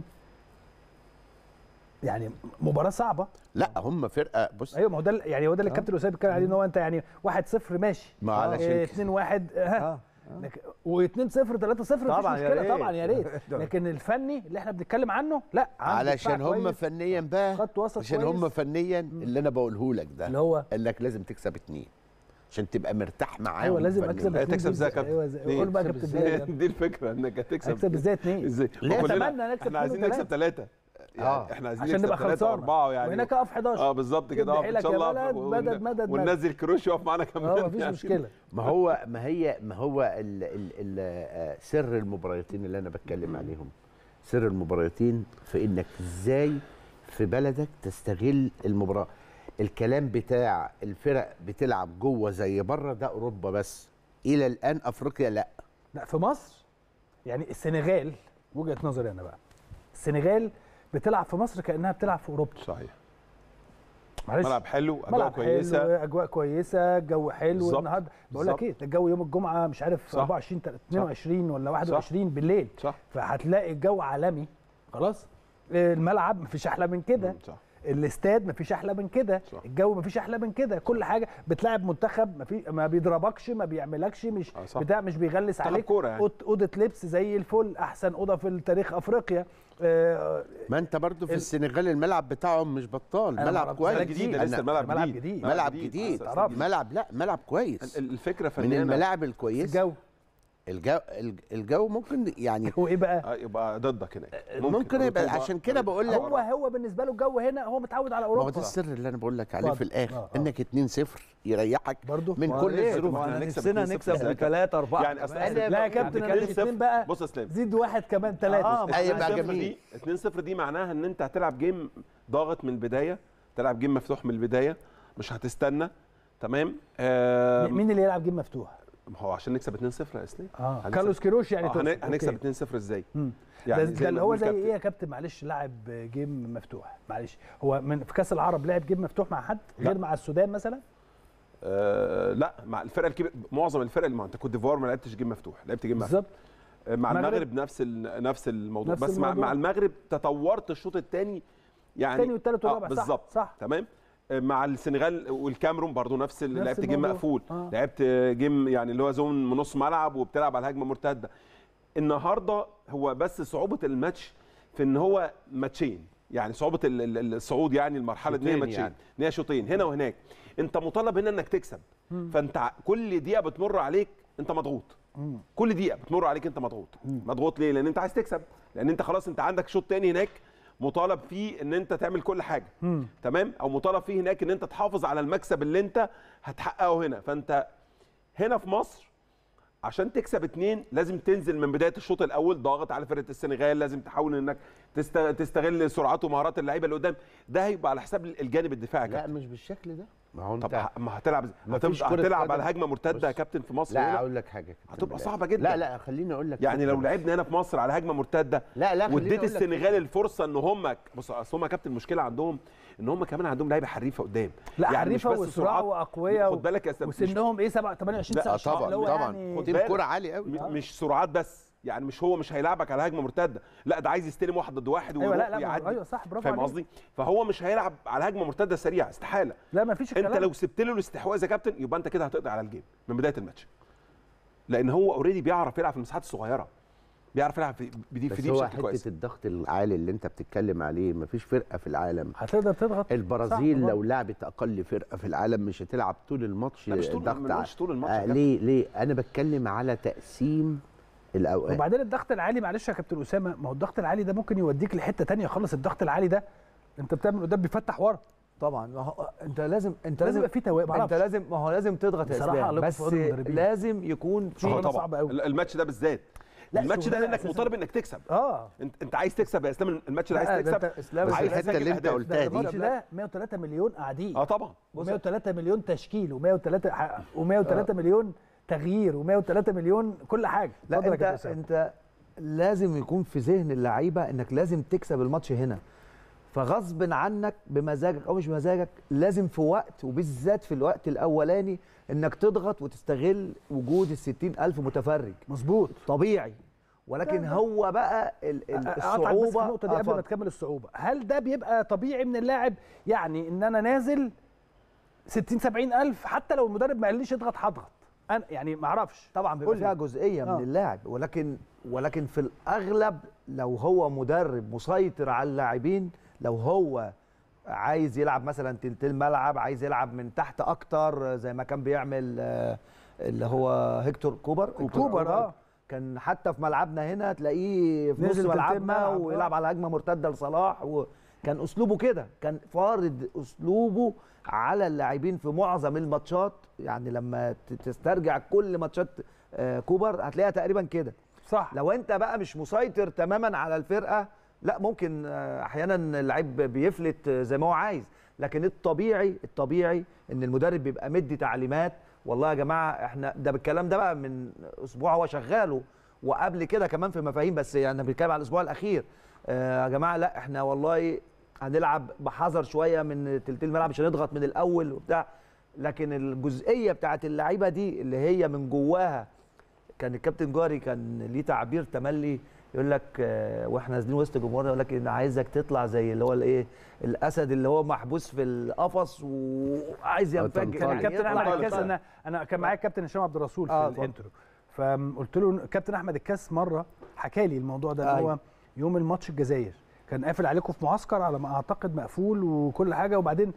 يعني مباراه صعبه. لا هم فرقه بص. ايوه ما هو ده يعني هو ده اللي آه. الكابتن اسامه بيتكلم عليه، ان هو انت يعني واحد صفر ماشي، ما علشان إيه كده. اتنين واحد ها آه. و2 0 3 0 مفيش طبعاً يا مشكله ريت. طبعا يا ريت، لكن الفني اللي احنا بنتكلم عنه لا عنده علشان دفاع هم كويس، فنيا بقى، خط وسط عشان كويس. هم فنيا اللي انا بقوله لك ده اللي هو انك لازم تكسب اتنين عشان تبقى مرتاح معاهم. ايوه لازم فنياً. اكسب إيه، اتنين تكسب ازاي يا دي- كابتن؟ ايوه زي- ليه؟ قول بقى يا تكسب كابتن ازاي؟ ازاي دي الفكره انك هتكسب اكسب ازاي اتنين؟ ازاي؟ ليه؟ وكلنا- أتمنى نكسب احنا عايزين اتنين نكسب وتلاتة. ثلاثه يعني آه. احنا عايزين عشان نكسب نبقى ثلاثه خلصانه واربعه يعني وهناك اقف حداشر اه بالظبط كده، اه ان حيلك شاء يا الله بلد، ون- مدد مدد مدد. وننزل كروش يقف معانا كمان اه مفيش يعني. مشكله. ما هو ما هي ما هو ال ال ال آه، سر المباراتين اللي انا بتكلم عليهم، سر المباراتين في انك ازاي في بلدك تستغل المباراه. الكلام بتاع الفرق بتلعب جوه زي بره ده اوروبا بس، الى الان افريقيا لا. لا في مصر يعني السنغال وجهه نظري انا بقى، السنغال بتلعب في مصر كانها بتلعب في اوروبا. صحيح. معلش ملعب حلو، اجواء ملعب كويسه، حلو، اجواء كويسه، جو حلو. بالظبط. النهارده بقول لك بالظبط. ايه، ده الجو يوم الجمعه مش عارف صح. اربعة وعشرين اتنين وعشرين ولا واحد وعشرين بالليل، صح. فهتلاقي الجو عالمي خلاص. الملعب مفيش احلى من كده، مم، صح. الاستاد مفيش احلى من كده، صح. الجو مفيش احلى من كده، كل حاجه بتلعب منتخب ما في ما بيضربكش ما بيعملكش مش آه، صح. بتاع مش بيغلس منتخب عليك، كورة يعني. أوض- اوضه لبس زي الفل، احسن اوضه في تاريخ افريقيا. آه، ما انت برضو في ال- السنغال الملعب بتاعهم مش بطال، أنا ملعب معرفش. كويس. ملعب جديد أنا- لسه، الملعب ملعب جديد جديد. ملعب جديد، آه، ملعب لا ملعب كويس، ال- الفكره من فنيا الملاعب الكويسه. الجو الجو الج- الجو ممكن يعني هو ايه بقى؟ آه، يبقى ضدك هناك ممكن يبقى، الرطوبة- عشان كده بقول لك هو هو بالنسبه له الجو هنا هو متعود على ما هو اوروبا. ده السر اللي انا بقول لك عليه اتفضل. في الاخر، آه، آه. انك اتنين صفر يريحك برضو من كل الظروف ما دي. احنا نكسب نفسنا اتنين صفر نكسب زي ثلاثة أربعة يعني أصل كمان. أنا- لا يا كابتن انا مش اتنين اتنين بقى، بص يا اسلام، زيد واحد كمان ثلاثه. آه، ما أيوة، احنا بقى اتنين صفر جميل. دي اتنين صفر دي معناها ان انت هتلعب جيم ضاغط من البدايه، تلعب جيم مفتوح من البدايه، مش هتستنى. تمام. آه مين اللي يلعب جيم مفتوح؟ ما هو عشان نكسب اتنين صفر يا اسلام. اه هنكسب- كارلوس كيروش يعني آه، تقصد. هن- هنكسب أوكي. اتنين صفر ازاي؟ مم. يعني ده, زي ده ما اللي هو بيقول زي كابتن. ايه يا كابتن؟ معلش لاعب جيم مفتوح، معلش هو من في كاس العرب لعب جيم مفتوح مع حد غير لا. مع السودان مثلا؟ آه لا، مع الفرق الكبيره، معظم الفرق اللي مع انت كوت ديفوار ما لعبتش جيم مفتوح، لعبت جيم مفتوح. بالظبط. آه، مع المغرب؟ المغرب نفس ال- نفس الموضوع، نفس بس مع, الموضوع. مع المغرب تطورت الشوط الثاني يعني الثاني والثالث والرابع، صح، بالظبط صح. تمام. آه، مع السنغال والكاميرون برضو نفس اللي نفس لعبت جيم الموضوع. مقفول. آه. لعبت جيم يعني اللي هو زون من نص ملعب وبتلعب على هجمه مرتده. النهارده هو بس صعوبه الماتش في ان هو ماتشين، يعني صعوبه ال- ال- الصعود يعني المرحله دي شوطين ماتشين يعني. ان هي شوطين هنا وهناك. انت مطالب هنا انك تكسب، فانت ع- كل دقيقه بتمر عليك انت مضغوط، كل دقيقه بتمر عليك انت مضغوط. مضغوط ليه؟ لان انت عايز تكسب، لان انت خلاص انت عندك شوط تاني هناك مطالب فيه ان انت تعمل كل حاجه. تمام. او مطالب فيه هناك ان انت تحافظ على المكسب اللي انت هتحققه هنا. فانت هنا في مصر عشان تكسب اتنين لازم تنزل من بدايه الشوط الاول ضاغط على فرقه السنغال، لازم تحاول انك تست- تستغل سرعات ومهارات اللعيبه اللي قدام. ده هيبقى على حساب الجانب الدفاعي يا لا كابتن. مش بالشكل ده. ما هو طب انت ه- ما هتلعب ما هتفضل- فيش كرة هتلعب قدم. على هجمه مرتده يا بص. كابتن في مصر لا هنا؟ اقول لك حاجه يا كابتن هتبقى بالله. صعبه جدا. لا لا خليني اقول لك يعني فكرة لو بس. لعبنا هنا في مصر على هجمه مرتده لا لا خليني واديت أقول لك السنغال الفرصه ان هم بص اصل هم كابتن المشكله عندهم ان هم كمان عندهم لعيبه حريفه قدام. لا يعني مش حريفه بس وسرعه سرعات. واقوياء خد بالك يا استاذ، مش- وسنهم ايه سبعة ثمانية وعشرين لا، سنه اه طبعا اللي هو طبعا يعني خد تيم بالك. كوره عالي قوي. م- مش سرعات بس، يعني مش هو مش هيلعبك على هجمه مرتده، لا ده عايز يستلم واحد ضد واحد أيوة ويروح لا لا ويعدي. ايوه صح برافو فاهم عليك. قصدي؟ فهو مش هيلعب على هجمه مرتده سريعه، استحاله. لا ما فيش الكلام. انت لو سبت له الاستحواذ يا كابتن يبقى انت كده هتقضي على الجيم من بدايه الماتش، لان هو اوريدي بيعرف يلعب في المساحات الصغيره، بيعرف يلعب في دي بس في دي هو بشكل كويس. حته الضغط العالي اللي انت بتتكلم عليه مفيش فرقه في العالم هتقدر تضغط. البرازيل صح لو لعبت اقل فرقه في العالم مش هتلعب طول الماتش لا مش طول ضغط عالي. مش طول الماتش آه ليه ليه انا بتكلم على تقسيم الاوقات. وبعدين الضغط العالي معلش يا كابتن اسامه، ما هو الضغط العالي ده ممكن يوديك لحته ثانيه خالص. الضغط العالي ده انت بتعمل قدام بيفتح ورا. طبعا ما هو انت لازم انت لازم لازم يبقى في توازن. انت لازم ما هو لازم تضغط يا بصراحة اسلام، عليكم بس في عود المدربين. لازم يكون في أنا طبعا صعب قوي. الماتش ده بالذات، الماتش ده لانك مطالب انك تكسب. اه انت انت عايز تكسب يا اسلام، الماتش ده عايز لا، ده تكسب. انت اسلام بس عايز الحته تسجل اللي انت أهداف. قلتها الماتش دي ده مية وتلاتة مليون قاعدين. اه طبعا مية وتلاتة مليون تشكيل و103 و103 مليون تغيير و103 مليون كل حاجه. لا اتفضل يا انت كابتن أسامة. انت لازم يكون في ذهن اللعيبه انك لازم تكسب الماتش هنا، فغصب عنك بمزاجك او مش بمزاجك لازم في وقت، وبالذات في الوقت الاولاني، انك تضغط وتستغل وجود الستين الف متفرج. مظبوط طبيعي، ولكن هو بقى ال- ال- اقطعك بس في الصعوبه النقطه دي قبل ما تكمل الصعوبه. هل ده بيبقى طبيعي من اللاعب؟ يعني ان انا نازل ستين سبعين الف حتى لو المدرب ما قاليش اضغط هضغط انا، يعني ما اعرفش. طبعا بيبقى فيها جزئيه آه. من اللاعب، ولكن ولكن في الاغلب لو هو مدرب مسيطر على اللاعبين، لو هو عايز يلعب مثلا تلتين ملعب، عايز يلعب من تحت اكتر زي ما كان بيعمل آه، اللي هو هيكتور كوبر كوبر اه كان حتى في ملعبنا هنا تلاقيه في نص نزل تلتين ملعبنا ملعب، ويلعب آه. على هجمه مرتده لصلاح، وكان اسلوبه كده، كان فارض اسلوبه على اللاعبين في معظم الماتشات. يعني لما ت- تسترجع كل ماتشات آه، كوبر هتلاقيها تقريبا كده. صح. لو انت بقى مش مسيطر تماما على الفرقه، لا ممكن آه، احيانا اللعيب بيفلت آه، زي ما هو عايز، لكن الطبيعي الطبيعي ان المدرب بيبقى مدي تعليمات. والله يا جماعه احنا ده بالكلام ده بقى من اسبوع هو شغاله، وقبل كده كمان في مفاهيم، بس يعني بنتكلم على الاسبوع الاخير. آه يا جماعه لا احنا والله هنلعب بحذر شويه من تلتين الملعب، مش هنضغط من الاول وبتاع. لكن الجزئيه بتاعت اللعيبه دي اللي هي من جواها، كان الكابتن جاري كان ليه تعبير تملي يقول لك آه، واحنا نازلين وسط جمهورنا يقول لك انا عايزك تطلع زي اللي هو الايه الاسد اللي هو محبوس في القفص وعايز ينفجر. كان يعني الكابتن يطلع احمد الكاس، يطلع. انا انا كان معايا الكابتن هشام عبد الرسول في آه، الانترو، فقلت له كابتن احمد الكاس مره حكى لي الموضوع ده، ان أيوة. هو يوم الماتش الجزائر كان قافل عليكم في معسكر على ما اعتقد مقفول وكل حاجه، وبعدين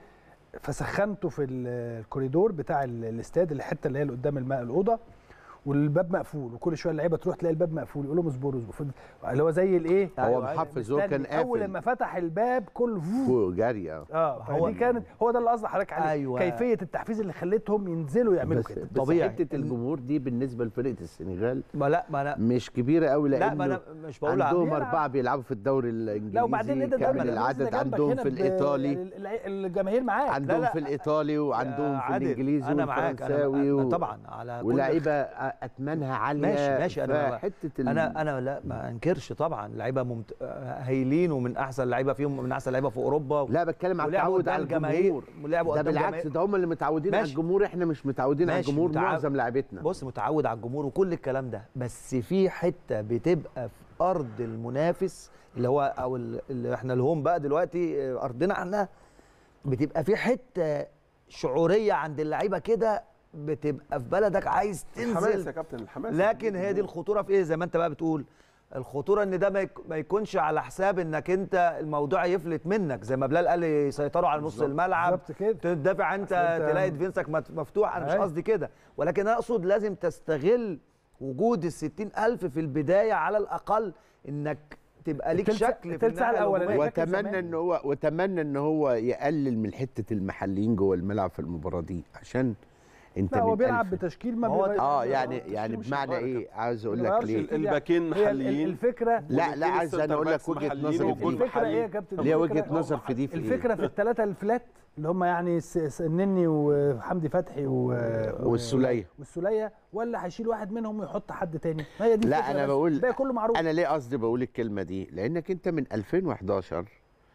فسخنته في الكوريدور بتاع الاستاد، الحته اللي هي اللي قدام الماء الاوضه، والباب مقفول، وكل شويه اللعيبه تروح تلاقي الباب مقفول، يقول لهم اصبروا اصبروا، اللي هو زي الايه هو محفز، هو كان قافل. اول لما فتح الباب كله فوق جري اه اه هو فدي كانت هو ده اللي قصدي حضرتك عليه. أيوة. كيفيه التحفيز اللي خلتهم ينزلوا يعملوا بس, كده. بس طبيعي. حته الجمهور دي بالنسبه لفرقه السنغال ما لا ما انا مش كبيره قوي، لا لانه ما انا مش بقول عندهم بيلعب. اربعه بيلعبوا في الدوري الانجليزي، لا وبعدين انت دايما كامل العدد عندهم في الايطالي، الجماهير معاك. عندهم لا لا. في الايطالي وعندهم في عادل، الانجليزي انا معاك والفرنساوي أنا و... طبعا على كل ولاعيبه اثمانها عاليه. ماشي ماشي انا حته ال... انا انا لا ما انكرش طبعا لعيبه ممت... هايلين ومن احسن لعيبه فيهم، من احسن لعيبه في اوروبا و... لا بتكلم على ولعبوا التعود قدام على الجماهير، الجمهور، ولعبوا ده قدام بالعكس الجماهير. ده هم اللي متعودين على ماشي. الجمهور، احنا مش متعودين على ماشي، الجمهور متعود. معظم لعيبتنا. بص متعود على الجمهور وكل الكلام ده، بس في حته بتبقى في ارض المنافس اللي هو او اللي احنا الهوم بقى دلوقتي ارضنا عنها، بتبقى في حته شعوريه عند اللعيبه كده، بتبقى في بلدك عايز الحماس تنزل. يا كابتن، الحماس. لكن هي دي الخطوره في ايه زي ما انت بقى بتقول، الخطوره ان ده ما يك- ما يكونش على حساب انك انت الموضوع يفلت منك، زي ما بلال قال يسيطروا على نص الملعب، بالظبط كده. تدافع انت أصل أنت- تلاقي ديفنسك مت- مفتوح. انا مش أيوة. قصدي كده، ولكن انا اقصد لازم تستغل وجود الستين الف في البدايه على الاقل، انك تبقى ليك التلت- شكل في التلت ساعة الناحية الأولانية. الهجومية. فاكر واتمنى زمان. ان هو واتمنى ان هو يقلل من حته المحليين جوه الملعب في المباراه دي، عشان انت لا هو من بيلعب ألف. بتشكيل ما هو بيغير- اه يعني التشكيل يعني مش بمعنى هيتغير. ايه عاوز اقول ما لك بيغيرش ليه ال- الباكين هي ال- محليين. الفكره لا لا عايز انا اقول لك وجهه نظري في دي. الفكره ايه يا كابتن؟ ليه الفكرة- وجهه نظر في دي في ايه؟ الفكره في الثلاثه الفلات اللي هم يعني س- س- النني وحمدي فتحي و... والسولية. والسوليه، ولا هيشيل واحد منهم ويحط حد تاني؟ ما هي دي لا الفكرة انا بس. بقول الباقي كله معروف. انا ليه قصدي بقول الكلمه دي، لانك انت من ألفين وحداشر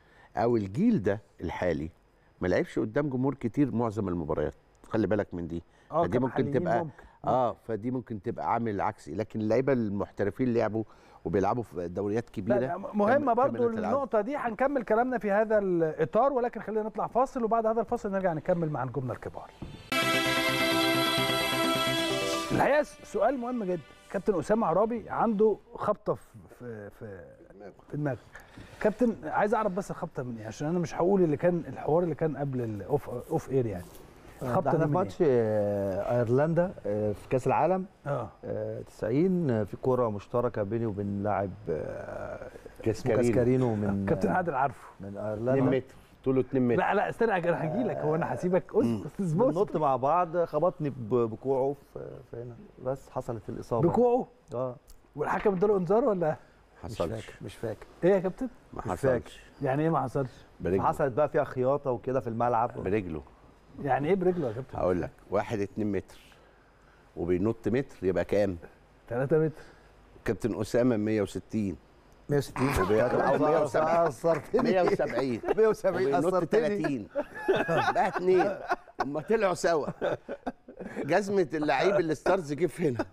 او الجيل ده الحالي ما لعبش قدام جمهور كتير معظم المباريات، خلي بالك من دي، اه فدي ممكن كمحليين تبقى ممكن. اه فدي ممكن تبقى عامل عكسي، لكن اللعيبه المحترفين لعبوا وبيلعبوا في دوريات كبيره. لا مهمه كم- برضو كمان تلعبوا. النقطه دي، هنكمل كلامنا في هذا الاطار، ولكن خلينا نطلع فاصل وبعد هذا الفاصل نرجع نكمل مع نجومنا الكبار. الحقيقه سؤال مهم جدا. كابتن اسامه عرابي عنده خبطه في في في, في دماغه. كابتن عايز اعرف بس الخبطه من ايه، عشان انا مش هقول اللي كان الحوار اللي كان قبل الاوف اوف اير يعني. الخبطه احنا في ماتش آه، ايرلندا آه، في كاس العالم اه آه، تسعين آه، في كره مشتركه بيني وبين لاعب آه، اسمه كاسكارينو. كاسكارينو من كابتن آه، عادل عارفه. من اتنين ايرلندا. متر طوله اتنين متر. لا لا استنى انا هجي لك، هو انا هسيبك اصبر بننط مع بعض، خبطني ب- بكوعه في في هنا، بس حصلت الاصابه. بكوعه. اه والحكم اداله انذار ولا مش حصلش. فاكر مش فاكر ايه يا كابتن؟ ما مش فاكر. حصلش. يعني ايه ما حصلش؟ برجله. حصلت بقى فيها خياطه وكده في الملعب. برجله. يعني ايه برجله يا كابتن؟ هقول لك، واحد اتنين متر وبينط متر يبقى كام؟ ثلاثة متر. كابتن اسامه مية وستين مية وستين او مية وسبعين. مية وسبعين مية وسبعين وبينط اثرتني. تلاتين بقى اتنين. هما طلعوا سوا. جزمه اللعيب اللي ستارز جه في هنا.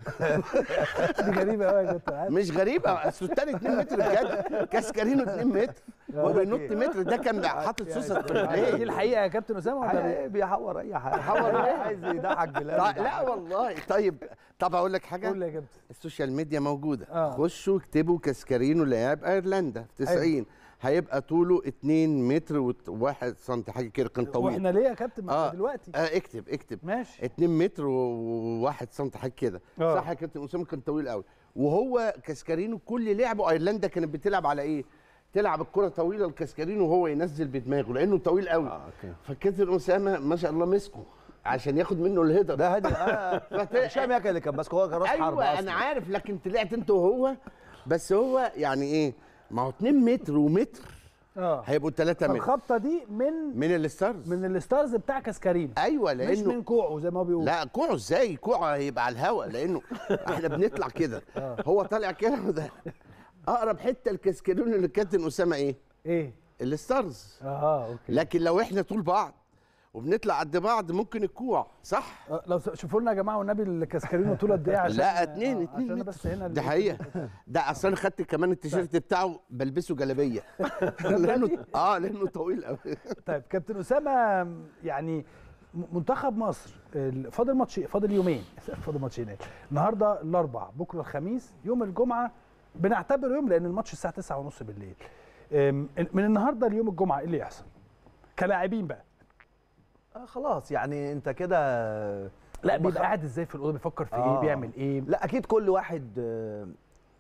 دي غريبه قوي يا كابتن عادل. مش غريبه، اصل التاني اتنين متر بجد. كاسكارينو اتنين متر وبينط متر. ده كان حاطط سوسه في دي رجليه. الحقيقه يا كابتن اسامه ولا حقيقي بيحور اي حاجه. بيحور إيه؟ عايز يضحك بلال. لا, لا والله. طيب طب اقول لك حاجه. قول لي يا كابتن. السوشيال ميديا موجوده. آه. خشوا اكتبوا كاسكارينو لاعب ايرلندا في تسعين. هيبقى طوله اتنين متر و1 سم حاجه كده، كان طويل. واحنا ليه يا كابتن ما آه. دلوقتي؟ آه اكتب اكتب ماشي. اتنين متر و1 سم حاجه كده. آه. صح يا كابتن اسامه، كان طويل قوي. وهو كاسكارينو كل لعبه ايرلندا كانت بتلعب على ايه؟ تلعب الكره طويله لكاسكارينو وهو ينزل بدماغه لانه طويل قوي. آه، أوكي. فالكابتن اسامه ما شاء الله مسكه عشان ياخد منه الهيدر. ده هادي. اه هشام ياكل اللي كان ماسكه، هو كان راس حرب ايوه أصلاً. انا عارف، لكن طلعت انت وهو. بس هو يعني ايه؟ ما هو اتنين متر ومتر اه هيبقوا تلاتة متر الخبطه دي من من الستارز. من الستارز بتاع كاسكارين. ايوه مش لانه من كوعه زي ما هو بيقول. لا كوعه ازاي؟ كوعه هيبقى على الهواء لانه احنا بنطلع كده. هو طالع كده وده اقرب حته الكاسكارين اللي كابتن اسامه ايه؟ ايه؟ الستارز. اه اوكي. لكن لو احنا طول بعض وبنطلع قد بعض ممكن الكوع. صح؟ آه، لو س- شوفوا لنا يا جماعه والنبي الكاسكارين طول قد ايه عشان لا اتنين آه، اتنين عشان متر. بس هنا ده حقيقه. ده اصل انا خدت كمان التيشيرت بتاعه بلبسه جلابيه. لانه اه لانه طويل قوي. طيب كابتن اسامه، يعني م- منتخب مصر ال- فاضل ماتش، فاضل يومين فاضل ماتشين إيه؟ النهارده الاربعاء، بكره الخميس، يوم الجمعه بنعتبره يوم لان الماتش الساعه تسعة ونص بالليل. أم، من النهارده ليوم الجمعه ايه اللي يحصل؟ كلاعبين بقى. آه خلاص يعني انت كده. لا بخ- بيبقى قاعد ازاي في الاوضه، بيفكر في ايه، آه. بيعمل ايه؟ لا اكيد كل واحد آه،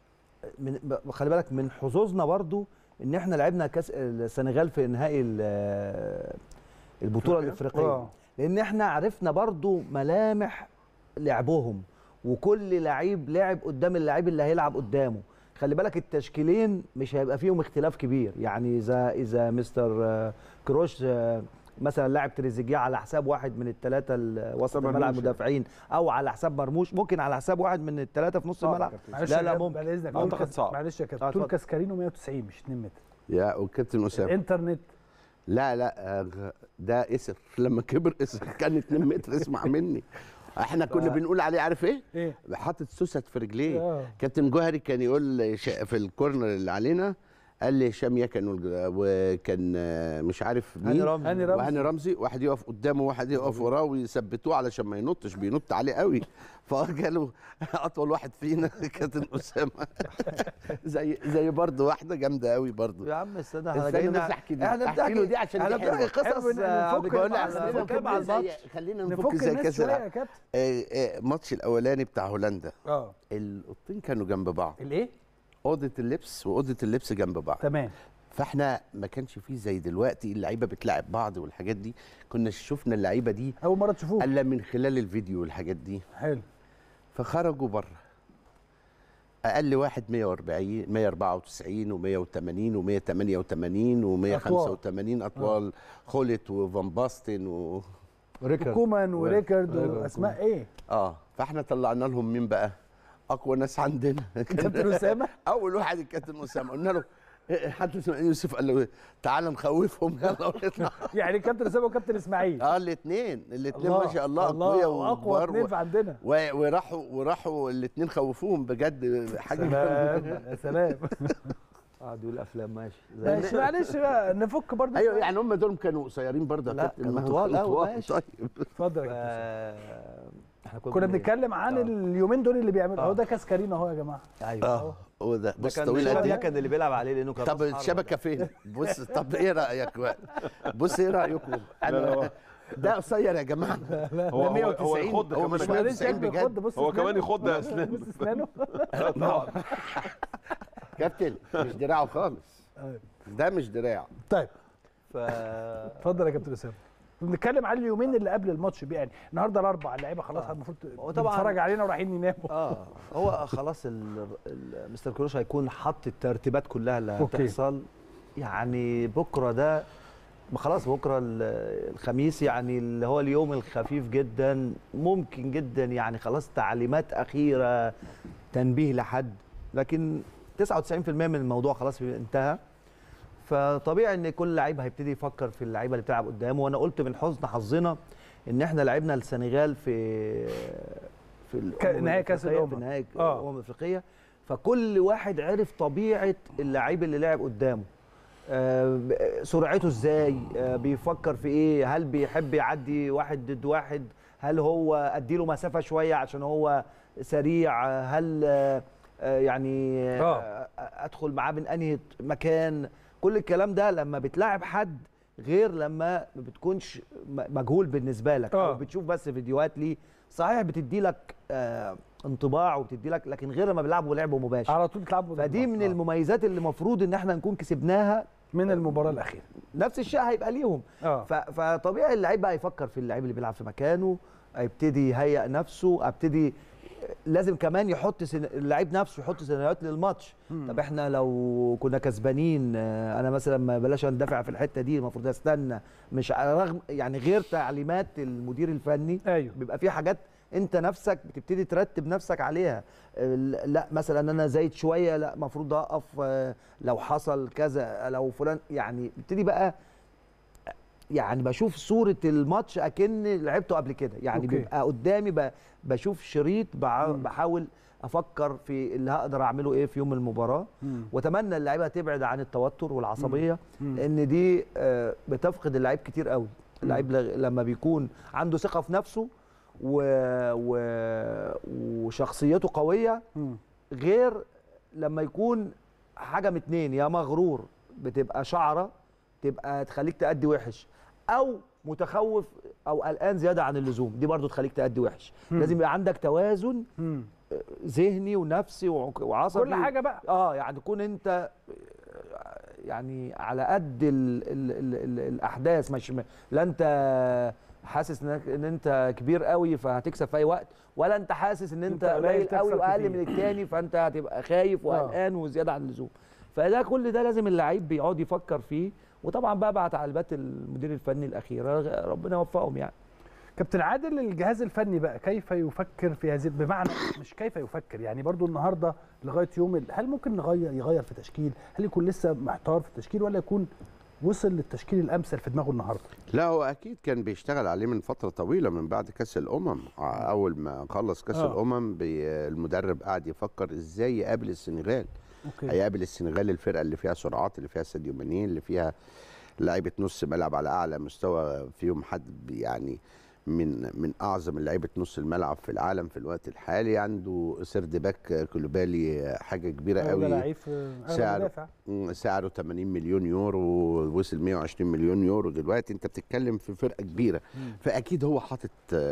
من ب- خلي بالك من حظوظنا برضو ان احنا لعبنا كاس السنغال في نهائي ال- البطوله الافريقيه، آه. لان احنا عرفنا برضو ملامح لعبهم، وكل لعيب لعب قدام اللعيب اللي هيلعب قدامه. خلي بالك التشكيلين مش هيبقى فيهم اختلاف كبير، يعني اذا اذا مستر آه، كروش آه، مثلا لاعب تريزيجيه على حساب واحد من الثلاثه وسط مرموش الملعب يعني. المدافعين، او على حساب مرموش، ممكن على حساب واحد من الثلاثه في نص صعب الملعب. يا كابتن. معلش لا يا لا كابتن، ممكن. بعد اذنك أعتقد طول كاس- صعب. معلش يا آه، كابتن، طول اتفضل. كاسكارينو مية وتسعين مش اتنين متر. يا والكابتن اسامه. الانترنت لا لا آه، ده اسر لما كبر اسر كان اتنين متر. اسمع مني. احنا كنا بنقول عليه عارف ايه؟ ايه؟ حاطط سوست في رجليه. آه. كابتن جوهري كان يقول لي ش- في الكورنر اللي علينا، قال لي هشام يكن والج- وكان آه، مش عارف هاني مين. رمزي. هاني رمزي. وهاني رمزي، واحد يقف قدامه وواحد يقف وراه ويثبتوه علشان ما ينطش، بينط عليه قوي. فقالوا اطول واحد فينا كابتن اسامه. زي زي برضه واحده جامده قوي برضه. يا عم استنى، احنا استنى جايين بس احكي دي. احنا احكي له بنحكي دي عشان احنا دي حلوة. بنحكي قصص حلو إن آه، نفك بقول مع لك ال- خلينا نفك مع زي- الماتش. خلينا نفك نفك زي الناس كاس شويه العالم. يا كابتن. آه، آه، الماتش الاولاني بتاع هولندا، اه الاوضتين كانوا جنب بعض، الايه؟ اوضه اللبس واوضه اللبس جنب بعض. تمام. فاحنا ما كانش فيه زي دلوقتي اللعيبه بتلاعب بعض والحاجات دي. كنا شفنا اللعيبه دي اول مره تشوفوه. الا من خلال الفيديو والحاجات دي. حلو. فخرجوا بره، اقل واحد مية واربعين مية واربعة وتسعين و180 و188 و185 اطوال. خولت وفان باستن و... كومان وريكارد واسماء ايه؟ اه فاحنا طلعنا لهم مين بقى؟ اقوى ناس عندنا. كابتن اسامه. اول واحد الكابتن اسامه. قلنا له حد اسمه يوسف قال له تعالى نخوفهم يلا ونطلع. يعني كابتن اسامه وكابتن اسماعيل اه الاثنين الاثنين ما شاء الله اقوياء واقوى اثنين في عندنا، وراحوا وراحوا الاثنين خوفوهم بجد حاجه. سلام يا سلام. اه دول افلام ماشي ماشي معلش بقى نفك برضه. ايوه يعني هم دول كانوا قصيرين برضه. لا كانوا طوال قوي. ماشي طيب اتفضل يا كابتن. احنا كنا بنتكلم عن اليومين دول اللي بيعملوا اهو. ده كاس كارين اهو يا جماعه. ايوه هو ده. بص طويل قد ايه كان اللي بيلعب عليه لانه كان طب الشبكه فين؟ بص طب ايه رايك بقى؟ بص ايه رايكم؟ انا ده قصير يا جماعه. هو مية وتسعين هو يخض هو مش مية وتسعين بجد. هو كمان يخض يا اسلام. بص اسنانه طبعا كابتن مش دراعه خالص، ده مش دراع. طيب ف اتفضل يا كابتن اسامه. بنتكلم على اليومين اللي قبل الماتش يعني النهارده الاربعاء اللعيبه خلاص آه. المفروض طبعا تتفرج علينا ورايحين يناموا. اه هو خلاص مستر كروش هيكون حط الترتيبات كلها اللي هتحصل. يعني بكره ده خلاص بكره الخميس يعني اللي هو اليوم الخفيف جدا ممكن جدا يعني خلاص تعليمات اخيره تنبيه لحد، لكن تسعة وتسعين بالمية من الموضوع خلاص انتهى. فطبيعي ان كل لعيب هيبتدي يفكر في اللعيبه اللي بتلعب قدامه. وانا قلت من حسن حظنا ان احنا لعبنا السنغال في في نهائي كاس الامم في نهائي الامم الافريقيه، فكل واحد عرف طبيعه اللعيب اللي لعب قدامه، آه سرعته ازاي، آه بيفكر في ايه، هل بيحب يعدي واحد ضد واحد، هل هو اديله مسافه شويه عشان هو سريع، هل آه يعني آه ادخل معاه من انهي مكان. كل الكلام ده لما بتلاعب حد غير لما ما بتكونش مجهول بالنسبه لك او بتشوف بس فيديوهات ليه. صحيح بتدي لك آه انطباع وبتدي لك، لكن غير لما بيلعبوا لعبه مباشر على طول بتلعبوا. فدي من آه. المميزات اللي المفروض ان احنا نكون كسبناها من المباراه الاخيره. نفس الشيء هيبقى ليهم. آه. فطبيعي اللعيب بقى يفكر في اللعيب اللي بيلعب في مكانه، هيبتدي يهيئ نفسه، ابتدي لازم كمان يحط سن... اللعيب نفسه يحط سيناريوهات للماتش. مم. طب احنا لو كنا كسبانين انا مثلا ما بلاش ندافع في الحته دي، المفروض استنى، مش رغم يعني غير تعليمات المدير الفني. أيوه. بيبقى في حاجات انت نفسك بتبتدي ترتب نفسك عليها. لا مثلا انا زايد شويه، لا المفروض اقف لو حصل كذا، لو فلان يعني بتبتدي بقى يعني بشوف صوره الماتش اكن لعبته قبل كده. يعني أوكي. بيبقى قدامي بشوف شريط بحاول افكر في اللي هقدر اعمله ايه في يوم المباراه. مم. واتمنى اللعيبه تبعد عن التوتر والعصبيه، مم. لان دي بتفقد اللعيب كتير قوي. اللعيب لما بيكون عنده ثقه في نفسه و... و... وشخصيته قويه، مم. غير لما يكون حاجه من اتنين، يا مغرور بتبقى شعره تبقى تخليك تأدي وحش، او متخوف او قلقان زياده عن اللزوم، دي برضو تخليك تأدي وحش. مم. لازم يبقى عندك توازن مم. ذهني ونفسي وعصبي، كل حاجه بقى. اه يعني تكون انت يعني على قد ال ال ال ال الاحداث، مش لا انت حاسس ان انت كبير قوي فهتكسب في اي وقت، ولا انت حاسس ان انت قليل قوي واقل من الثاني فانت هتبقى خايف وقلقان وزياده عن اللزوم. فده كل ده لازم اللعيب بيقعد يفكر فيه، وطبعا بقى بعد تعليمات المدير الفني الاخيره ربنا يوفقهم. يعني كابتن عادل، الجهاز الفني بقى كيف يفكر في هذه، بمعنى مش كيف يفكر يعني برضو النهارده لغايه يوم، هل ممكن نغير يغير في تشكيل؟ هل يكون لسه محتار في التشكيل ولا يكون وصل للتشكيل الامثل في دماغه النهارده؟ لا هو اكيد كان بيشتغل عليه من فتره طويله من بعد كاس الامم. اول ما خلص كاس آه. الامم المدرب قاعد يفكر ازاي يقابل السنغال. أوكي. هيقابل السنغال الفرقه اللي فيها سرعات، اللي فيها ساديو ماني، اللي فيها لعيبه نص ملعب على اعلى مستوى، فيهم حد يعني من من اعظم لعيبه نص الملعب في العالم في الوقت الحالي. عنده سرد باك كولوبالي حاجه كبيره قوي، لعيب سعره سعره ثمانين مليون يورو، ووصل مية وعشرين مليون يورو دلوقتي. انت بتتكلم في فرقه كبيره، فاكيد هو حاطط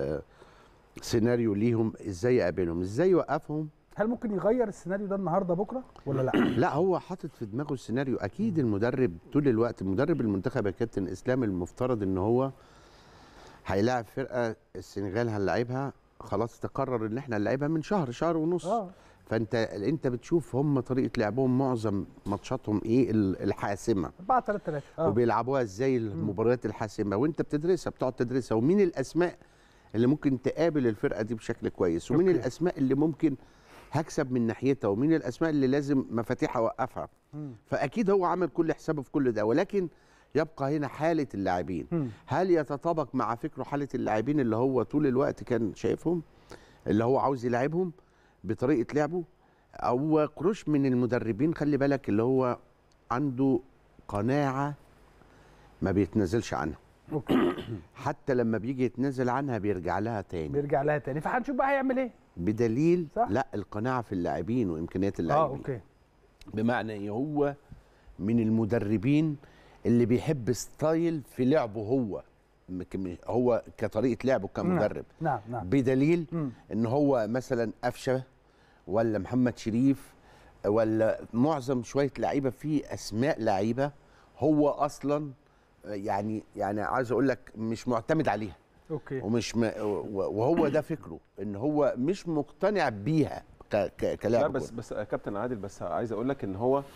سيناريو ليهم ازاي يقابلهم، ازاي يوقفهم. هل ممكن يغير السيناريو ده النهارده بكره ولا لا؟ لا هو حاطط في دماغه السيناريو. اكيد المدرب طول الوقت، مدرب المنتخب يا كابتن اسلام، المفترض ان هو هيلاعب فرقه السنغال هنلاعبها، خلاص تقرر ان احنا هنلاعبها من شهر شهر ونص. آه. فانت انت بتشوف هم طريقه لعبهم، معظم ماتشاتهم ايه الحاسمه، أربعة ثلاثة ثلاثة آه. وبيلعبوها ازاي المباريات الحاسمه، وانت بتدرسها بتقعد تدرسها، ومين الاسماء اللي ممكن تقابل الفرقه دي بشكل كويس، ومين أوكي. الاسماء اللي ممكن هكسب من ناحيتها ومين الاسماء اللي لازم مفاتيح اوقفها. فاكيد هو عمل كل حسابه في كل ده، ولكن يبقى هنا حاله اللاعبين. هل يتطابق مع فكره حاله اللاعبين اللي هو طول الوقت كان شايفهم، اللي هو عاوز يلعبهم بطريقه لعبه؟ او قروش من المدربين خلي بالك اللي هو عنده قناعه ما بيتنازلش عنها. اوكي. حتى لما بيجي يتنازل عنها بيرجع لها تاني بيرجع لها تاني، فهنشوف بقى هيعمل ايه. بدليل صح؟ لا القناعه في اللاعبين وامكانيات اللاعبين. اه اوكي. بمعنى ايه؟ هو من المدربين اللي بيحب ستايل في لعبه هو هو كطريقه لعبه كمدرب. نعم نعم. بدليل مم. ان هو مثلا قفشه ولا محمد شريف ولا معظم شويه لعيبه في اسماء لعيبه هو اصلا يعني يعني عايز اقول لك مش معتمد عليها. اوكي. ومش م... وهو ده فكره ان هو مش مقتنع بيها ك... ك... كلاعب. لا بس بس كابتن عادل، بس عايز اقول لك ان هو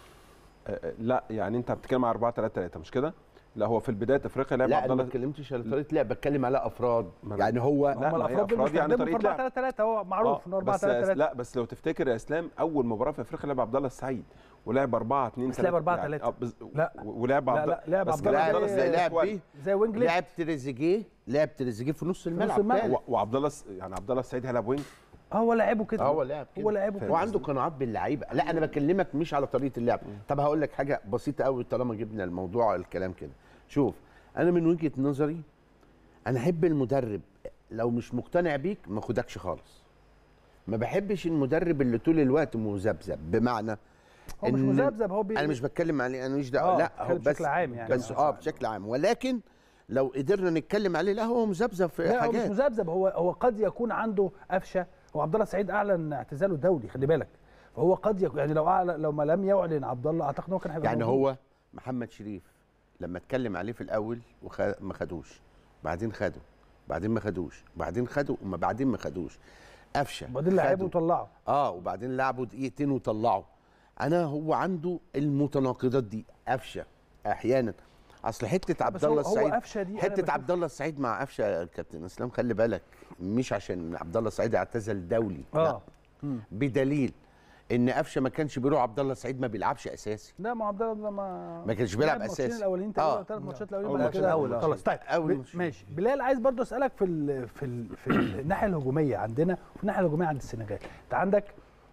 لا يعني انت بتتكلم على أربعة ثلاثة ثلاثة مش كده؟ لا هو في البدايه افريقيا لعب لا عبد الله. انا ما اتكلمتش على طريقه لعب، بتكلم على افراد. يعني هو لا الافراد افراد يعني طريقه لعب أربعة ثلاثة ثلاثة هو معروف انه أربعة ثلاثة ثلاثة. لا بس لو تفتكر يا اسلام اول مباراه في افريقيا لعب عبد الله السعيد ولعب أربعة اثنين ثلاثة. لعب أربعة ثلاثة. يعني بز... لا ولعب عبد لا لعب عبد الله زي لعب بيه زي وينج ليفت. لعب تريزيجيه لعب تريزيجيه في نص الملعب. وعبد الله يعني عبد الله السعيد هيلعب وينج. هو لعبه كده. هو لعب كده. هو لعبه كده. وعنده قناعات باللعيبه. لا انا بكلمك مش على طريقه اللعب. طب هقول لك حاجه بسيطه قوي طالما جبنا الموضوع الكلام كده. شوف انا من وجهه نظري انا احب المدرب لو مش مقتنع بيك ما خدكش خالص. ما بحبش المدرب اللي طول الوقت مذبذب. بمعنى هو مش مذبذب، هو بي... انا مش بتكلم عليه، انا مش دعوه. لا هو بس بشكل عام يعني. بس اه بشكل عام، ولكن لو قدرنا نتكلم عليه لا هو مذبذب في لا حاجات. لا هو مش مذبذب، هو هو قد يكون عنده قفشه. هو عبد الله السعيد اعلن اعتزاله الدولي خلي بالك، فهو قد يكون يعني لو أعلن لو ما لم يعلن عبد الله اعتقد ان هو كان هيبقى يعني موجود. هو محمد شريف لما اتكلم عليه في الاول وما خدوش، بعدين خدوا، بعدين ما خدوش، بعدين خدوا وما بعدين ما خدوش. قفشه وبعدين لعبوا وطلعوا. اه وبعدين لعبوا دقيقتين وطلعوا. انا هو عنده المتناقضات دي. قفشه احيانا اصل حته عبد الله السعيد حته عبد الله السعيد مع قفشه يا كابتن اسلام خلي بالك مش عشان عبد الله السعيد اعتزل دولي. اه لا. بدليل ان قفشه ما كانش بيروح عبد الله السعيد ما بيلعبش اساسي. لا ما عبد الله ما ما كانش بيلعب اساسي. الماتشين الاولين تقريبا ثلاث ماتشات الاولين بعد كده اول خلاص. طيب ماشي. بلال عايز برضو اسالك في ال في ال في الناحيه الهجوميه عندنا وفي الناحيه الهجوميه عند السنغال. انت عندك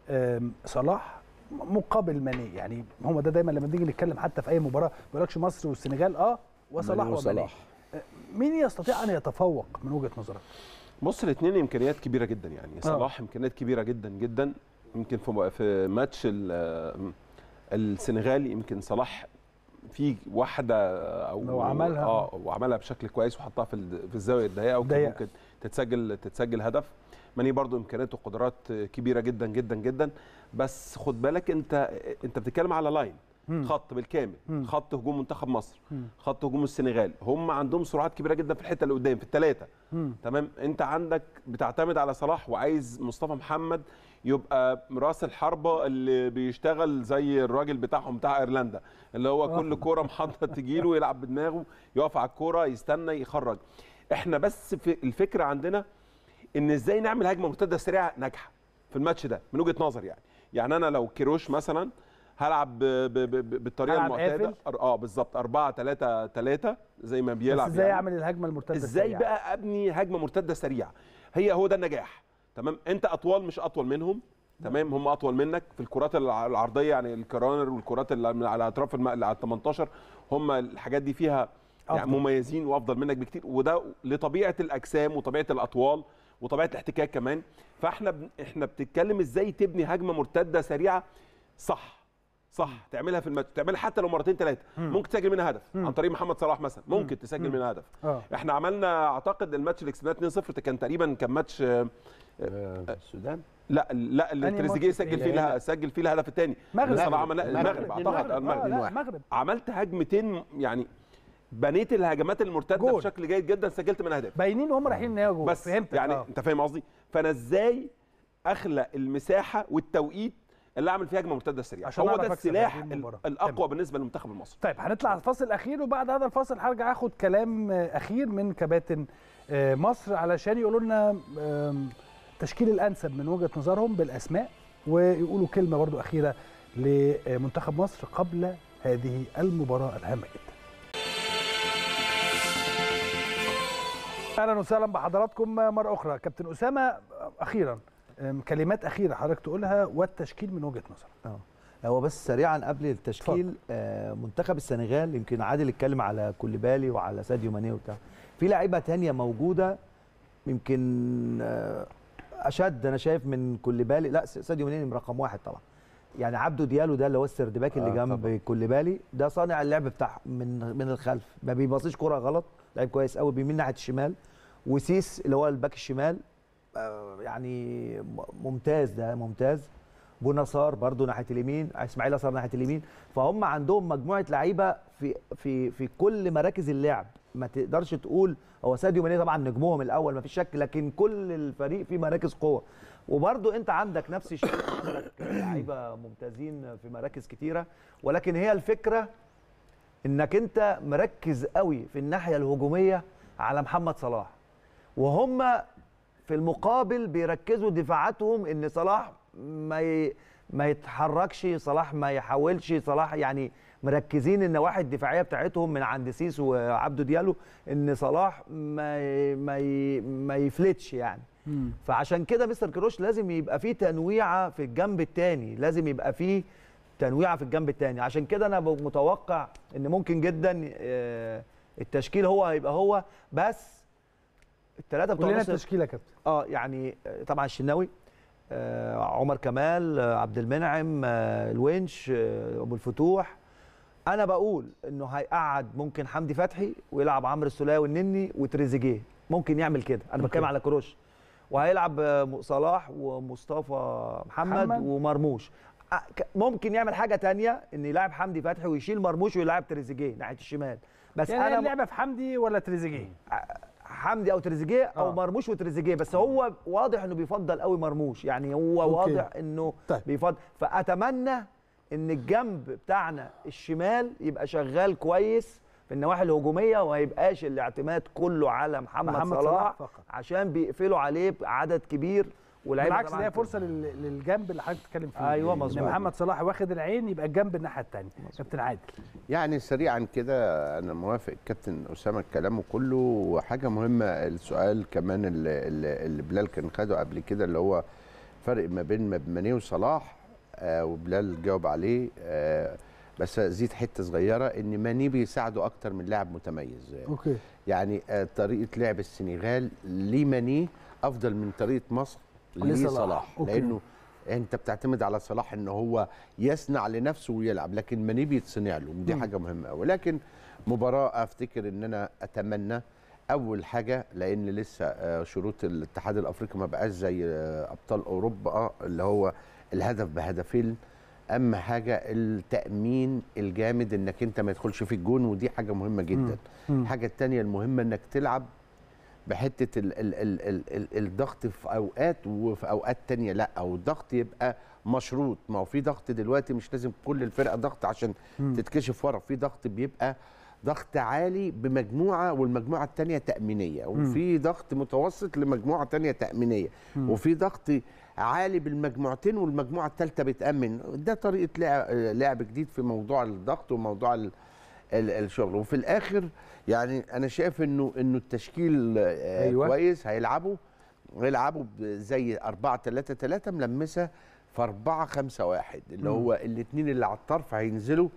صلاح مقابل ماني، يعني هم ده دايما لما بنيجي نتكلم حتى في اي مباراه ما بيقولكش مصر والسنغال اه وصلاح وماني. مين يستطيع ان يتفوق من وجهه نظرك؟ بص الاثنين امكانيات كبيره جدا يعني. صلاح امكانيات كبيره جدا جدا. يمكن في في ماتش السنغال يمكن صلاح في واحده او لو عملها اه وعملها بشكل كويس وحطها في في الزاويه الضيقه وكان ممكن تتسجل تتسجل هدف. ماني برضو امكانيات وقدرات كبيره جدا جدا جدا. بس خد بالك انت انت بتتكلم على لاين مم. خط بالكامل. مم. خط هجوم منتخب مصر، مم. خط هجوم السنغال، هم عندهم سرعات كبيره جدا في الحته اللي قدام في الثلاثه. تمام. انت عندك بتعتمد على صلاح وعايز مصطفى محمد يبقى راس الحربه اللي بيشتغل زي الراجل بتاعهم بتاع ايرلندا اللي هو كل كوره محطه تجيله يلعب بدماغه يقف على الكوره يستنى يخرج. احنا بس في الفكره عندنا ان ازاي نعمل هجمه مرتده سريعه ناجحه في الماتش ده من وجهه نظري يعني. يعني انا لو كيروش مثلا هلعب بالطريقه المعتاده اه بالظبط أربعة ثلاثة ثلاثة زي ما بيلعب. بس ازاي يعني. اعمل الهجمه المرتده ازاي السريعه؟ بقى ابني هجمه مرتده سريعه؟ هي هو ده النجاح. تمام. انت اطوال مش اطول منهم. تمام. هم اطول منك في الكرات العرضيه يعني الكرانر والكرات اللي على اطراف على الثمانية عشر هم الحاجات دي فيها يعني مميزين وافضل منك بكتير وده لطبيعه الاجسام وطبيعه الاطوال وطبيعه الاحتكاك كمان. فاحنا ب... احنا بنتكلم ازاي تبني هجمه مرتده سريعه صح صح تعملها في الماتش تعملها حتى لو مرتين ثلاثه ممكن تسجل منها هدف مم. عن طريق محمد صلاح مثلا ممكن مم. تسجل منها هدف. أوه. احنا عملنا اعتقد الماتش اللي كسبناه اتنين صفر كان تقريبا كان ماتش السودان لا لا اللي تريزيجيه سجل فيه لها سجل فيه الهدف الثاني. المغرب عمل لا المغرب اعتقد المغرب عملت هجمتين يعني بنيت الهجمات المرتده جول. بشكل جيد جدا سجلت منها هدف باينين وهم رايحين ان هي جول. بس فهمت يعني آه. انت فاهم قصدي. فانا ازاي اخلق المساحه والتوقيت اللي اعمل فيها هجمه مرتده سريعه هو ده السلاح الاقوى تمام. بالنسبه للمنتخب المصري. طيب هنطلع على الفاصل الاخير وبعد هذا الفاصل هرجع اخد كلام اخير من كباتن مصر علشان يقولوا لنا التشكيل الانسب من وجهه نظرهم بالاسماء، ويقولوا كلمه برضو اخيره لمنتخب مصر قبل هذه المباراه الهامه جدا. اهلا وسهلا بحضراتكم مره اخرى. كابتن اسامه، اخيرا كلمات اخيره حضرتك تقولها والتشكيل من وجهه نظرك. اه هو بس سريعا قبل التشكيل، آه منتخب السنغال يمكن عادل اتكلم على كوليبالي وعلى ساديو ماني وبتاع، في لعيبه ثانيه موجوده يمكن آه اشد انا شايف من كوليبالي. لا ساديو ماني رقم واحد طبعا، يعني عبدو ديالو ده اللي هو السردباك اللي آه جنب كوليبالي ده صانع اللعب بتاع من من الخلف، ما بيباصيش كوره غلط، لعيب كويس قوي بيميل ناحيه الشمال. وسيس اللي هو الباك الشمال آه يعني ممتاز، ده ممتاز. بونصار برضو ناحيه اليمين، اسماعيل يسار ناحيه اليمين. فهم عندهم مجموعه لعيبه في في في كل مراكز اللعب. ما تقدرش تقول هو ساديو ماني طبعا نجمهم الاول ما فيش شك، لكن كل الفريق في مراكز قوه. وبرضو انت عندك نفس الشيء، عندك لعيبه ممتازين في مراكز كتيره، ولكن هي الفكره انك انت مركز قوي في الناحيه الهجوميه على محمد صلاح، وهم في المقابل بيركزوا دفاعاتهم ان صلاح ما ي... ما يتحركش، صلاح ما يحاولش، صلاح يعني مركزين النواحي الدفاعيه بتاعتهم من عند سيس وعبدو ديالو ان صلاح ما ي... ما ي... ما يفلتش يعني. مم. فعشان كده مستر كروش لازم يبقى فيه تنويعه في الجنب الثاني، لازم يبقى فيه تنويعه في الجنب الثاني. عشان كده انا متوقع ان ممكن جدا التشكيل هو هيبقى هو بس الثلاثه بتوع كلنا التشكيله يا كابتن. اه يعني طبعا الشناوي، آه عمر كمال، آه عبد المنعم، آه الونش، آه ابو الفتوح. انا بقول انه هيقعد ممكن حمدي فتحي ويلعب عمرو السوليه والنني وتريزيجيه، ممكن يعمل كده. انا بتكلم على كروش. وهيلعب آه صلاح ومصطفى محمد, محمد ومرموش. آه ممكن يعمل حاجه ثانيه ان يلعب حمدي فتحي ويشيل مرموش ويلعب تريزيجيه ناحيه الشمال. بس يعني انا اللعبه في حمدي ولا تريزيجيه؟ حمدي او تريزيجيه او أوه. مرموش وتريزيجيه، بس هو واضح انه بيفضل قوي مرموش، يعني هو أوكي. واضح انه طيب. بيفضل. فاتمنى ان الجنب بتاعنا الشمال يبقى شغال كويس في النواحي الهجوميه، وما يبقاش الاعتماد كله على محمد, محمد صلاح فقط. عشان بيقفلوا عليه عدد كبير. بالعكس دي فرصه للجنب اللي حضرتك بتتكلم فيه. ايوه مظبوط، ان محمد صلاح واخد العين يبقى الجنب الناحيه الثانيه. كابتن عادل، يعني سريعا كده انا موافق الكابتن اسامه كلامه كله. وحاجه مهمه السؤال كمان اللي, اللي بلال كان خده قبل كده، اللي هو فرق ما بين ماني وصلاح، آه وبلال جاوب عليه، آه بس ازيد حته صغيره ان ماني بيساعده اكتر من لاعب متميز. اوكي يعني آه طريقه لعب السنغال لماني افضل من طريقه مصر لصلاح، لانه انت بتعتمد على صلاح ان هو يصنع لنفسه ويلعب، لكن ماني بيتصنع له، ودي حاجه مهمه قوي. لكن مباراه افتكر ان انا اتمنى اول حاجه، لان لسه شروط الاتحاد الافريقي ما بقاش زي ابطال اوروبا اللي هو الهدف بهدفين. اهم حاجه التامين الجامد انك انت ما يدخلش في الجون، ودي حاجه مهمه جدا. الحاجه الثانيه المهمه انك تلعب بحته ال ال ال ال ال الضغط في اوقات وفي اوقات تانية لا، او الضغط يبقى مشروط. ما هو في ضغط دلوقتي مش لازم كل الفرقه ضغط عشان م. تتكشف ورا، في ضغط بيبقى ضغط عالي بمجموعه والمجموعه الثانيه تامينيه، وفي ضغط متوسط لمجموعه ثانيه تامينيه، م. وفي ضغط عالي بالمجموعتين والمجموعه الثالثه بتامن. ده طريقه لعب, لعب جديد في موضوع الضغط وموضوع ال الشغل. وفي الاخر يعني انا شايف انه انه التشكيل أيوة. كويس. هيلعبوا هيلعبوا زي أربعة ثلاثة ثلاثة ملمسه في أربعة خمسة واحد، اللي هو الاثنين اللي على الطرف هينزلوا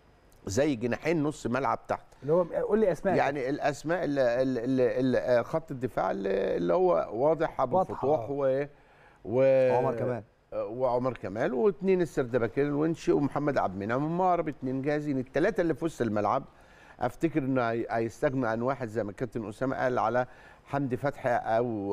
زي جناحين نص ملعب تحت. اللي هو قول لي اسماء يعني الاسماء اللي اللي اللي خط الدفاع اللي, اللي هو واضح، ابو الفتوح و وعمر كمال وعمر كمال واثنين السردباكين الونشي ومحمد عبد المنعم ومهرب، اثنين جاهزين. الثلاثه اللي في وسط الملعب افتكر انه هيستغنوا عن واحد زي ما الكابتن اسامه قال على حمدي فتحي او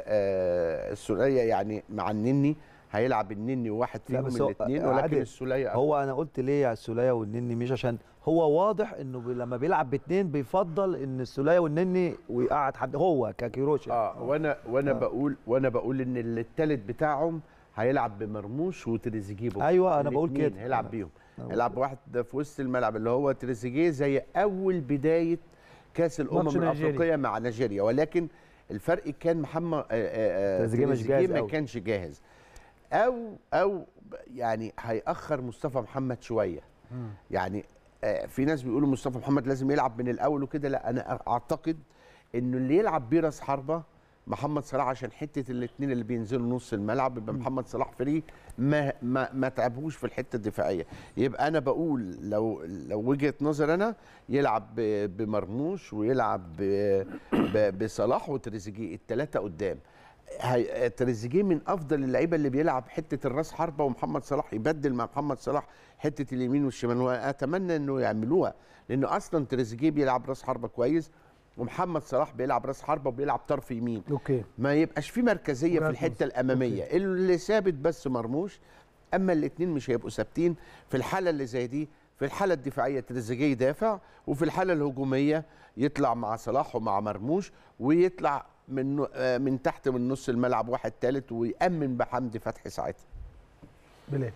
السوليه، يعني مع النني هيلعب النني وواحد فيهم الاثنين، ولكن السوليه هو انا قلت ليه على السوليه والنني مش عشان هو واضح انه لما بيلعب باثنين بيفضل ان السوليه والنني ويقعد حد هو ككيروش. اه وانا وانا آه. بقول وانا بقول ان الثالث بتاعهم هيلعب بمرموش وتريزيجيه. ايوه انا بقول كده هيلعب بيهم، هيلعب واحد في وسط الملعب اللي هو تريزيجيه زي اول بدايه كاس الامم الافريقيه مع نيجيريا. ولكن الفرق كان محمد تريزيجيه مش جاهز ما كانش جاهز، او او يعني هيأخر مصطفى محمد شويه. يعني في ناس بيقولوا مصطفى محمد لازم يلعب من الاول وكده، لا انا اعتقد انه اللي يلعب بيه راس حربه محمد صلاح، عشان حته الاثنين اللي بينزلوا نص الملعب يبقى محمد صلاح فري ما ما ما تعبوش في الحته الدفاعيه. يبقى انا بقول لو لو وجهه نظر انا يلعب بمرموش ويلعب بصلاح وتريزيجيه الثلاثه قدام. تريزيجيه من افضل اللعيبه اللي بيلعب حته الراس حربه، ومحمد صلاح يبدل مع محمد صلاح حته اليمين والشمال، واتمنى انه يعملوها لانه اصلا تريزيجيه بيلعب راس حربه كويس ومحمد صلاح بيلعب راس حربه وبيلعب طرف يمين. اوكي، ما يبقاش في مركزيه في الحته الاماميه. أوكي. اللي ثابت بس مرموش، اما الاثنين مش هيبقوا ثابتين في الحاله اللي زي دي. في الحاله الدفاعيه تريزيجيه يدافع، وفي الحاله الهجوميه يطلع مع صلاح ومع مرموش، ويطلع من من تحت من نص الملعب واحد ثالث ويأمن بحمدي فتحي ساعتها. بلال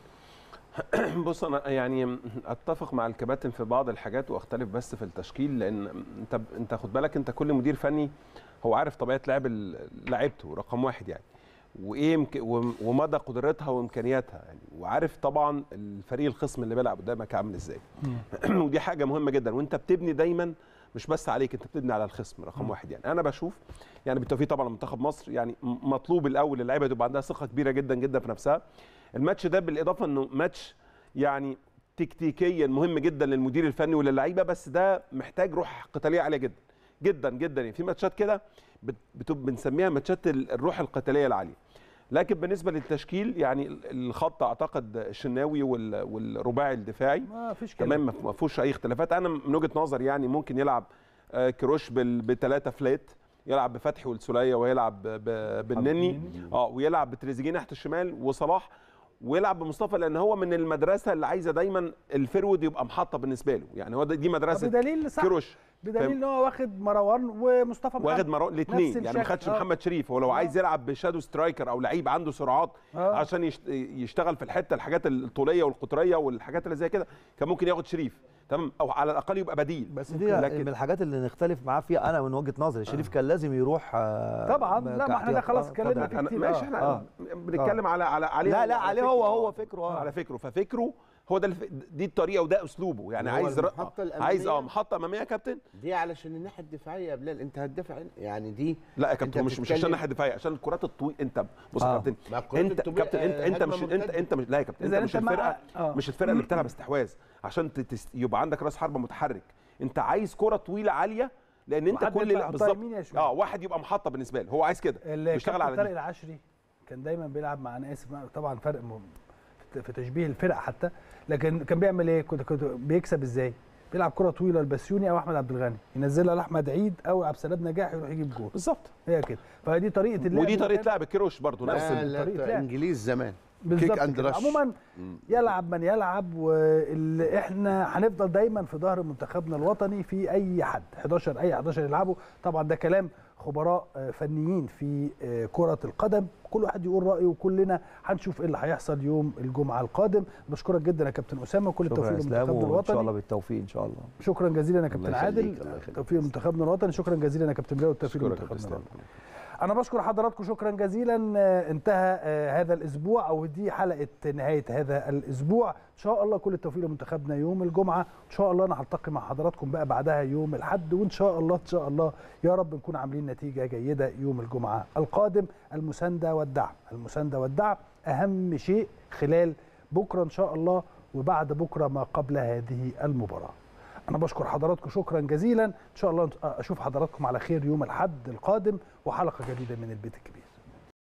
بص انا يعني اتفق مع الكباتن في بعض الحاجات واختلف بس في التشكيل، لان انت انت خد بالك انت كل مدير فني هو عارف طبيعه لعب لعيبته رقم واحد يعني، وايه ومدى قدرتها وامكانياتها يعني، وعارف طبعا الفريق الخصم اللي بيلعب قدامك عامل ازاي. ودي حاجه مهمه جدا، وانت بتبني دايما مش بس عليك، انت بتبني على الخصم رقم واحد يعني. انا بشوف يعني بالتوفيق طبعا منتخب مصر يعني مطلوب الاول اللعيبه تبقى عندها ثقه كبيره جدا جدا في نفسها. الماتش ده بالاضافه انه ماتش يعني تكتيكيا مهم جدا للمدير الفني وللعيبه، بس ده محتاج روح قتاليه عاليه جدا جدا جدا يعني. في ماتشات كده بنسميها ماتشات الروح القتاليه العاليه. لكن بالنسبه للتشكيل يعني الخط اعتقد الشناوي والرباعي الدفاعي ما فيش تمام، ما فيهوش اي اختلافات. انا من وجهه نظري يعني ممكن يلعب كروش بثلاثه فلات، يلعب بفتحي والسوليه ويلعب بالنني اه ويلعب بتريزيجيه ناحيه الشمال وصلاح، ويلعب بمصطفى، لان هو من المدرسه اللي عايزه دايما الفرود يبقى محطه بالنسبه له يعني. هو دي مدرسه بدليل صح كروش، بدليل ان هو واخد مروان ومصطفى محمد، واخد مروان الاثنين يعني، ما خدش محمد شريف. هو لو آه. عايز يلعب بشادو سترايكر او لعيب عنده سرعات آه. عشان يشتغل في الحته الحاجات الطوليه والقطريه والحاجات اللي زي كده كان ممكن ياخد شريف تمام، او على الاقل يبقى بديل. بس دي لكن من الحاجات اللي نختلف معاه فيها انا من وجهه نظري. شريف آه. كان لازم يروح آه طبعا. لا ما احنا ده خلاص اتكلمنا فيه كتير. ماشي احنا آه. بنتكلم آه. على على عليه. لا لا عليه هو هو فكره آه. على فكره، ففكره هو ده الف... دي الطريقه وده اسلوبه يعني. عايز ر... عايز اه محطه اماميه يا كابتن دي علشان الناحيه الدفاعيه يا بلال. انت هتدافع يعني دي لا يا كابتن، مش مش عشان الناحيه الدفاعيه، عشان الكرات الطويله. انت بص يا آه. كابتن انت كابتن انت انت مش انت انت مش لا يا كابتن، انت مش الفرقه آه. مش الفرقه اللي بتلعب استحواذ عشان تتس... يبقى عندك راس حربه متحرك. انت عايز كره طويله عاليه، لان انت كل بالظبط اه واحد يبقى محطه بالنسبه له، هو عايز كده بيشتغل على طارق العشري كان دايما بيلعب مع، انا اسف طبعا فرق مهم في تشبيه الفرق حتى، لكن كان بيعمل ايه؟ كنت كنت بيكسب ازاي؟ بيلعب كره طويله لبسيوني او احمد عبد الغني، ينزلها لاحمد عيد او عبد السلام نجاح يروح يجيب جول. بالظبط هي كده. فدي طريقه اللعب، ودي طريقه لعب الكروش برضه نفس طريقه لعب انجليز زمان. بالظبط. عموما يلعب من يلعب، واللي احنا هنفضل دايما في ظهر منتخبنا الوطني في اي حد احداشر اي احداشر يلعبوا. طبعا ده كلام خبراء فنيين في كرة القدم، كل واحد يقول رأيه وكلنا هنشوف ايه اللي هيحصل يوم الجمعة القادم. بشكرك جدا يا كابتن أسامة، وكل التوفيق لمنتخبنا الوطني ان شاء الله بالتوفيق ان شاء الله. شكرا جزيلا يا كابتن عادل، توفيق لمنتخبنا الوطني. شكرا جزيلا يا كابتن بلال، والتوفيق لمنتخبنا الوطني. انا بشكر حضراتكم شكرا جزيلا. انتهى هذا الاسبوع، او دي حلقه نهايه هذا الاسبوع. ان شاء الله كل التوفيق لمنتخبنا يوم الجمعه. ان شاء الله انا هلتقي مع حضراتكم بقى بعدها يوم الاحد، وان شاء الله ان شاء الله يا رب نكون عاملين نتيجه جيده يوم الجمعه القادم. المسانده والدعم، المسانده والدعم اهم شيء خلال بكره ان شاء الله، وبعد بكره ما قبل هذه المباراه. أنا بشكر حضراتكم شكرا جزيلا. إن شاء الله أشوف حضراتكم على خير يوم الأحد القادم وحلقة جديدة من البيت الكبير.